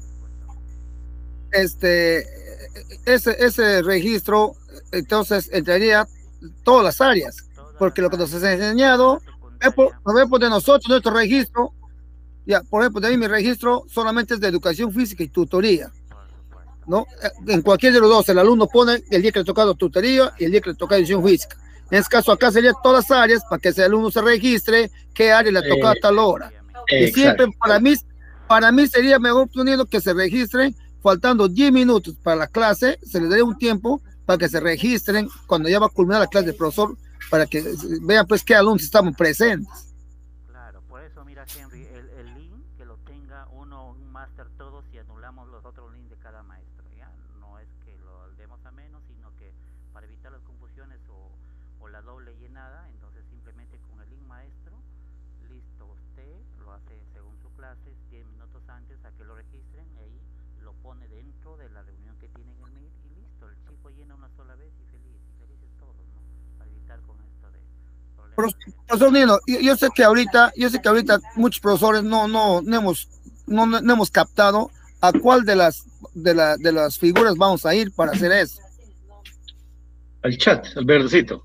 ese registro, entonces, entraría todas las áreas, porque lo que nos has enseñado, por ejemplo, de nosotros, nuestro registro, ya, por ejemplo, de ahí mi registro solamente es de educación física y tutoría, ¿no? En cualquier de los dos, el alumno pone el día que le ha tocado tutoría y el día que le ha tocado educación física. En este caso, acá serían todas las áreas para que ese alumno se registre, qué área le ha tocado a tal hora. Y siempre, para mí sería mejor poniendo que se registren, faltando 10 minutos para la clase, se les daría un tiempo para que se registren cuando ya va a culminar la clase del profesor, para que vean pues qué alumnos estamos presentes. Claro, por eso mira, Henry, el link que lo tenga un máster todos y anulamos los otros links de cada maestro, ¿ya? No es que lo demos a menos, sino que para evitar las confusiones o la doble llenada, entonces simplemente con el link maestro, listo, usted lo hace según su clase, 10 minutos antes a que lo registren, ahí lo pone dentro de la reunión que tienen en el Meet y listo, el chico llena una sola vez y felices todos, ¿no? Para evitar con esto de problemas. Profesor Nino, yo sé que ahorita muchos profesores no hemos captado a cuál de las figuras vamos a ir para hacer eso. Al chat, al verdecito.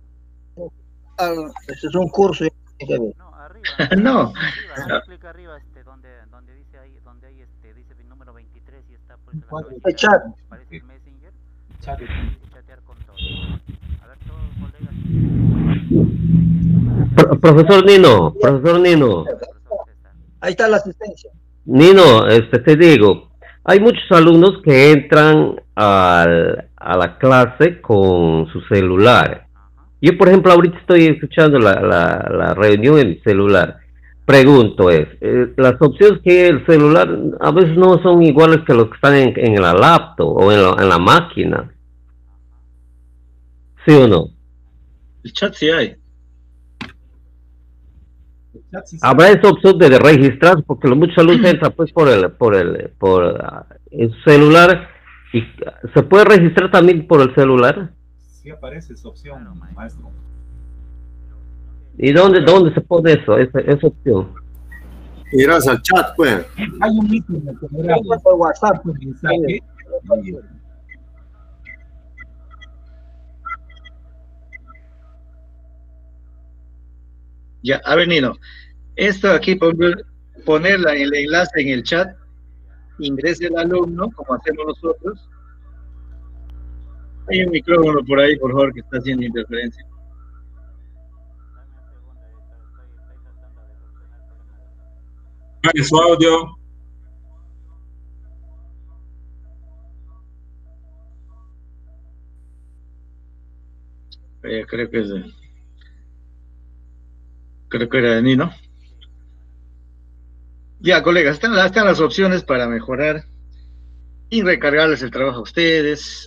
Este es un curso. No, arriba. No. Clic arriba, donde dice ahí, donde hay dice el número 23 y está pues el chat. Parece el Messenger. Chat. Chatear con todos. A ver, todos colegas. Profesor Nino. Ahí está la asistencia. Nino, te digo, hay muchos alumnos que entran a la clase con su celular Yo, por ejemplo, ahorita estoy escuchando la reunión en mi celular. Pregunto las opciones que el celular a veces no son iguales que los que están en la laptop o en la máquina. ¿Sí o no? El chat sí hay. Habrá esa opción de registrar, porque muchos alumnos entran pues por el celular, y se puede registrar también por el celular. Sí aparece esa opción, maestro. ¿Y dónde se pone eso, esa opción? Irás al chat, pues. Hay un ítem por WhatsApp. Ya, a ver, Nino, esto aquí, ponerla el enlace en el chat, ingrese el alumno, como hacemos nosotros. Hay un micrófono por ahí, por favor, que está haciendo interferencia. Su audio. Creo que era de Nino. Ya, colegas, están las opciones para mejorar y recargarles el trabajo a ustedes.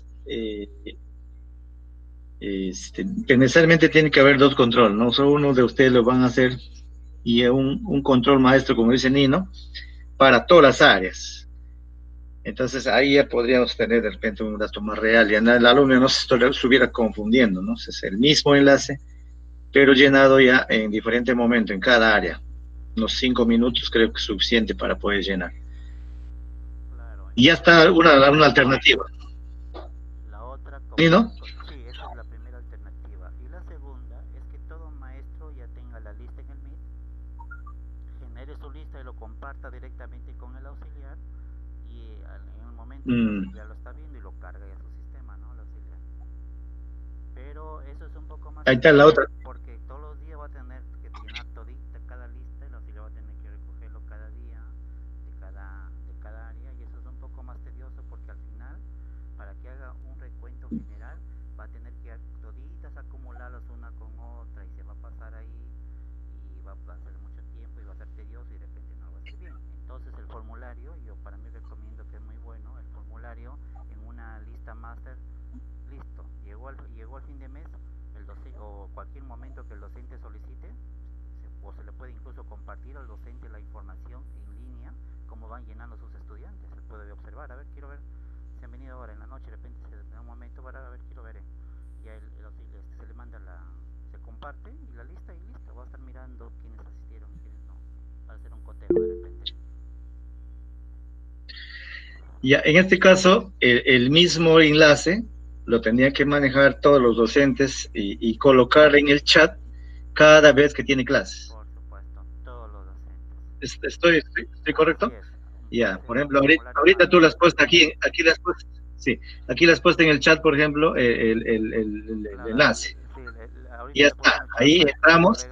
Que necesariamente tiene que haber dos controles, ¿no? Solo uno de ustedes lo van a hacer y un control maestro, como dice Nino, para todas las áreas. Entonces ahí ya podríamos tener de repente un dato más real y el alumno no se estuviera confundiendo, ¿no? Es el mismo enlace, pero llenado ya en diferente momento en cada área. Unos 5 minutos creo que es suficiente para poder llenar. Y ya está una alternativa. ¿Sí, no? Sí, esa es la primera alternativa. Y la segunda es que todo maestro ya tenga la lista en el Meet, genere su lista y lo comparta directamente con el auxiliar, y en un momento ya lo está viendo y lo carga ya a su sistema, ¿no? El auxiliar. Pero eso es un poco más... Ahí está la otra. Porque todos los días va a tener que llenar todita cada lista, el auxiliar va a tener que recogerlo cada día de cada área, y eso es un poco más tedioso porque al final, para que haga un recuento general, va a tener que toditas acumularlas una con otra y se va a pasar ahí y va a pasar mucho tiempo y va a ser tedioso y de repente no va a ser bien. Entonces el formulario, yo para mí recomiendo que es muy bueno, el formulario en una lista máster, listo, llegó al fin de mes, el docente, o cualquier momento que el docente solicite, se le puede incluso compartir al docente la información en línea, cómo van llenando sus estudiantes, se puede observar, a ver, quiero ver, se han venido ahora en la noche, de repente se da un momento para a ver, quiero ver, ya se le manda se comparte y la lista y listo, va a estar mirando quiénes asistieron, quiénes no, para hacer un conteo de repente. Ya, en este caso, el mismo enlace lo tendrían que manejar todos los docentes y colocar en el chat cada vez que tiene clases. Por supuesto, todos los docentes. ¿Estoy correcto? Ya, por ejemplo, ahorita tú las has puesto aquí las has puesto, sí, aquí las has puesto en el chat, por ejemplo, el enlace. Y ya está, ahí entramos.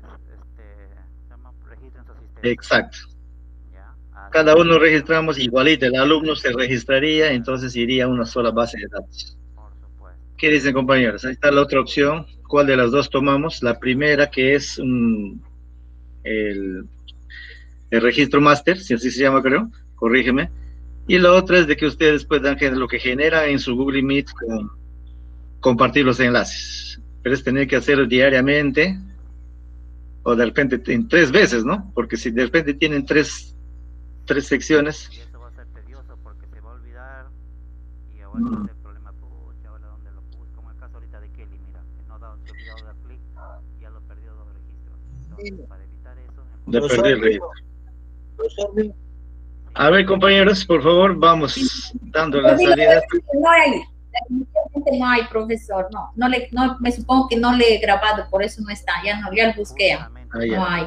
Exacto. Cada uno registramos igualito, el alumno se registraría, entonces iría a una sola base de datos. ¿Qué dicen, compañeros? Ahí está la otra opción. ¿Cuál de las dos tomamos? La primera, que es el registro máster, si así se llama, creo, corrígeme. Y la otra es de que ustedes puedan lo que genera en su Google Meet, compartir los enlaces. Pero es tener que hacerlo diariamente, o de repente en 3 veces, ¿no? Porque si de repente tienen tres secciones. Y eso va a ser tedioso porque se va a olvidar y ahora va a ser problema, pucha, ahora dónde lo puse, como el caso ahorita de Kelly, mira, que no se olvidó de dar clic, ya lo perdió 2 registros. Entonces, para evitar eso... De perder el registro. A ver, compañeros, por favor, vamos dando las salidas. No hay, definitivamente no hay, profesor, no, me supongo que no le he grabado, por eso no está, ya lo busqué, no hay.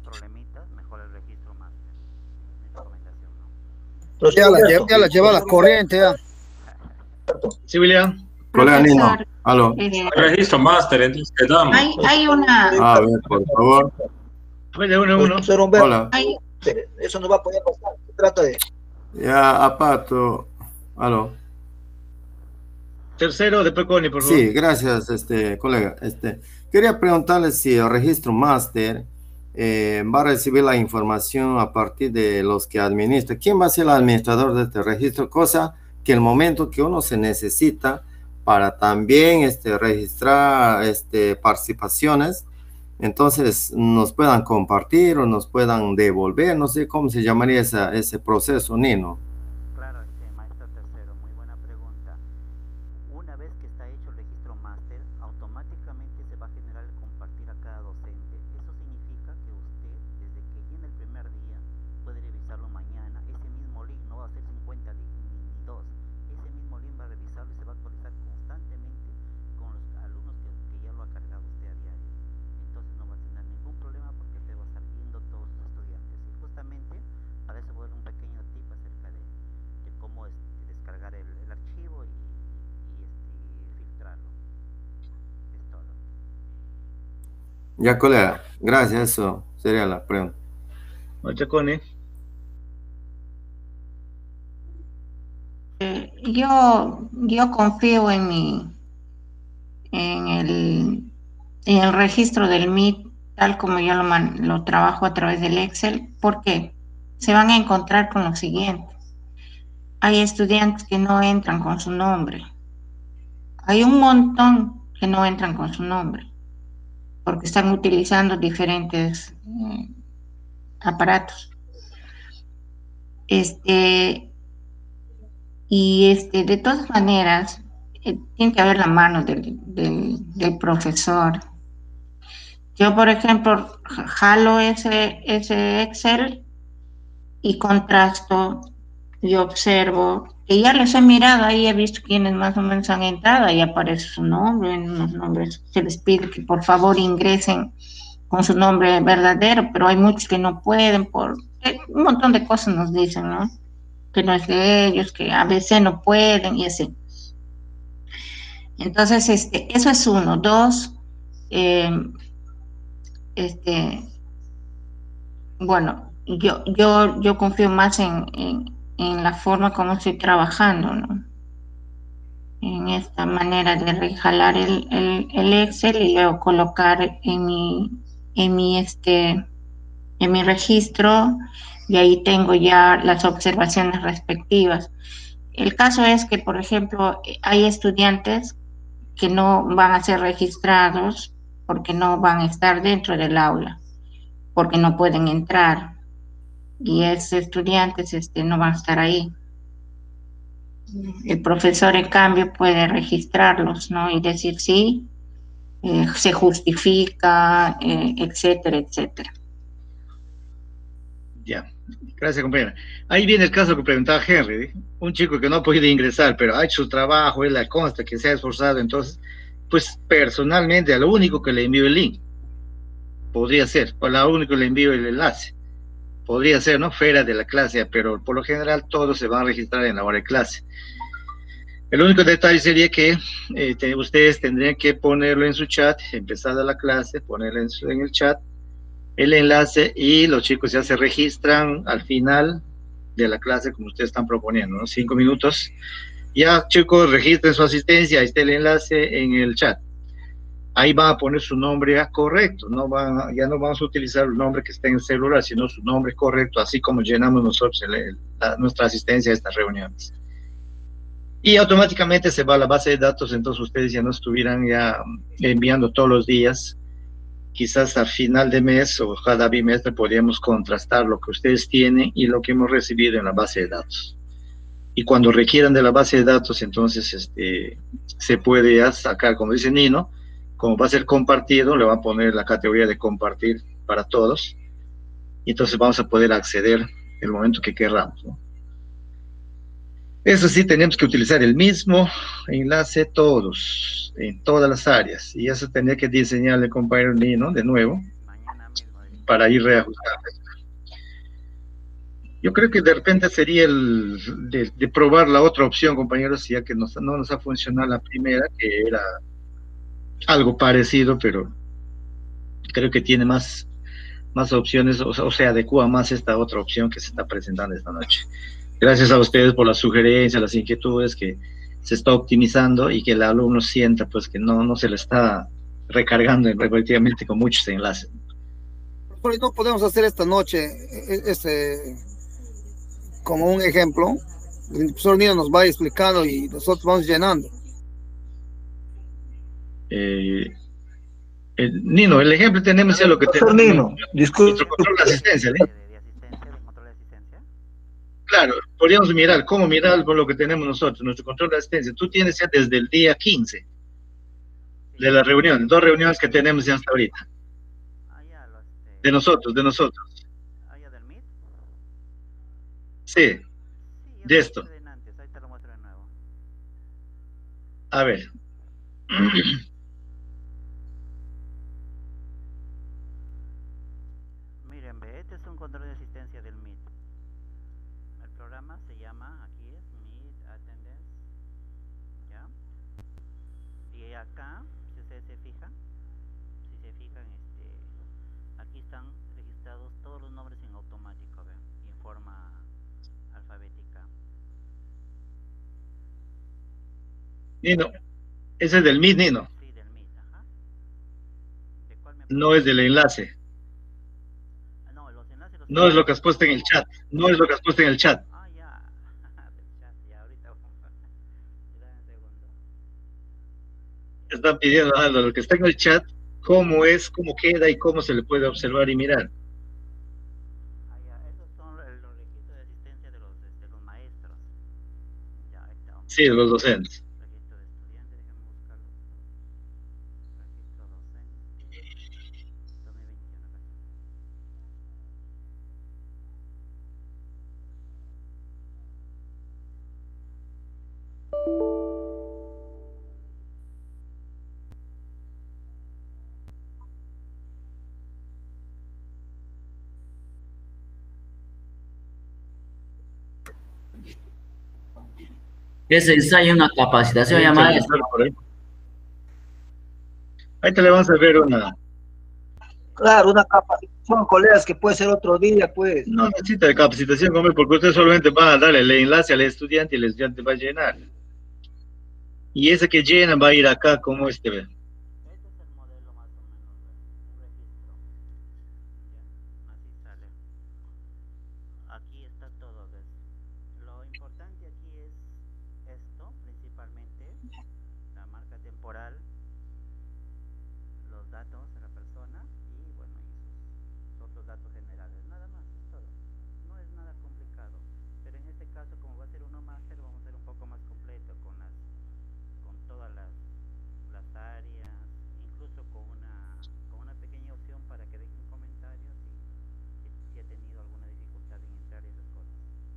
Ya la lleva la corriente, ya. Sí, William. Colega Nino, aló. Registro máster, entonces quedamos. Hay una... A ver, por favor. Uno. Hola. Eso no va a poder pasar. Se trata de... Ya, Apato. Aló. Tercero, después Connie, por favor. Sí, gracias, colega. Quería preguntarle si el registro máster va a recibir la información a partir de los que administran. ¿Quién va a ser el administrador de este registro? Cosa que el momento que uno se necesita para también registrar participaciones, entonces nos puedan compartir o nos puedan devolver, no sé cómo se llamaría ese proceso, Nino. Claro, maestro Tercero, muy buena pregunta. Una vez que está hecho el registro máster, automáticamente se va a generar el compartir a cada docente. Eso significa que usted, desde que llene el primer día, puede revisarlo mañana. Ese mismo link no va a ser 50 links ni 2. Ese mismo link va a revisarlo y se va a actualizar constantemente con los alumnos que ya lo ha cargado usted a diario. Entonces no va a tener ningún problema porque usted va a estar viendo todos sus estudiantes. Y justamente para eso voy a dar un pequeño tip acerca de cómo descargar el archivo y filtrarlo. Es todo. Ya, colega, gracias, eso sería la pregunta. Muchas Connie. Yo confío en el registro del MIT, tal como yo lo trabajo a través del Excel. ¿Por qué? Se van a encontrar con lo siguiente. Hay estudiantes que no entran con su nombre. Hay un montón que no entran con su nombre, porque están utilizando diferentes aparatos. De todas maneras, tiene que haber la mano del profesor. Yo, por ejemplo, jalo ese Excel y contrasto y observo, que ya les he mirado, ahí he visto quienes más o menos han entrado, ahí aparece su nombre, en los nombres se les pide que por favor ingresen con su nombre verdadero, pero hay muchos que no pueden, por un montón de cosas nos dicen, ¿no? Que no es de ellos, que a veces no pueden y así. Entonces, eso es uno. Dos, bueno, yo confío más en la forma como estoy trabajando, ¿no? En esta manera de rejalar el Excel y luego colocar en mi registro, y ahí tengo ya las observaciones respectivas. El caso es que, por ejemplo, hay estudiantes que no van a ser registrados porque no van a estar dentro del aula, porque no pueden entrar, y esos estudiantes no van a estar ahí. El profesor, en cambio, puede registrarlos, ¿no? Y decir sí, se justifica, etcétera, etcétera. Ya, gracias, compañera. Ahí viene el caso que preguntaba Henry, ¿eh? Un chico que no ha podido ingresar, pero ha hecho su trabajo, él le consta que se ha esforzado, entonces, pues personalmente, a lo único que le envío el link, podría ser, o a lo único que le envío el enlace, podría ser, ¿no? Fuera de la clase, pero por lo general todos se van a registrar en la hora de clase. El único detalle sería que ustedes tendrían que ponerlo en su chat, empezada la clase, ponerlo en el chat, el enlace, y los chicos ya se registran al final de la clase como ustedes están proponiendo, ¿no? 5 minutos. Ya, chicos, registren su asistencia, ahí está el enlace en el chat. Ahí van a poner su nombre correcto, ya no vamos a utilizar el nombre que está en el celular, sino su nombre correcto, así como llenamos nosotros nuestra asistencia a estas reuniones. Y automáticamente se va a la base de datos, entonces ustedes ya no estuvieran ya enviando todos los días. Quizás a final de mes o cada bimestre podríamos contrastar lo que ustedes tienen y lo que hemos recibido en la base de datos. Y cuando requieran de la base de datos, entonces se puede ya sacar, como dice Nino, como va a ser compartido, le va a poner la categoría de compartir para todos. Y entonces vamos a poder acceder el momento que queramos, ¿no? Eso sí, tenemos que utilizar el mismo enlace todos, en todas las áreas. Y eso tenía que diseñarle, compañero Nino, de nuevo, para ir reajustando. Yo creo que de repente sería de probar la otra opción, compañeros, ya que no nos ha funcionado la primera, que era algo parecido, pero creo que tiene más opciones, o se adecua más esta otra opción que se está presentando esta noche. Gracias a ustedes por las sugerencias, las inquietudes, que se está optimizando y que el alumno sienta pues que no se le está recargando repetitivamente con muchos enlaces. Pero no podemos hacer esta noche como un ejemplo. El profesor Nino nos va explicando y nosotros vamos llenando. Nino, el ejemplo tenemos ya lo que Profesor tenemos. Nino, disculpe. Nuestro control de asistencia, ¿sí? Claro, podríamos mirar cómo mirar por lo que tenemos nosotros, nuestro control de asistencia. Tú tienes ya desde el día 15 de la reunión, 2 reuniones que tenemos ya hasta ahorita. De nosotros. Sí, de esto. A ver. Miren, ve, este es un control de asistencia del Meet. El programa se llama, aquí es Meet Attendance, ¿ya? Y acá, si ustedes se fijan, aquí están registrados todos los nombres en automático, ¿ven? Y en forma alfabética. Nino, ese es del Meet, Nino. Sí, del Meet, ajá. No es del enlace. No, los enlaces los... No es lo que has puesto en el chat. No es lo que has puesto en el chat. Ah, ya. Del chat, ya, ahorita vamos a... Dame un segundo. Están pidiendo algo, lo que está en el chat, cómo es, cómo queda y cómo se le puede observar y mirar. Ah, ya, esos son los registros de asistencia de los maestros. Ya, ahí está. Sí, de los docentes. Registro de estudiantes, déjame buscarlo. Registro docente 2021, acá está. Ese ensayo, una capacitación Sí, llamada. Ahí te le vamos a ver una. Claro, una capacitación, colegas, que puede ser otro día, pues. No necesita de capacitación, hombre, porque usted solamente va a darle el enlace al estudiante y el estudiante va a llenar. Y ese que llena va a ir acá como este, ve. Este es el modelo más o menos, un registro. ¿Ya? Así sale. Aquí está todo, ¿ves? Lo importante aquí es esto, principalmente, la marca temporal, los datos de la persona y, bueno, y sus otros datos generales. Nada más, es todo. No es nada complicado. Pero en este caso, como va a ser uno máster, vamos a hacer un poco más completo con todas las áreas, incluso con una pequeña opción para que dejen comentarios si ha tenido alguna dificultad en entrar y esas cosas.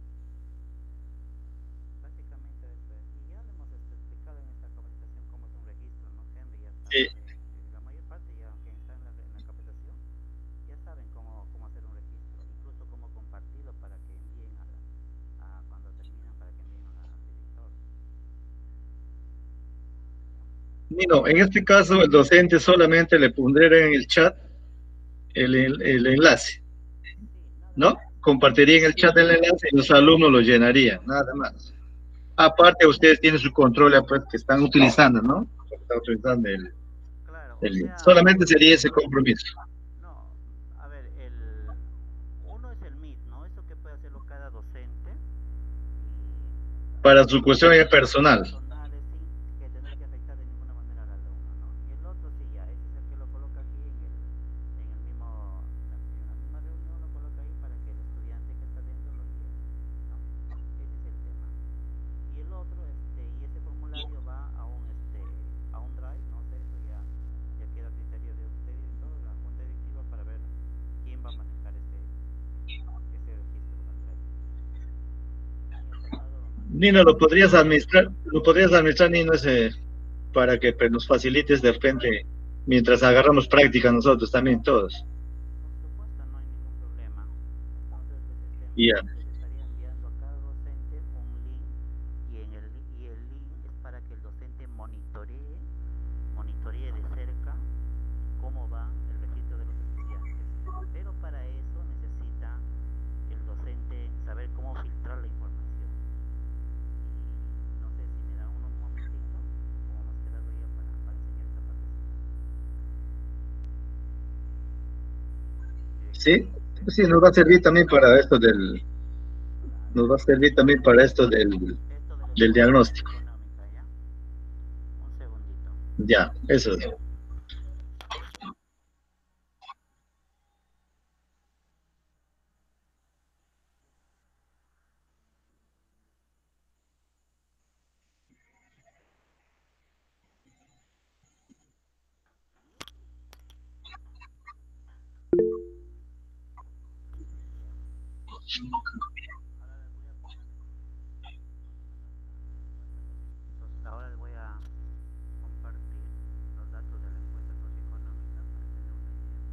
Básicamente eso es. Y ya lo hemos explicado en esta capacitación cómo es un registro, ¿no? Henry ya sabe. Sí. La mayor parte, ya aunque está en la capacitación, ya saben cómo hacer un registro, incluso cómo compartirlo para que envíen cuando terminan, para que envíen al director. Nino, en este caso el docente solamente le pondría en el chat el enlace, ¿no? Compartiría en el chat el enlace y los alumnos lo llenarían, nada más. Aparte, ustedes tienen su control pues, que están utilizando, ¿no? Están utilizando solamente sería ese compromiso. No, a ver, uno es el Meet, ¿no? Eso que puede hacerlo cada docente. Para su cuestión personal. Personales, sin que tener que afectar de ninguna manera al alumno, ¿no? Y el otro sí, ya, ese es el que lo coloca aquí en la misma reunión, lo coloca ahí para que el estudiante que está dentro lo lleve, ¿no? Ese es el tema. Y el otro, y ese formulario va a un drive, no sé, eso ya queda a criterio de ustedes y todo, la junta directiva, para ver quién va a manejar ese registro con el drive. Nino, lo podrías administrar, Nino, para que pues, nos facilites de repente, mientras agarramos práctica nosotros también todos. Por supuesto, no hay ningún problema. Entonces, Ya. les estaría enviando a cada docente un link y el link es para que el docente monitoree de cerca cómo va el registro de los estudiantes. Pero para eso necesita el docente saber cómo filtrar la información. No sé si me da unos Sí, sí, nos va a servir también para esto del, nos va a servir también para esto del diagnóstico. Ya, eso es. Ahora les voy a compartir los datos de la encuesta socioeconómica para tener una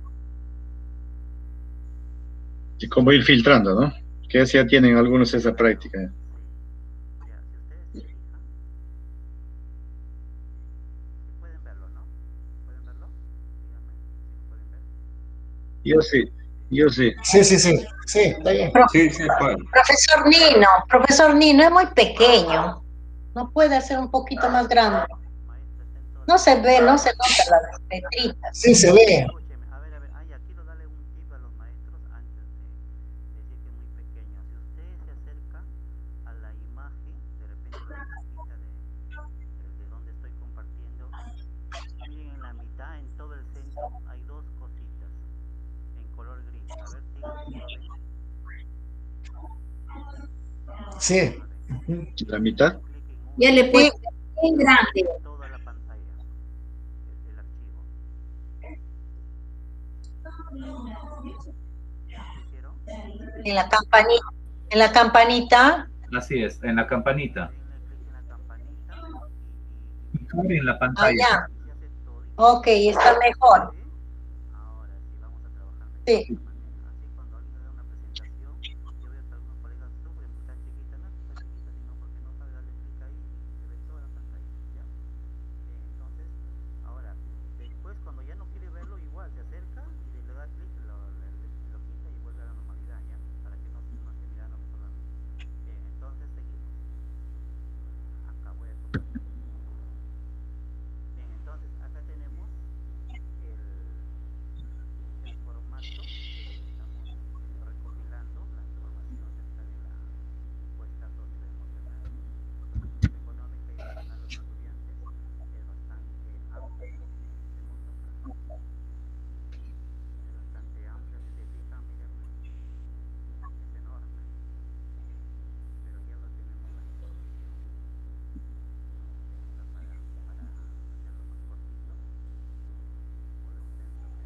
idea. Y cómo ir filtrando, ¿no? Que ya tienen algunos esa práctica. Ya, si ustedes se fijan, si pueden verlo, ¿no? ¿Pueden verlo? Díganme si lo pueden ver. Yo sí, yo sí. Sí, sí, sí, sí, está bien. Sí, sí, puede. Profesor Nino, es muy pequeño. No puede ser un poquito más grande. No se ve, no se nota las letritas. Sí, se ve. Escúcheme, a ver, ay, aquí lo darle un tip a los maestros antes de decir que es muy pequeño. Si ustedes se acercan a la imagen, de repente la imagen de donde estoy compartiendo, miren en la mitad, en todo el centro, hay dos cositas en color gris. A ver si lo ven. Sí. La mitad. Ya le puse bien grande. Toda la pantalla, el archivo. ¿Hicieron? En la campanita. En la campanita. Así es, en la campanita. Denle clic en la campanita En la Ah, pantalla. ya. Ok, está mejor. Ahora sí vamos a trabajar mejor. Sí. Así cuando alguien da una presentación, yo veo que algunos colegas sufren porque está chiquita, no está chiquita, sino porque no sabe darle clic ahí y se ve toda la pantalla. ¿Ya? Entonces, ahora, después cuando ya no quiere verlo, igual se acerca y le da clic, lo quita y vuelve a la normalidad, ¿ya? Para que no esté mirando solamente. Bien, entonces seguimos. Acá voy a copiar. Bien, entonces acá tenemos el formato que estamos recopilando la información acerca de la encuesta socioemocional, económica y emocional de los estudiantes. Es bastante amplia, es bastante amplia, si se fijan, miren, es enorme, pero ya lo tenemos la información. Para hacerlo más cortito, puede usted saber.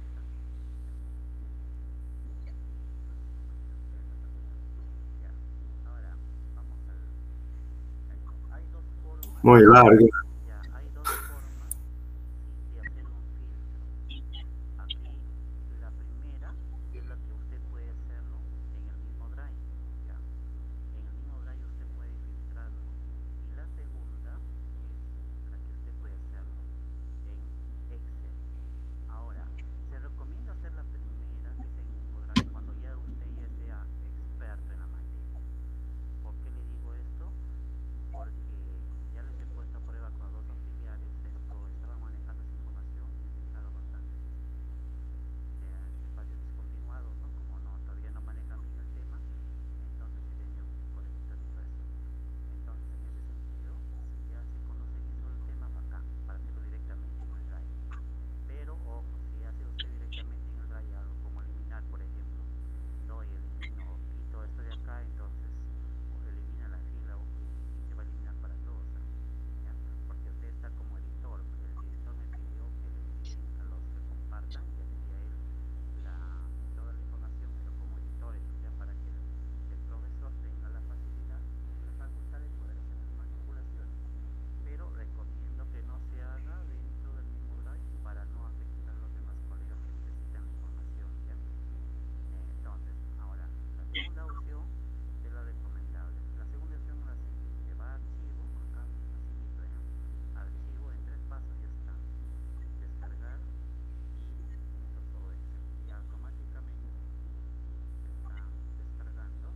Ya, ahora vamos hay dos formas. Muy largo. Ya, hay dos formas de hacer un filtro. Aquí la primera es la que usted puede hacerlo en el mismo Drive. Ya, en el mismo Drive usted puede filtrarlo. Y la segunda es la que usted puede hacerlo en Excel. Ahora, se recomienda hacer la primera, que es en el mismo Drive, cuando ya usted ya sea experto en la materia. ¿Por qué le digo esto? Porque ya les he puesto a prueba con los dos auxiliares, estaban manejando esa información y he llegado bastante espacios descontinuados, ¿no? Como no, todavía no manejan bien el tema, entonces he tenido por evitar todo eso. Entonces, en ese sentido, si ya se conoce bien sobre el tema, bacán, para hacerlo directamente en el Drive. Pero, ojo, si hace usted directamente en el Drive algo como eliminar, por ejemplo, doy, elimino, quito esto de acá, entonces elimina la fila y se va a eliminar para todos, ¿ya? Porque usted está como editor, el director me pidió que le envíen a los que compartan, ya le envía él toda la información, pero como editores, ya para que el profesor tenga la facilidad y la facultad de poder hacer las manipulaciones. Pero recomiendo que no se haga dentro del mismo Drive para no afectar a los demás colegas que necesitan la información, ¿ya? Entonces, ahora, la segunda opción es la recomendable. La segunda opción es la siguiente: va a archivo, acá, así mismo, archivo, en 3 pasos ya está. Descargar y entro todo Excel. Y automáticamente está descargando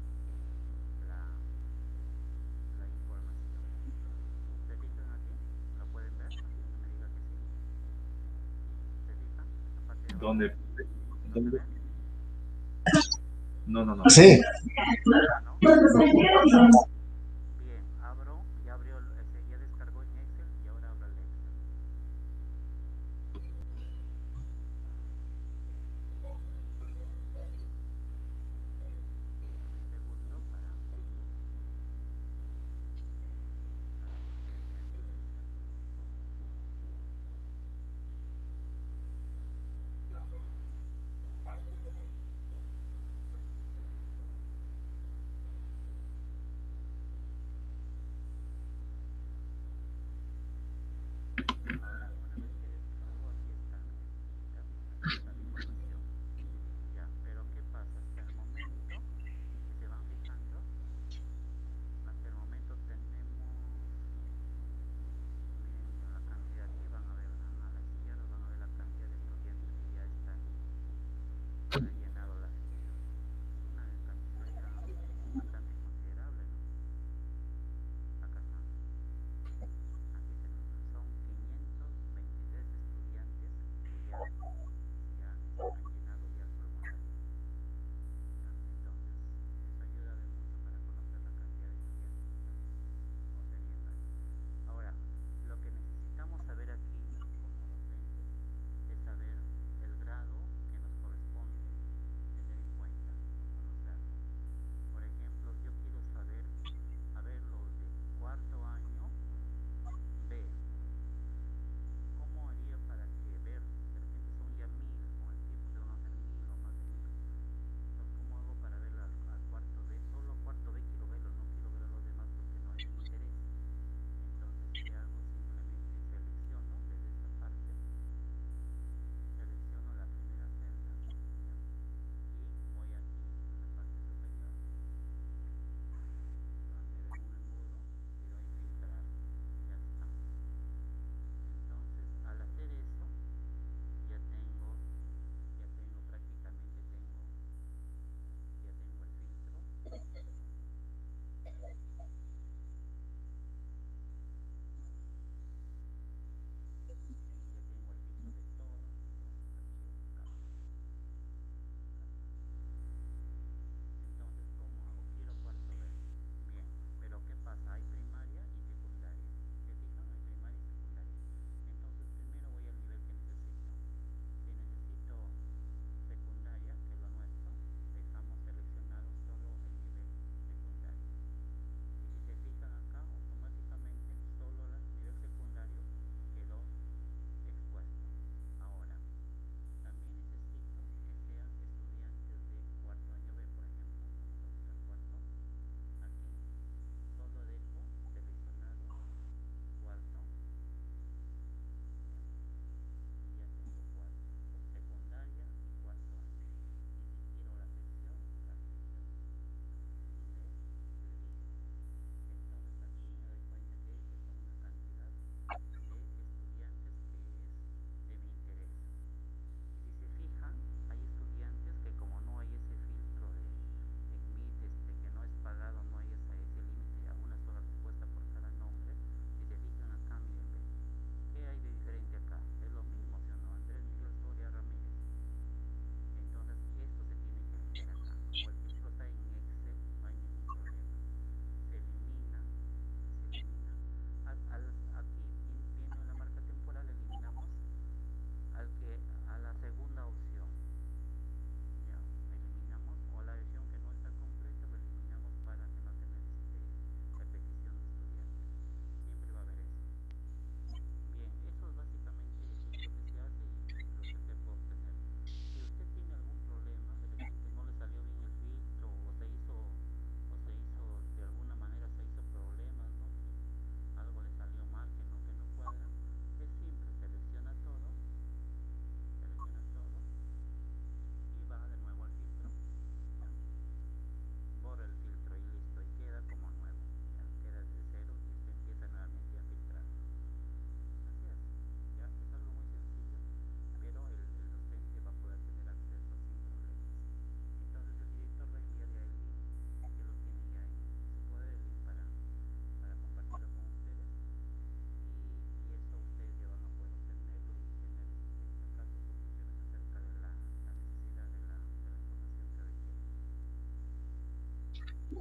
la información. ¿Se fijan aquí? ¿Lo pueden ver? Así que me diga que sí. ¿Se fijan? Esta parte de abajo. ¿Dónde? No, no, no. Sí. Bien, abro, ya abrió, ya descargó en Excel y ahora abro el Excel. Segundo para...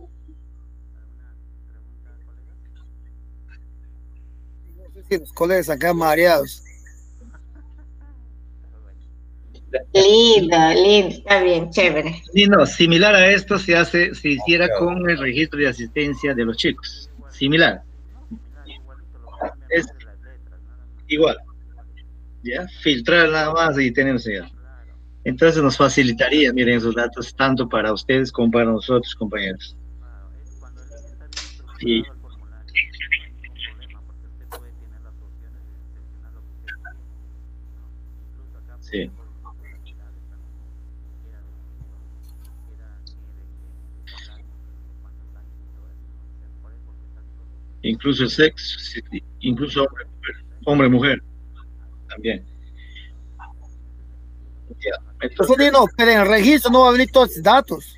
No sé si los colegas acá mareados. Lindo, lindo, está bien, chévere. Sí, no, similar a esto se hiciera con el registro de asistencia de los chicos. Similar. Es igual. ¿Ya? Filtrar nada más y tenemos ya. Entonces nos facilitaría, miren, esos datos tanto para ustedes como para nosotros, compañeros. Y sí. Incluso el sexo, incluso hombre, mujer, también. Ya. Entonces, no, pero en el registro no va a venir todos esos datos.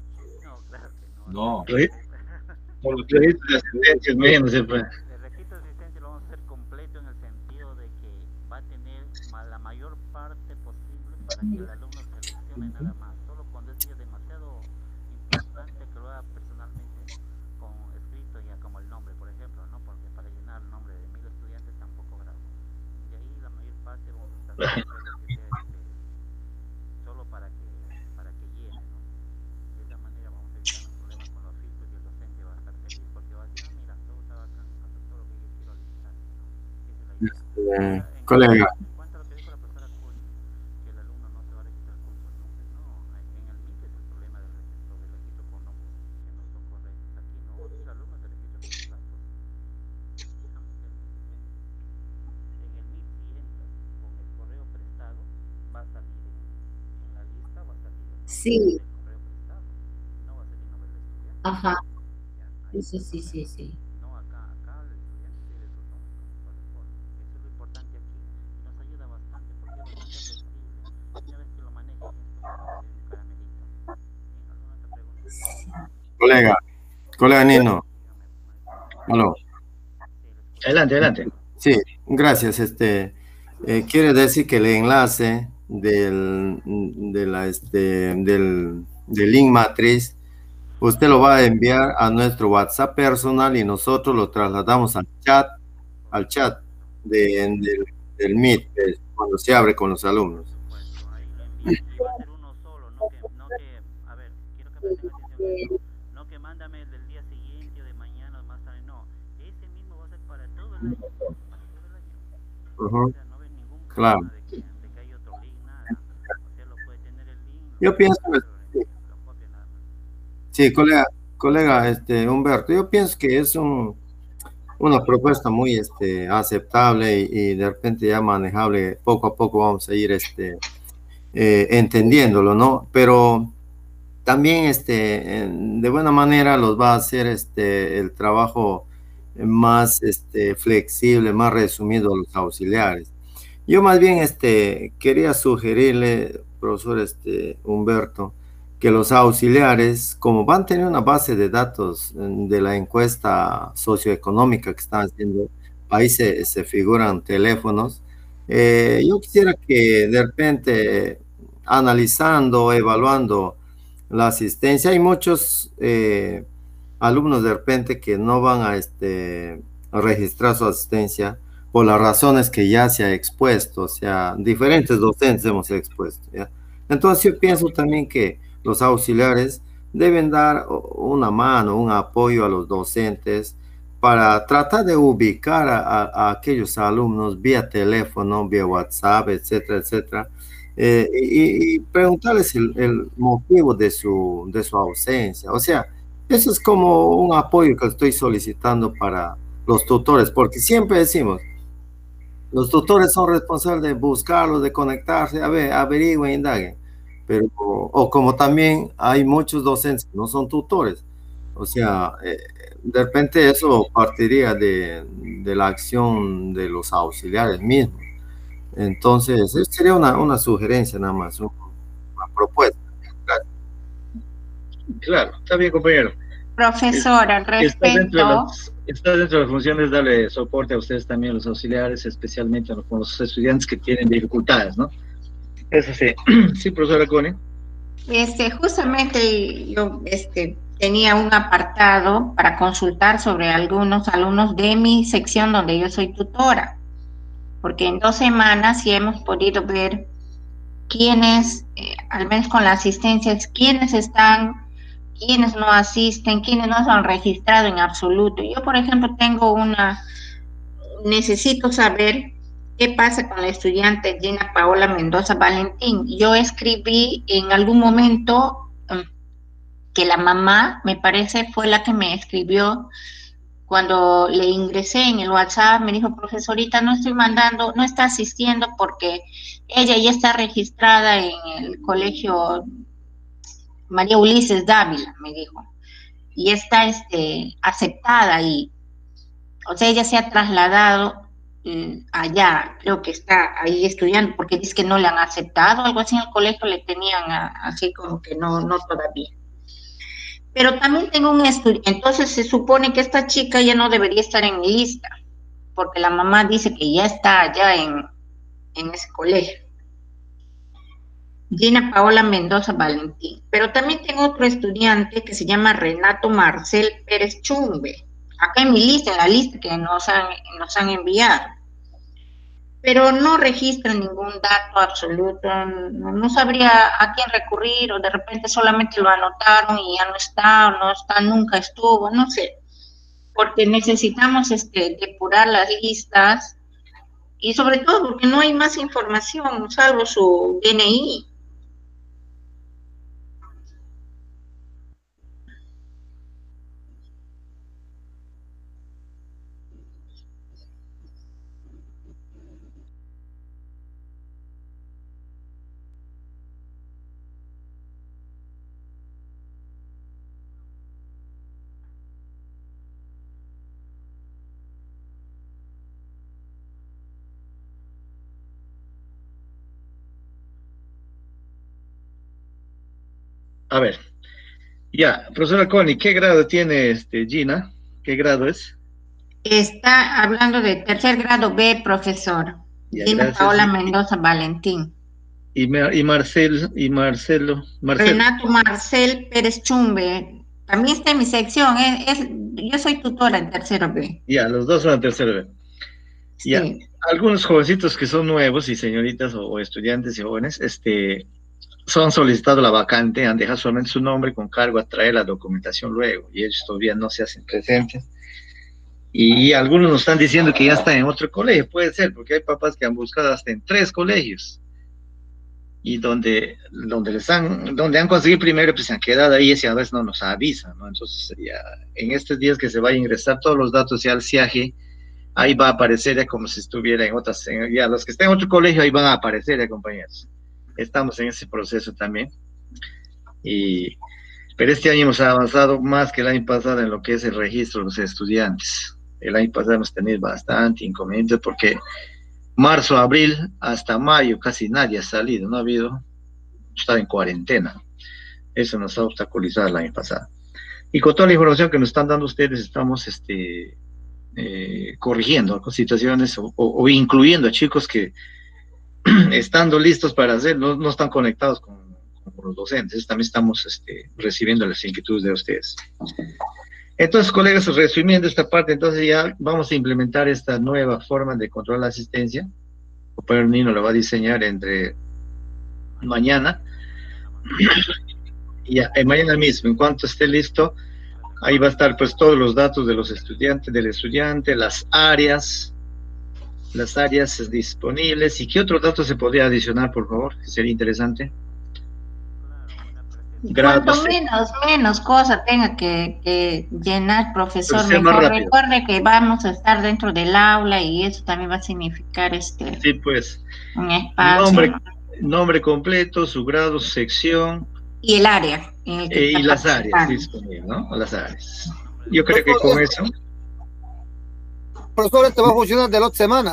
No. Por los registros de asistencia, menos. El registro de asistencia lo vamos a hacer completo en el sentido de que va a tener la mayor parte posible para que el alumno seleccione nada más. Solo cuando es demasiado importante que lo haga personalmente con escrito ya como el nombre, por ejemplo, ¿no? Porque para llenar el nombre de 1000 estudiantes tampoco grave. De ahí la mayor parte vamos a estar solo para que llene, ¿no? De esa manera vamos a evitar un problema con los filtros y el docente va a estar feliz porque va a decir, mira, todo está bacán, hace todo lo que yo quiero listar, ¿no? Esa es la idea. Colega. En cuanto a lo que dijo la profesora Curi, que el alumno no se va a registrar con su nombre, no, en el MIT es el problema del registro con nombres que no son correctos. Aquí no, aquí el alumno se registra con sus datos. En el MIT si entras con el correo prestado, va a salir en la lista, va a salir el nombre Sí. del correo prestado, no va a salir el nombre del estudiante. Ajá. Sí. No, acá el estudiante tiene su nombre como corresponde. Eso es lo importante aquí y nos ayuda bastante porque es bastante flexible. Una vez que lo manejen esto, va a ser un caramelito. ¿Alguna otra pregunta? Colega Nino. Aló. Adelante. Sí, gracias. Quiere decir que el enlace del link matriz, usted lo va a enviar a nuestro WhatsApp personal y nosotros lo trasladamos al chat del Meet, cuando se abre con los alumnos. No que mándame el del día siguiente o de mañana o más tarde, no. Ese mismo va a ser para todo el año. Uh-huh. Claro. Yo pienso, sí, colega Humberto, yo pienso que es una propuesta muy aceptable y de repente ya manejable. Poco a poco vamos a ir entendiéndolo, ¿no? Pero también de buena manera los va a hacer el trabajo más flexible, más resumido a los auxiliares. Yo más bien quería sugerirle, profesor Humberto, que los auxiliares, como van a tener una base de datos de la encuesta socioeconómica que están haciendo, ahí se figuran teléfonos. Yo quisiera que de repente, analizando, evaluando la asistencia, hay muchos alumnos de repente que no van a registrar su asistencia por las razones que ya se ha expuesto, o sea, diferentes docentes hemos expuesto, ¿ya? Entonces yo pienso también que los auxiliares deben dar una mano, un apoyo a los docentes para tratar de ubicar a aquellos alumnos vía teléfono, vía WhatsApp, etcétera, etcétera, y preguntarles el motivo de su ausencia. O sea, eso es como un apoyo que estoy solicitando para los tutores, porque siempre decimos, los tutores son responsables de buscarlos, de conectarse, a ver, averigüen, indaguen. Pero, o como también hay muchos docentes que no son tutores. O sea, de repente eso partiría de la acción de los auxiliares mismos. Entonces, eso sería una sugerencia nada más, una propuesta. Gracias. Claro, está bien, compañero. Profesor, al respecto. Está dentro de las funciones darle soporte a ustedes también, los auxiliares, especialmente con los estudiantes que tienen dificultades, ¿no? Eso sí. Sí, profesora Connie. Justamente yo tenía un apartado para consultar sobre algunos alumnos de mi sección donde yo soy tutora, porque en 2 semanas sí hemos podido ver quiénes, al menos con la asistencia, quiénes están, quiénes no asisten, quiénes no se han registrado en absoluto. Yo, por ejemplo, necesito saber qué pasa con la estudiante Gina Paola Mendoza Valentín. Yo escribí en algún momento que la mamá, me parece, fue la que me escribió cuando le ingresé en el WhatsApp. Me dijo: profesorita, no está asistiendo porque ella ya está registrada en el colegio María Ulises Dávila, me dijo, y está aceptada ahí. O sea, ella se ha trasladado allá, creo que está ahí estudiando, porque dice que no le han aceptado, algo así en el colegio le tenían así como que no todavía. Pero también tengo un estudiante, entonces se supone que esta chica ya no debería estar en mi lista, porque la mamá dice que ya está allá en ese colegio. Gina Paola Mendoza Valentín. Pero también tengo otro estudiante que se llama Renato Marcel Pérez Chumbe, acá en mi lista, en la lista que nos han enviado. Pero no registra ningún dato absoluto, no sabría a quién recurrir, o de repente solamente lo anotaron y ya no está, o no está, nunca estuvo, no sé, porque necesitamos depurar las listas, y sobre todo porque no hay más información, salvo su DNI. A ver, ya, profesora Connie, ¿qué grado tiene Gina? ¿Qué grado es? Está hablando de 3er grado B, profesor. Ya, Gina gracias. Paola Mendoza Valentín. Y Marcelo. Renato Marcel Pérez Chumbe, también está en mi sección, yo soy tutora en 3er B. Ya, los dos son en 3er B. Sí. Ya, algunos jovencitos que son nuevos, y señoritas o estudiantes y jóvenes, son solicitado la vacante, han dejado solamente su nombre con cargo a traer la documentación luego, y ellos todavía no se hacen presentes. Y algunos nos están diciendo que ya están en otro colegio, puede ser, porque hay papás que han buscado hasta en 3 colegios, y donde han conseguido primero, pues se han quedado ahí, y a veces no nos avisan, ¿no? Entonces, ya en estos días que se va a ingresar todos los datos ya al CIAGE, ahí va a aparecer ya como si estuviera en otras, ya los que estén en otro colegio, ahí van a aparecer ya, compañeros. Estamos en ese proceso también, pero este año hemos avanzado más que el año pasado en lo que es el registro de los estudiantes. El año pasado hemos tenido bastante inconvenientes porque marzo, abril, hasta mayo casi nadie ha salido, no ha habido, está en cuarentena. Eso nos ha obstaculizado el año pasado. Y con toda la información que nos están dando ustedes, estamos corrigiendo situaciones o incluyendo a chicos que estando listos para hacer, no están conectados con los docentes. También estamos recibiendo las inquietudes de ustedes. Entonces, colegas, resumiendo esta parte, entonces ya vamos a implementar esta nueva forma de controlar la asistencia. El compañero Nino lo va a diseñar entre mañana. Ya, mañana mismo, en cuanto esté listo, ahí va a estar pues todos los datos de los estudiantes, del estudiante, las áreas disponibles. ¿Y qué otro dato se podría adicionar, por favor? Que sería interesante. Cuanto menos cosa tenga que llenar, profesor, mejor. Recuerde que vamos a estar dentro del aula y eso también va a significar sí, pues, un espacio. Nombre completo, su grado, su sección. Y el área. En el que y las áreas disponibles, ¿no? Las áreas. Yo creo que con eso... Profesor, ¿te va a funcionar de la otra semana?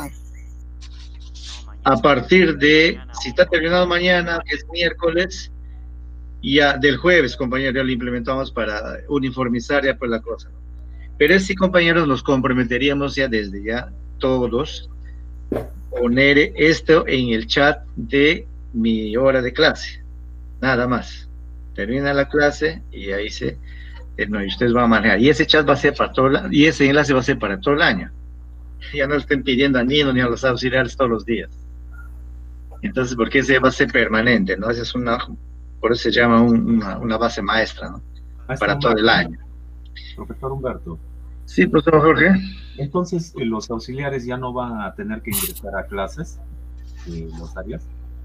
A partir de, si está terminado mañana, que es miércoles, ya del jueves, compañeros, ya lo implementamos para uniformizar ya pues la cosa, ¿no? Pero sí, compañeros, nos comprometeríamos ya desde ya todos poner esto en el chat de mi hora de clase, nada más. Termina la clase y ahí se No, y ustedes van a manejar. Y ese chat va a ser para todo y ese enlace va a ser para todo el año. Ya no estén pidiendo a Nino ni a los auxiliares todos los días. Entonces, porque ese va a ser permanente, ¿no? Esa es por eso se llama una base maestra, ¿no? Para todo el año. Profesor Humberto. Sí, profesor Jorge. Entonces, ¿los auxiliares ya no van a tener que ingresar a clases los áreas?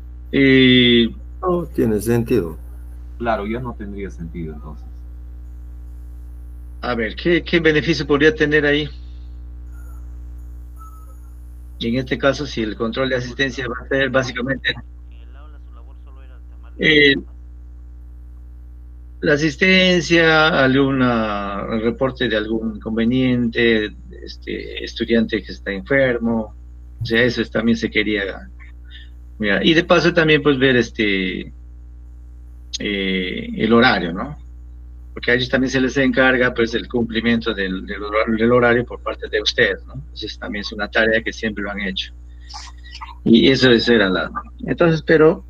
No tiene sentido. Claro, ya no tendría sentido entonces. A ver, ¿qué beneficio podría tener ahí? Y en este caso, si el control de asistencia va a ser básicamente la asistencia, el reporte de algún inconveniente, estudiante que está enfermo, o sea, eso también se quería mirar. Y de paso también pues ver el horario, ¿no? Porque a ellos también se les encarga pues el cumplimiento del horario por parte de ustedes, ¿no? Entonces también es una tarea que siempre lo han hecho. Y eso era Entonces, pero...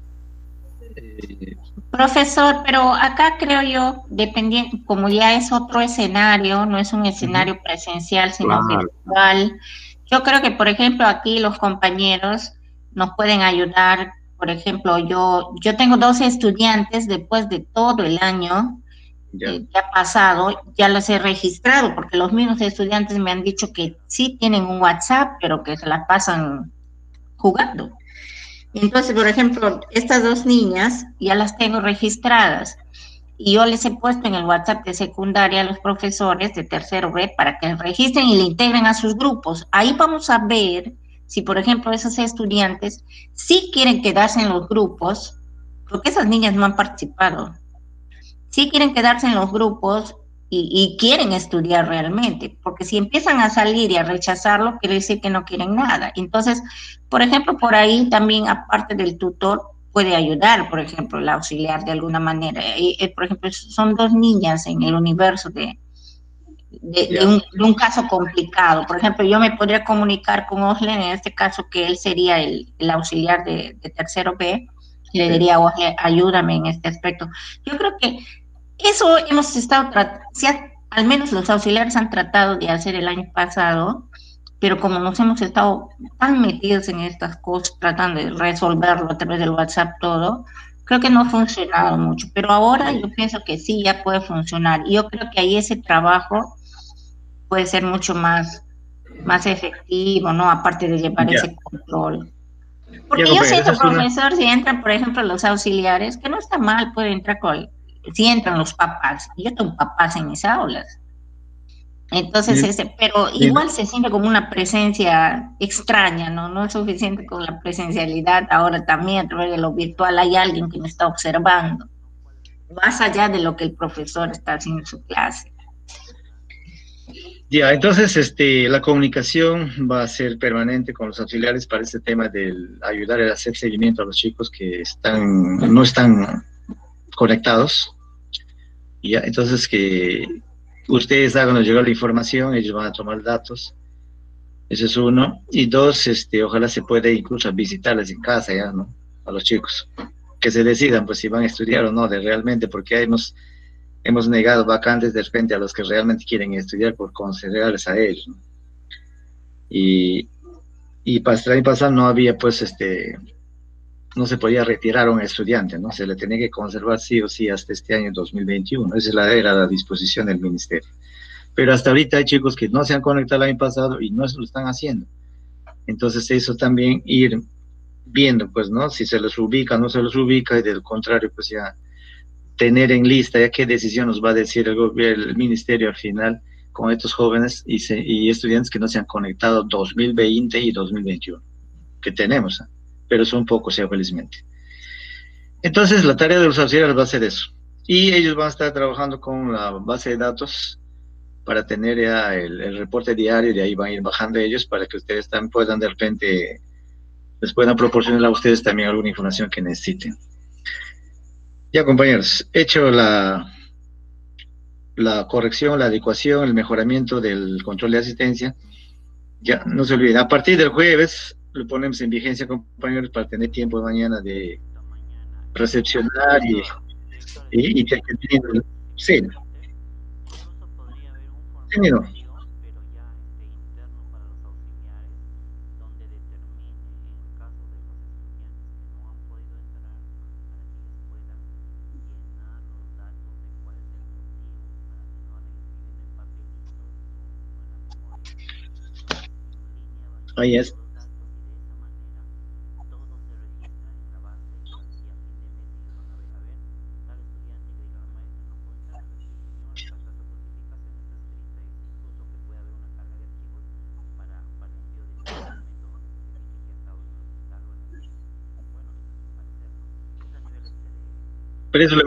Profesor, pero acá creo yo, dependiendo, como ya es otro escenario, no es un escenario presencial, sino virtual, yo creo que, por ejemplo, aquí los compañeros nos pueden ayudar. Por ejemplo, yo tengo 12 estudiantes después de todo el año que ha pasado, ya los he registrado, porque los mismos estudiantes me han dicho que sí tienen un WhatsApp, pero que se la pasan jugando. Entonces, por ejemplo, estas 2 niñas ya las tengo registradas y yo les he puesto en el WhatsApp de secundaria a los profesores de tercero B para que registren y le integren a sus grupos. Ahí vamos a ver si, por ejemplo, esos estudiantes sí quieren quedarse en los grupos, porque esas niñas no han participado. Sí quieren quedarse en los grupos y quieren estudiar realmente, porque si empiezan a salir y a rechazarlo, quiere decir que no quieren nada. Entonces, por ejemplo, por ahí también, aparte del tutor, puede ayudar, por ejemplo, el auxiliar de alguna manera. Por ejemplo, son 2 niñas en el universo de un caso complicado. Por ejemplo, yo me podría comunicar con Oslen, en este caso, que él sería el auxiliar de tercero B, y le diría, Oslen, ayúdame en este aspecto. Yo creo que eso hemos estado al menos los auxiliares han tratado de hacer el año pasado, pero como nos hemos estado tan metidos en estas cosas, tratando de resolverlo a través del WhatsApp todo, creo que no ha funcionado mucho, pero ahora yo pienso que sí, ya puede funcionar, y yo creo que ahí ese trabajo puede ser mucho más efectivo, ¿no? Aparte de llevar ese control. Porque yo siento, profesor, si entran, por ejemplo, los auxiliares, que no está mal, puede entrar si entran los papás, yo tengo papás en mis aulas, entonces pero igual se siente como una presencia extraña, ¿no? No es suficiente con la presencialidad, ahora también a través de lo virtual hay alguien que me está observando, más allá de lo que el profesor está haciendo en su clase. Ya, entonces la comunicación va a ser permanente con los auxiliares para este tema del ayudar a hacer seguimiento a los chicos que no están conectados. Ya, entonces que ustedes háganos llegar la información, ellos van a tomar datos. Eso es 1. Y 2, ojalá se pueda incluso visitarles en casa ya, ¿no? A los chicos. Que se decidan, pues, si van a estudiar o no, realmente, porque hemos negado vacantes de repente a los que realmente quieren estudiar por considerarles a ellos, ¿no? Y para el año pasado no había, pues, no se podía retirar a un estudiante, ¿no? Se le tenía que conservar sí o sí hasta este año 2021. Esa era la disposición del ministerio. Pero hasta ahorita hay chicos que no se han conectado el año pasado y no se lo están haciendo. Entonces eso también ir viendo, pues, ¿no? Si se los ubica, no se los ubica, y del contrario, pues ya tener en lista ya qué decisión nos va a decir el ministerio al final con estos jóvenes y estudiantes que no se han conectado 2020 y 2021, que tenemos, ¿eh? Pero son pocos ya, felizmente. Entonces la tarea de los auxiliares va a ser eso, y ellos van a estar trabajando con la base de datos para tener ya el reporte diario, y de ahí van a ir bajando ellos para que ustedes también puedan de repente, les puedan proporcionar a ustedes también alguna información que necesiten. Ya, compañeros, hecho la corrección, la adecuación, el mejoramiento del control de asistencia, ya no se olviden, a partir del jueves lo ponemos en vigencia, compañeros, para tener tiempo de mañana de recepcionar y sí. Nino. Ahí es. Pero eso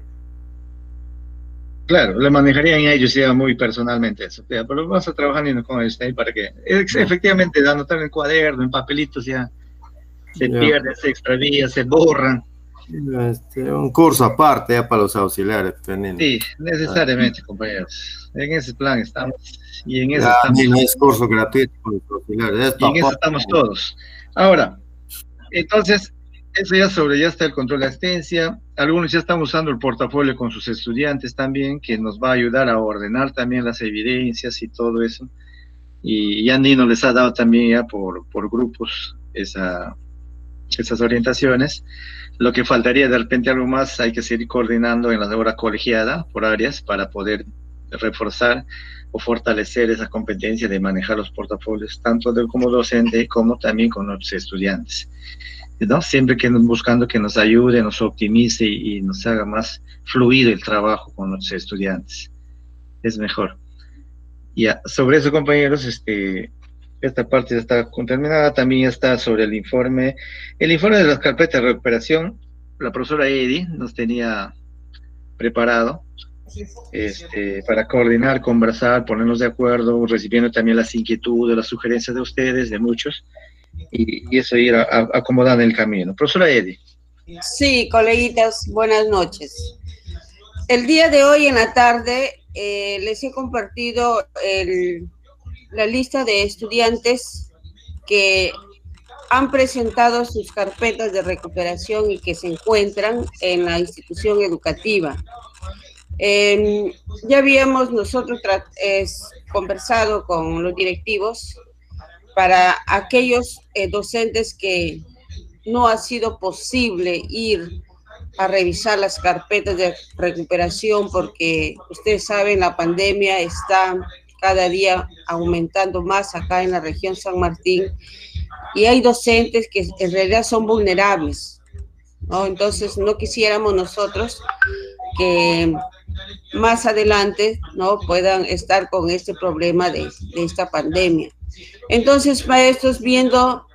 claro, le manejarían a ellos ya muy personalmente eso, pero vamos a trabajar con el STAY para que efectivamente anotar en cuaderno, en papelitos ya se pierden, se extravían, se borran. Un curso aparte ya para los auxiliares. Sí, necesariamente, compañeros. En ese plan estamos. Y en eso estamos. Es curso gratuito para los auxiliares. Y en eso estamos todos. Ahora, entonces, eso ya está el control de asistencia. Algunos ya están usando el portafolio con sus estudiantes también, que nos va a ayudar a ordenar también las evidencias y todo eso. Y ya Nino les ha dado también ya por grupos esas orientaciones. Lo que faltaría de repente algo más, hay que seguir coordinando en la hora colegiada por áreas para poder reforzar o fortalecer esa competencia de manejar los portafolios, tanto como docente como también con los estudiantes, ¿no? Siempre que buscando que nos ayude, nos optimice y nos haga más fluido el trabajo con los estudiantes. Es mejor. Ya, sobre eso, compañeros, esta parte ya está terminada. También ya está sobre el informe de las carpetas de recuperación. La profesora Eddy nos tenía preparado para coordinar, conversar, ponernos de acuerdo, recibiendo también las inquietudes, las sugerencias de ustedes, de muchos, y eso ir acomodando el camino. Profesora Eddy. Sí, coleguitas, buenas noches. El día de hoy en la tarde les he compartido la lista de estudiantes que han presentado sus carpetas de recuperación y que se encuentran en la institución educativa. Ya habíamos nosotros conversado con los directivos para aquellos docentes que no ha sido posible ir a revisar las carpetas de recuperación porque ustedes saben, la pandemia está cada día aumentando más acá en la región San Martín y hay docentes que en realidad son vulnerables, ¿no? Entonces no quisiéramos nosotros que más adelante, ¿no?, puedan estar con este problema de esta pandemia. Entonces, maestros, viendo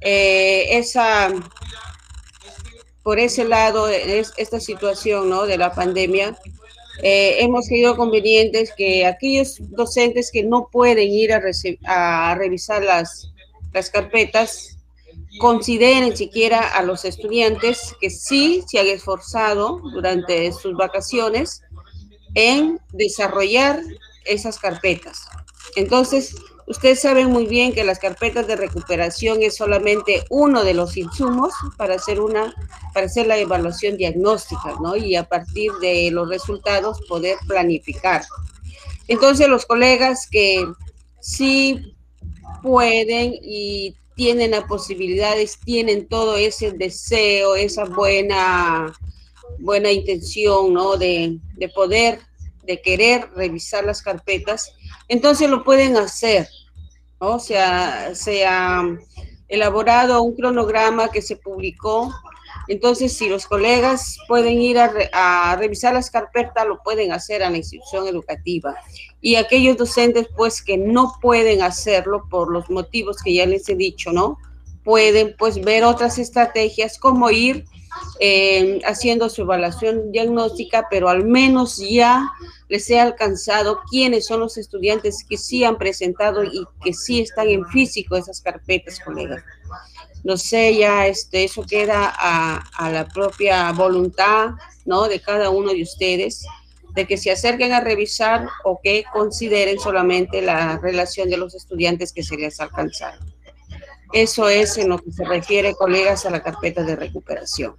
por ese lado, esta situación, ¿no?, de la pandemia, hemos creído convenientes que aquellos docentes que no pueden ir a revisar las carpetas, consideren siquiera a los estudiantes que sí se han esforzado durante sus vacaciones en desarrollar esas carpetas. Entonces, ustedes saben muy bien que las carpetas de recuperación es solamente uno de los insumos para hacer la evaluación diagnóstica, ¿no? Y a partir de los resultados poder planificar. Entonces, los colegas que sí pueden y tienen las posibilidades, tienen todo ese deseo, esa buena intención, ¿no?, de poder, de querer revisar las carpetas, entonces lo pueden hacer, ¿no? Se ha elaborado un cronograma que se publicó. Entonces, si los colegas pueden ir a revisar las carpetas, lo pueden hacer a la institución educativa. Y aquellos docentes, pues, que no pueden hacerlo por los motivos que ya les he dicho, ¿no?, pueden, pues, ver otras estrategias, como ir haciendo su evaluación diagnóstica, pero al menos ya les he alcanzado quiénes son los estudiantes que sí han presentado y que sí están en físico esas carpetas, colegas. No sé, ya eso queda a la propia voluntad, ¿no?, de cada uno de ustedes, de que se acerquen a revisar o que consideren solamente la relación de los estudiantes que se les alcanzaron. Eso es en lo que se refiere, colegas, a la carpeta de recuperación.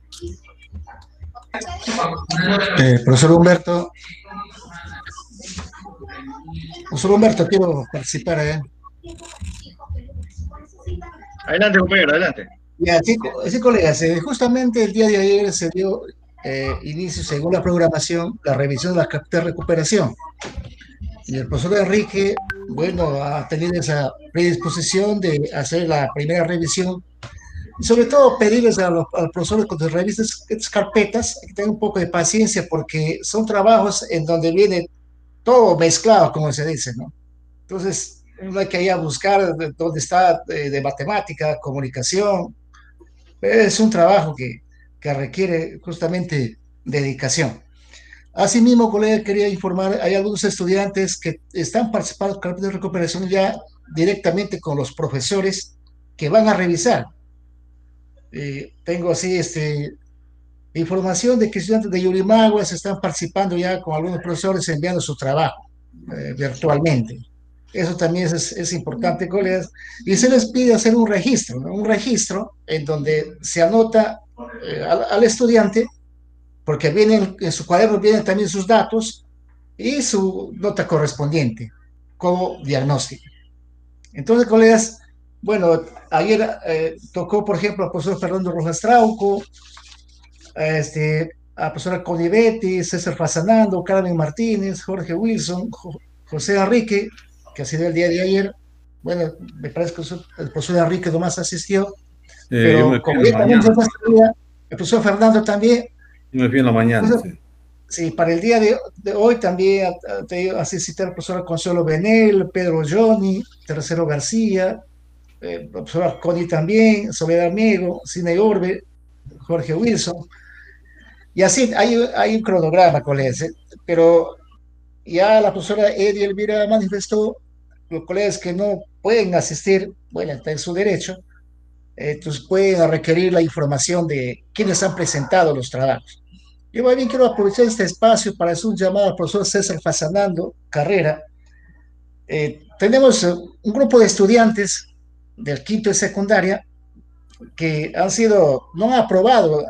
Profesor Humberto. Profesor Humberto, quiero participar. Adelante, compañero, adelante. Ya, sí, colegas, justamente el día de ayer se dio inicio, según la programación, la revisión de la carpeta de recuperación. Y el profesor Enrique, bueno, ha tenido esa predisposición de hacer la primera revisión y sobre todo pedirles a los profesores cuando revisen estas carpetas que tengan un poco de paciencia porque son trabajos en donde viene todo mezclado, como se dice, ¿no? Entonces, no hay que ir a buscar dónde está de matemática, comunicación. Es un trabajo que requiere justamente dedicación. Asimismo, colega, quería informar, hay algunos estudiantes que están participando en carpetas de recuperación ya directamente con los profesores que van a revisar. Tengo así información de que estudiantes de Yurimaguas están participando ya con algunos profesores enviando su trabajo virtualmente. Eso también es importante, colegas. Y se les pide hacer un registro, ¿no? Un registro en donde se anota al estudiante, porque en su cuaderno vienen también sus datos y su nota correspondiente como diagnóstico. Entonces, colegas, bueno, ayer tocó, por ejemplo, al profesor Fernando Rojas Trauco, a la profesora Connie Betty, César Fasanando, Carmen Martínez, Jorge Wilson, José Enrique, que ha sido el día de ayer. Bueno, me parece que el profesor Enrique nomás asistió, pero como ya también el profesor Fernando también. Yo me fui en la mañana. Entonces, sí, para el día de hoy también asistirá el profesor Consuelo Benel, Pedro Johnny, Tercero García, el profesor Connie también, Soledad Amigo, Cine Orbe, Jorge Wilson. Y así hay un cronograma, colegas, pero ya la profesora Eddie Elvira manifestó, los colegas que no pueden asistir, bueno, está en su derecho, entonces pueden requerir la información de quienes han presentado los trabajos. Yo más bien quiero aprovechar este espacio para hacer un llamado al profesor César Fasanando Carrera. Tenemos un grupo de estudiantes del quinto de secundaria que no han aprobado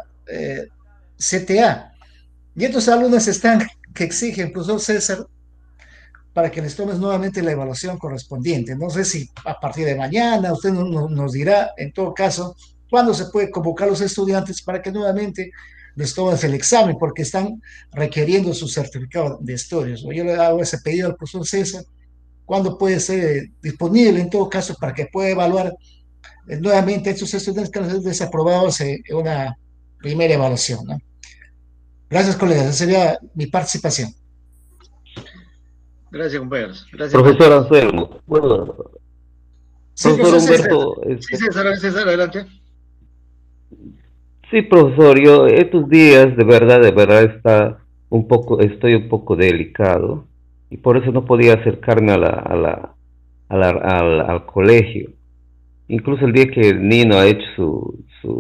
CTA. Y estos alumnos que exigen, profesor César, para que les tomes nuevamente la evaluación correspondiente. No sé si a partir de mañana usted nos dirá, en todo caso, cuándo se puede convocar a los estudiantes para que nuevamente les tomes el examen, porque están requiriendo su certificado de estudios. Yo le hago ese pedido al profesor César, cuándo puede ser disponible, en todo caso, para que pueda evaluar nuevamente a estos estudiantes que han sido desaprobados en una primera evaluación, ¿no? Gracias, colegas. Esa sería mi participación. Gracias, compañeros. Gracias, profesor Anselmo. Bueno, sí, profesor Humberto. Sí, César, adelante. Sí, profesor, yo estos días de verdad estoy un poco delicado y por eso no podía acercarme al colegio. Incluso el día que Nino ha hecho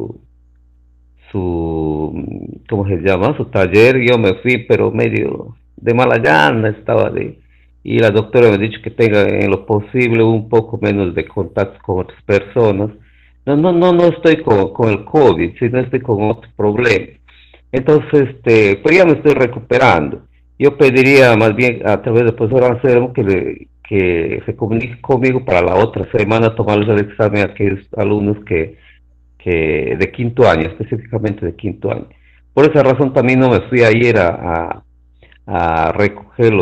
¿cómo se llama? Su taller, yo me fui, pero medio de mala gana estaba y la doctora me ha dicho que tenga en lo posible un poco menos de contacto con otras personas. No estoy con el COVID, sino estoy con otro problema. Entonces, pues ya me estoy recuperando. Yo pediría más bien a través del profesor Anselmo que se comunique conmigo para la otra semana tomarles el examen a aquellos alumnos que de quinto año, específicamente de quinto año. Por esa razón también no me fui ayer a recoger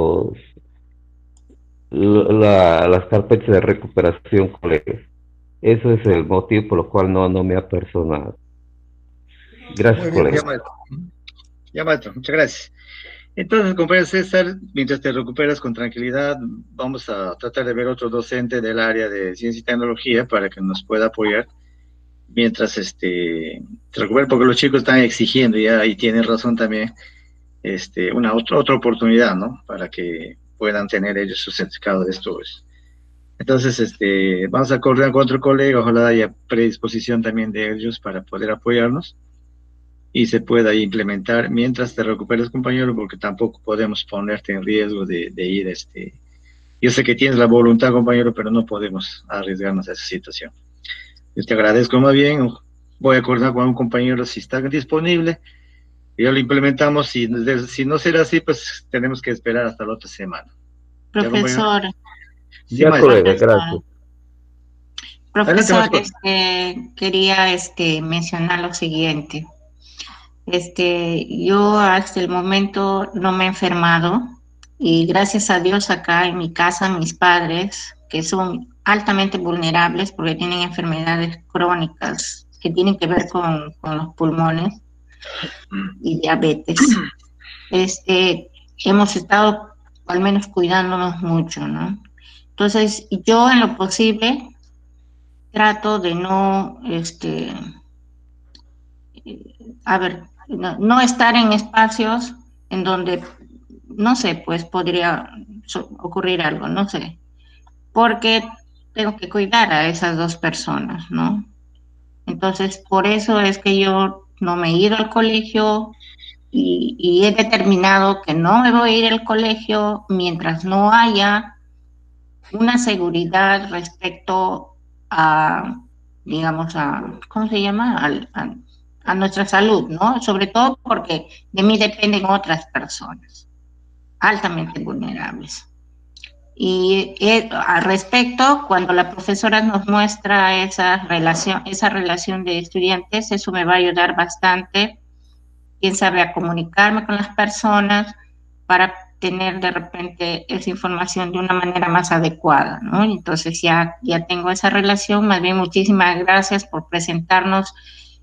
las carpetas de recuperación, colegas. Eso es el motivo por el cual no me ha personado. Gracias, colegas. Ya, maestro, muchas gracias. Entonces, compañero César, mientras te recuperas con tranquilidad, vamos a tratar de ver otro docente del área de ciencia y tecnología para que nos pueda apoyar mientras te recuperas, porque los chicos están exigiendo ya, y tienen razón también, otra oportunidad, ¿no? Para que puedan tener ellos su certificado de estudios. Entonces, vamos a coordinar con otro colega, ojalá haya predisposición también de ellos para poder apoyarnos y se pueda implementar mientras te recuperes, compañero, porque tampoco podemos ponerte en riesgo de ir. Yo sé que tienes la voluntad, compañero, pero no podemos arriesgarnos a esa situación. Yo te agradezco más bien, voy a coordinar con un compañero si está disponible, y ya lo implementamos. Si no será así, pues tenemos que esperar hasta la otra semana. Profesor. Ya, colega, gracias. Profesor, quería mencionar lo siguiente. Yo hasta el momento no me he enfermado y gracias a Dios acá en mi casa mis padres, que son altamente vulnerables porque tienen enfermedades crónicas que tienen que ver con los pulmones y diabetes, hemos estado al menos cuidándonos mucho, ¿no? Entonces, yo en lo posible trato de no, no estar en espacios en donde, no sé, pues podría ocurrir algo, no sé, porque tengo que cuidar a esas dos personas, ¿no? Entonces, por eso es que yo no me he ido al colegio y he determinado que no me voy a ir al colegio mientras no haya una seguridad respecto a, digamos, ¿cómo se llama? A nuestra salud, ¿no? Sobre todo porque de mí dependen otras personas altamente vulnerables. Y al respecto, cuando la profesora nos muestra esa relación de estudiantes, eso me va a ayudar bastante, quién sabe, a comunicarme con las personas para tener de repente esa información de una manera más adecuada, ¿no? Entonces ya tengo esa relación. Más bien, muchísimas gracias por presentarnos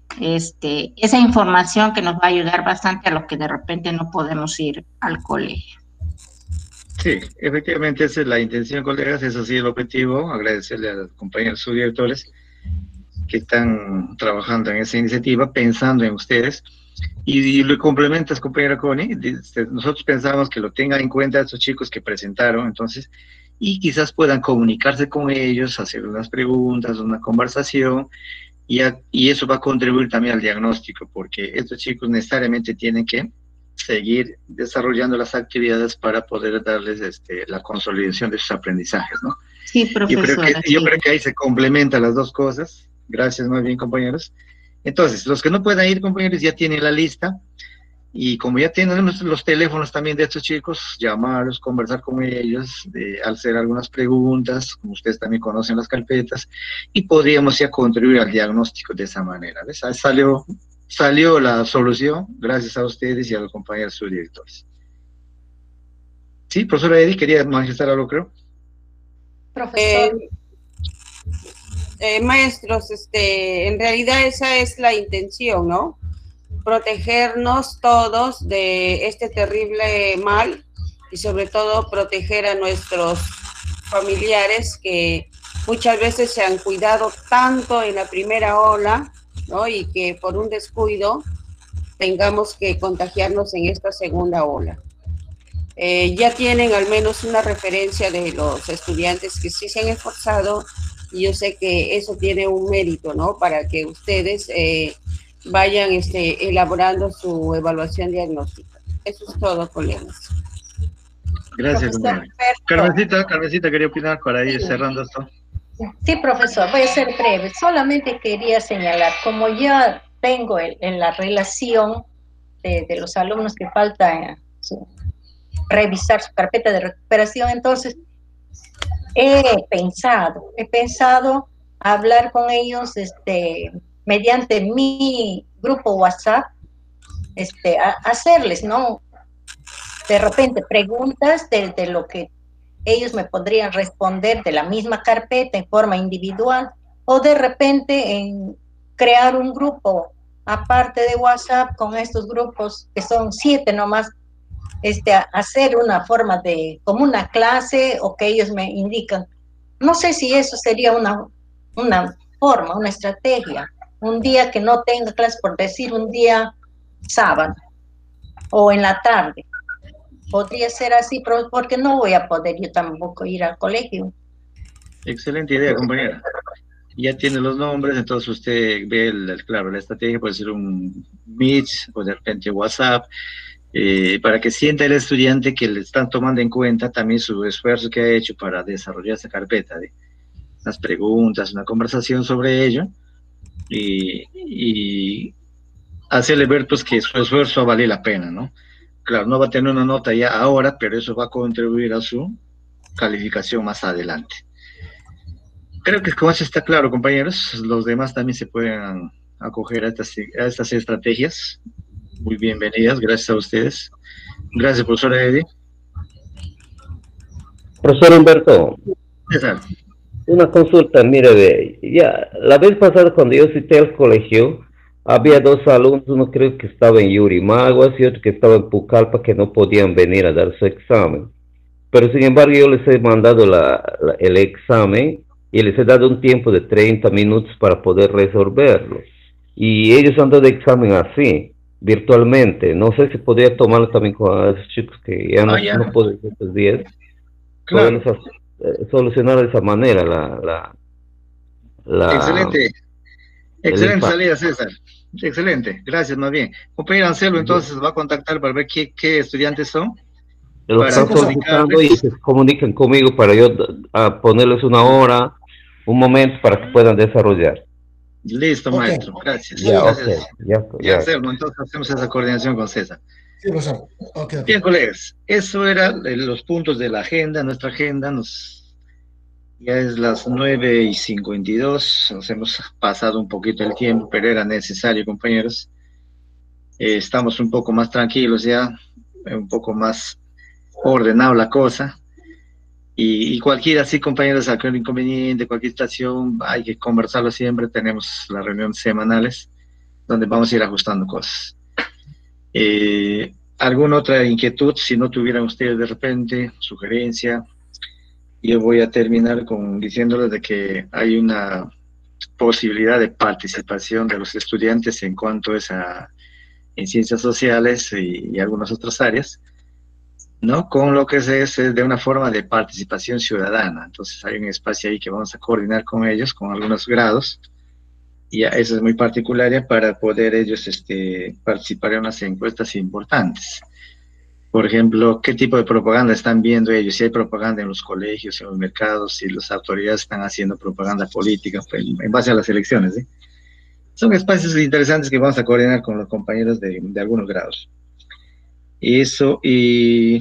esa información que nos va a ayudar bastante a los que de repente no podemos ir al colegio. Sí, efectivamente esa es la intención, colegas, eso sí es el objetivo. Agradecerle a los compañeros subdirectores que están trabajando en esa iniciativa, pensando en ustedes. Y lo complementas, compañera Connie, nosotros pensamos que lo tengan en cuenta estos chicos que presentaron, entonces, y quizás puedan comunicarse con ellos, hacer unas preguntas, una conversación, y eso va a contribuir también al diagnóstico, porque estos chicos necesariamente tienen que seguir desarrollando las actividades para poder darles la consolidación de sus aprendizajes, ¿no? Sí, profesora. Yo creo que ahí se complementan las dos cosas. Gracias, muy bien, compañeros. Entonces, los que no puedan ir, compañeros, ya tienen la lista, y como ya tienen los teléfonos también de estos chicos, llamarlos, conversar con ellos, hacer algunas preguntas, como ustedes también conocen las carpetas, y podríamos ya contribuir al diagnóstico de esa manera. ¿Ves? Salió la solución gracias a ustedes y a los compañeros subdirectores. Sí, profesora Edith, quería manifestar algo, creo. Profesor. Maestros, en realidad esa es la intención, ¿no? Protegernos todos de este terrible mal y sobre todo proteger a nuestros familiares que muchas veces se han cuidado tanto en la primera ola, ¿no? Y que por un descuido tengamos que contagiarnos en esta segunda ola. Ya tienen al menos una referencia de los estudiantes que sí se han esforzado, y yo sé que eso tiene un mérito, ¿no? Para que ustedes vayan elaborando su evaluación diagnóstica. Eso es todo, colegas. Gracias, compañera. Carmencita quería opinar para ir cerrando esto. Sí, profesor, voy a ser breve. Solamente quería señalar, como ya tengo en la relación de los alumnos que falta revisar su carpeta de recuperación, entonces he pensado hablar con ellos mediante mi grupo WhatsApp, hacerles, ¿no? De repente preguntas de lo que ellos me podrían responder de la misma carpeta en forma individual, o de repente crear un grupo aparte de WhatsApp con estos grupos que son 7 nomás, hacer una forma como una clase, o que ellos me indican. No sé si eso sería una forma, una estrategia. Un día que no tenga clase, por decir un día sábado o en la tarde. Podría ser así, porque no voy a poder yo tampoco ir al colegio. Excelente idea, compañera. Ya tiene los nombres, entonces usted ve, claro, la estrategia puede ser un Meet o de repente WhatsApp, para que sienta el estudiante que le están tomando en cuenta también su esfuerzo que ha hecho para desarrollar esa carpeta de unas preguntas, una conversación sobre ello, y hacerle ver pues que su esfuerzo vale la pena, ¿no? Claro, no va a tener una nota ya ahora, pero eso va a contribuir a su calificación más adelante. Creo que con eso está claro, compañeros. Los demás también se pueden acoger a estas estrategias. Muy bienvenidas, gracias a ustedes. Gracias, profesora Eddie. Profesor Humberto, César. una consulta, mire, ya la vez pasada cuando yo cité al colegio, había dos alumnos, uno creo que estaba en Yurimaguas y otro que estaba en Pucallpa, que no podían venir a dar su examen. Pero sin embargo yo les he mandado el examen y les he dado un tiempo de 30 minutos para poder resolverlo. Y ellos han dado examen así, virtualmente. No sé si podría tomarlo también con esos chicos que ya no pueden estos días. Claro. Solucionar de esa manera Excelente. Excelente impacto. salida, César. Excelente. Gracias, más bien. Compañero Anselmo, entonces va a contactar para ver qué estudiantes son. Lo están solicitando y se comunican conmigo para yo ponerles una hora, un momento para que puedan desarrollar. Listo, Ok. maestro. Gracias. Ya, Gracias. ya. Anselmo, entonces hacemos esa coordinación con César. Sí, profesor. Ok. Bien, colegas, eso eran los puntos de la agenda, nuestra agenda. Ya es las 9:52, nos hemos pasado un poquito el tiempo, pero era necesario, compañeros. Estamos un poco más tranquilos ya, un poco más ordenado la cosa. Y cualquier así, compañeros, cualquier inconveniente, cualquier situación, hay que conversarlo siempre. Tenemos las reuniones semanales donde vamos a ir ajustando cosas. ¿Alguna otra inquietud? Si no tuvieran ustedes de repente, sugerencia, yo voy a terminar diciéndoles de que hay una posibilidad de participación de los estudiantes en cuanto es en ciencias sociales y algunas otras áreas, ¿no? Con lo que es de una forma de participación ciudadana. Entonces hay un espacio ahí que vamos a coordinar con ellos, con algunos grados, y eso es muy particular para poder ellos participar en unas encuestas importantes. Por ejemplo, ¿qué tipo de propaganda están viendo ellos? Si hay propaganda en los colegios, en los mercados, si las autoridades están haciendo propaganda política en base a las elecciones, ¿eh? Son espacios interesantes que vamos a coordinar con los compañeros de algunos grados. Eso, y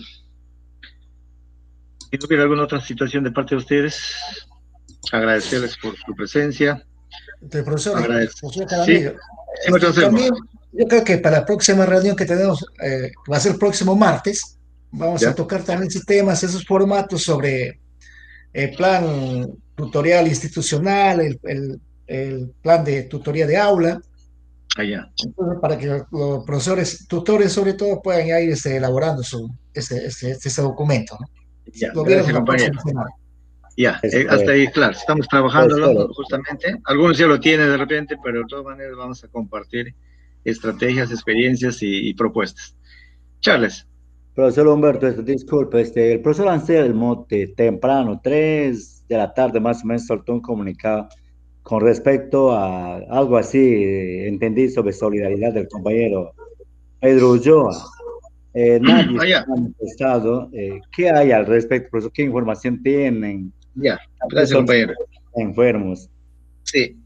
si no hubiera alguna otra situación de parte de ustedes, agradecerles por su presencia. Profesor, Sí, Caramillo, también yo creo que para la próxima reunión que tenemos, va a ser el próximo martes, vamos a tocar también esos temas, esos formatos sobre el plan tutorial institucional, el plan de tutoría de aula. Entonces, para que los profesores, tutores sobre todo, puedan ya ir elaborando ese documento, ¿no? Ya, Lo vieron gracias, la compañero. próxima semana. Ya, hasta ahí, claro, estamos trabajándolo justamente. Algunos ya lo tienen de repente, pero de todas maneras vamos a compartir estrategias, experiencias y propuestas. Charles. Profesor Humberto, disculpe, el profesor Anselmo temprano, 3 de la tarde más o menos, soltó un comunicado con respecto a algo así, entendí, sobre solidaridad del compañero Pedro Ulloa. Nadie ha manifestado. ¿Qué hay al respecto, profesor? ¿Qué información tienen? Ya, gracias, compañero. Enfermos. Sí,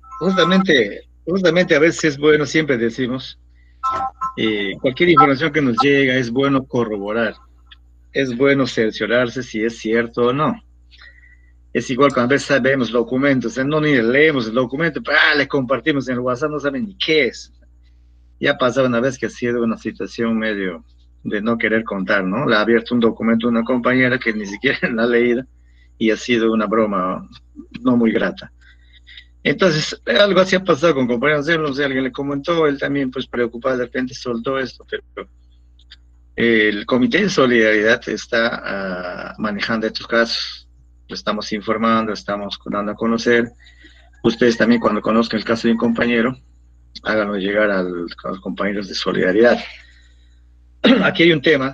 justamente a veces es bueno, siempre decimos, cualquier información que nos llega es bueno corroborar, es bueno cerciorarse si es cierto o no. Es igual cuando a veces vemos documentos, no ni leemos el documento, pero le compartimos en el WhatsApp, no saben ni qué es. Ya pasaba una vez que ha sido una situación medio de no querer contar, ¿no? Le ha abierto un documento a una compañera que ni siquiera la ha leído y ha sido una broma no muy grata. Entonces, algo así ha pasado con compañeros, no sé, alguien le comentó, él también pues preocupado de repente soltó esto, pero el Comité de Solidaridad está manejando estos casos, lo estamos informando, estamos dando a conocer. Ustedes también cuando conozcan el caso de un compañero, háganlo llegar a los compañeros de Solidaridad. Aquí hay un tema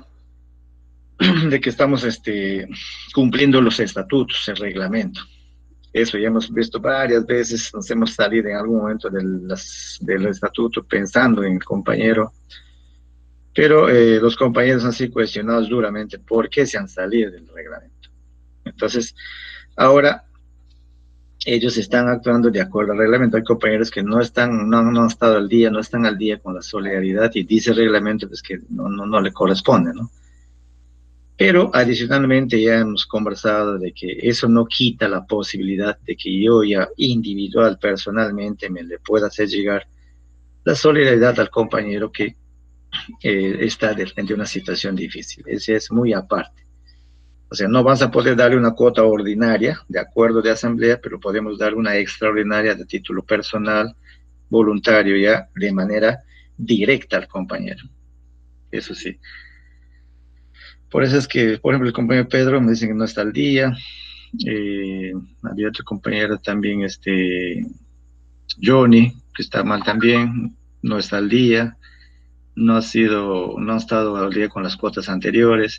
de que estamos cumpliendo los estatutos, el reglamento. Eso ya hemos visto varias veces, nos hemos salido en algún momento del estatuto pensando en el compañero, pero los compañeros han sido cuestionados duramente por qué se han salido del reglamento. Entonces, ahora ellos están actuando de acuerdo al reglamento. Hay compañeros que no han estado al día, no están al día con la solidaridad y dice el reglamento pues que no le corresponde, ¿no? Pero adicionalmente ya hemos conversado de que eso no quita la posibilidad de que yo ya individual, personalmente, me le pueda hacer llegar la solidaridad al compañero que está frente a una situación difícil. Ese es muy aparte. O sea, no vas a poder darle una cuota ordinaria de acuerdo de asamblea, pero podemos dar una extraordinaria de título personal, voluntario ya, de manera directa al compañero. Eso sí. Por eso es que, por ejemplo, el compañero Pedro me dice que no está al día. Había otro compañero también, Johnny, que está mal también, no está al día. No ha estado al día con las cuotas anteriores.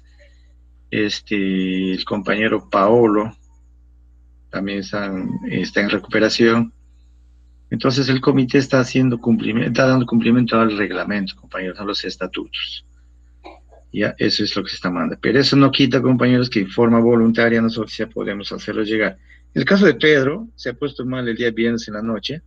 El compañero Paolo también está en recuperación. Entonces el comité está dando cumplimiento al reglamento, compañeros, a los estatutos. Ya, eso es lo que se está mandando. Pero eso no quita, compañeros, que en forma voluntaria nosotros ya podemos hacerlo llegar. El caso de Pedro se ha puesto mal el día viernes en la noche.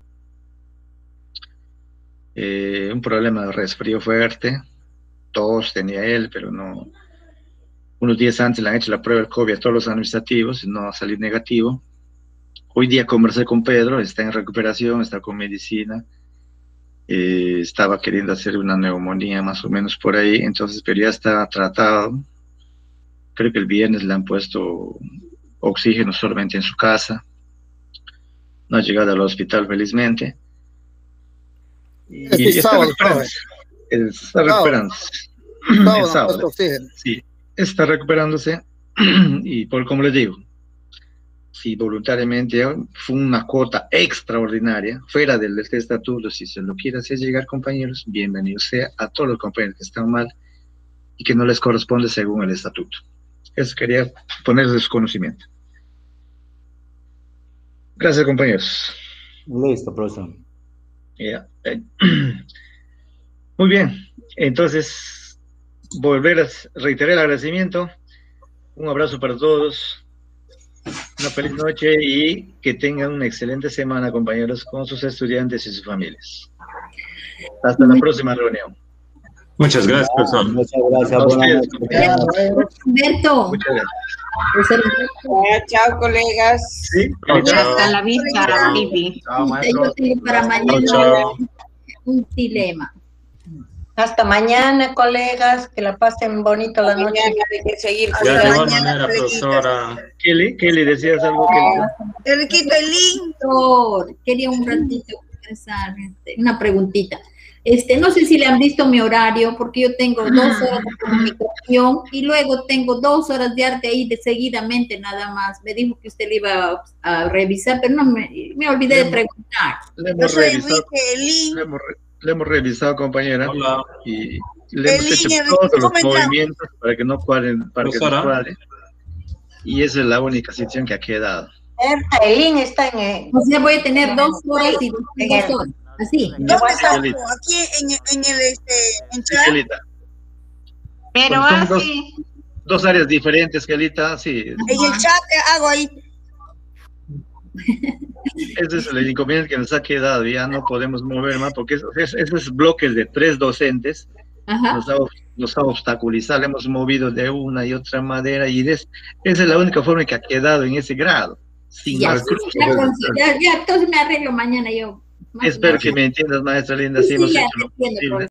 Un problema de resfrío fuerte. Tos tenía él, pero no. Unos días antes le han hecho la prueba del COVID a todos los administrativos, no ha salido negativo. Hoy día conversé con Pedro, está en recuperación, está con medicina. Estaba queriendo hacer una neumonía más o menos por ahí, entonces, pero ya está tratado. Creo que el viernes le han puesto oxígeno solamente en su casa. No ha llegado al hospital, felizmente. Y está recuperándose. Sí, está recuperándose. Y como les digo, si voluntariamente fue una cuota extraordinaria, fuera del estatuto, si se lo quiere hacer llegar, compañeros, bienvenido sea a todos los compañeros que están mal y que no les corresponde según el estatuto. Eso quería ponerles de su conocimiento. Gracias, compañeros. Listo, profesor. Muy bien, entonces, volver a reiterar el agradecimiento. Un abrazo para todos. Una feliz noche y que tengan una excelente semana, compañeros, con sus estudiantes y sus familias. Hasta la próxima reunión. Muchas gracias, profesor. Muchas gracias. Humberto. Muchas gracias. Chao, colegas. Sí, Hasta la vista, Vivi. Yo tengo para mañana un dilema. Hasta mañana, colegas, que la pasen bonito la noche. Hay que seguir. Ya de igual manera, profesora. Kelly, ¿decías algo? Enriquito, el link. Quería un ratito expresar una preguntita. No sé si le han visto mi horario, porque yo tengo 2 horas de comunicación y luego tengo 2 horas de arte ahí seguidamente nada más. Me dijo que usted le iba a revisar, pero no me olvidé de preguntar. Le hemos revisado, compañera. Hola. Y le hemos hecho todos los movimientos para que no cuadren, para que no cuadre. Y esa es la única sección que ha quedado. El link está en o sea, voy a tener 2 horas y 2 horas. Así. ¿Dónde está? Aquí en chat. Pero son así. Dos áreas diferentes, Kelita, sí. En el chat hago ahí. Ese es el inconveniente que nos ha quedado, ya no podemos mover más, porque esos bloques de 3 docentes nos ha obstaculizado, hemos movido de una y otra manera, y esa es la única forma que ha quedado en ese grado, sin más cruces. Ya, entonces me arreglo mañana yo. Espero que me entiendas, maestra linda, sí hemos hecho lo posible.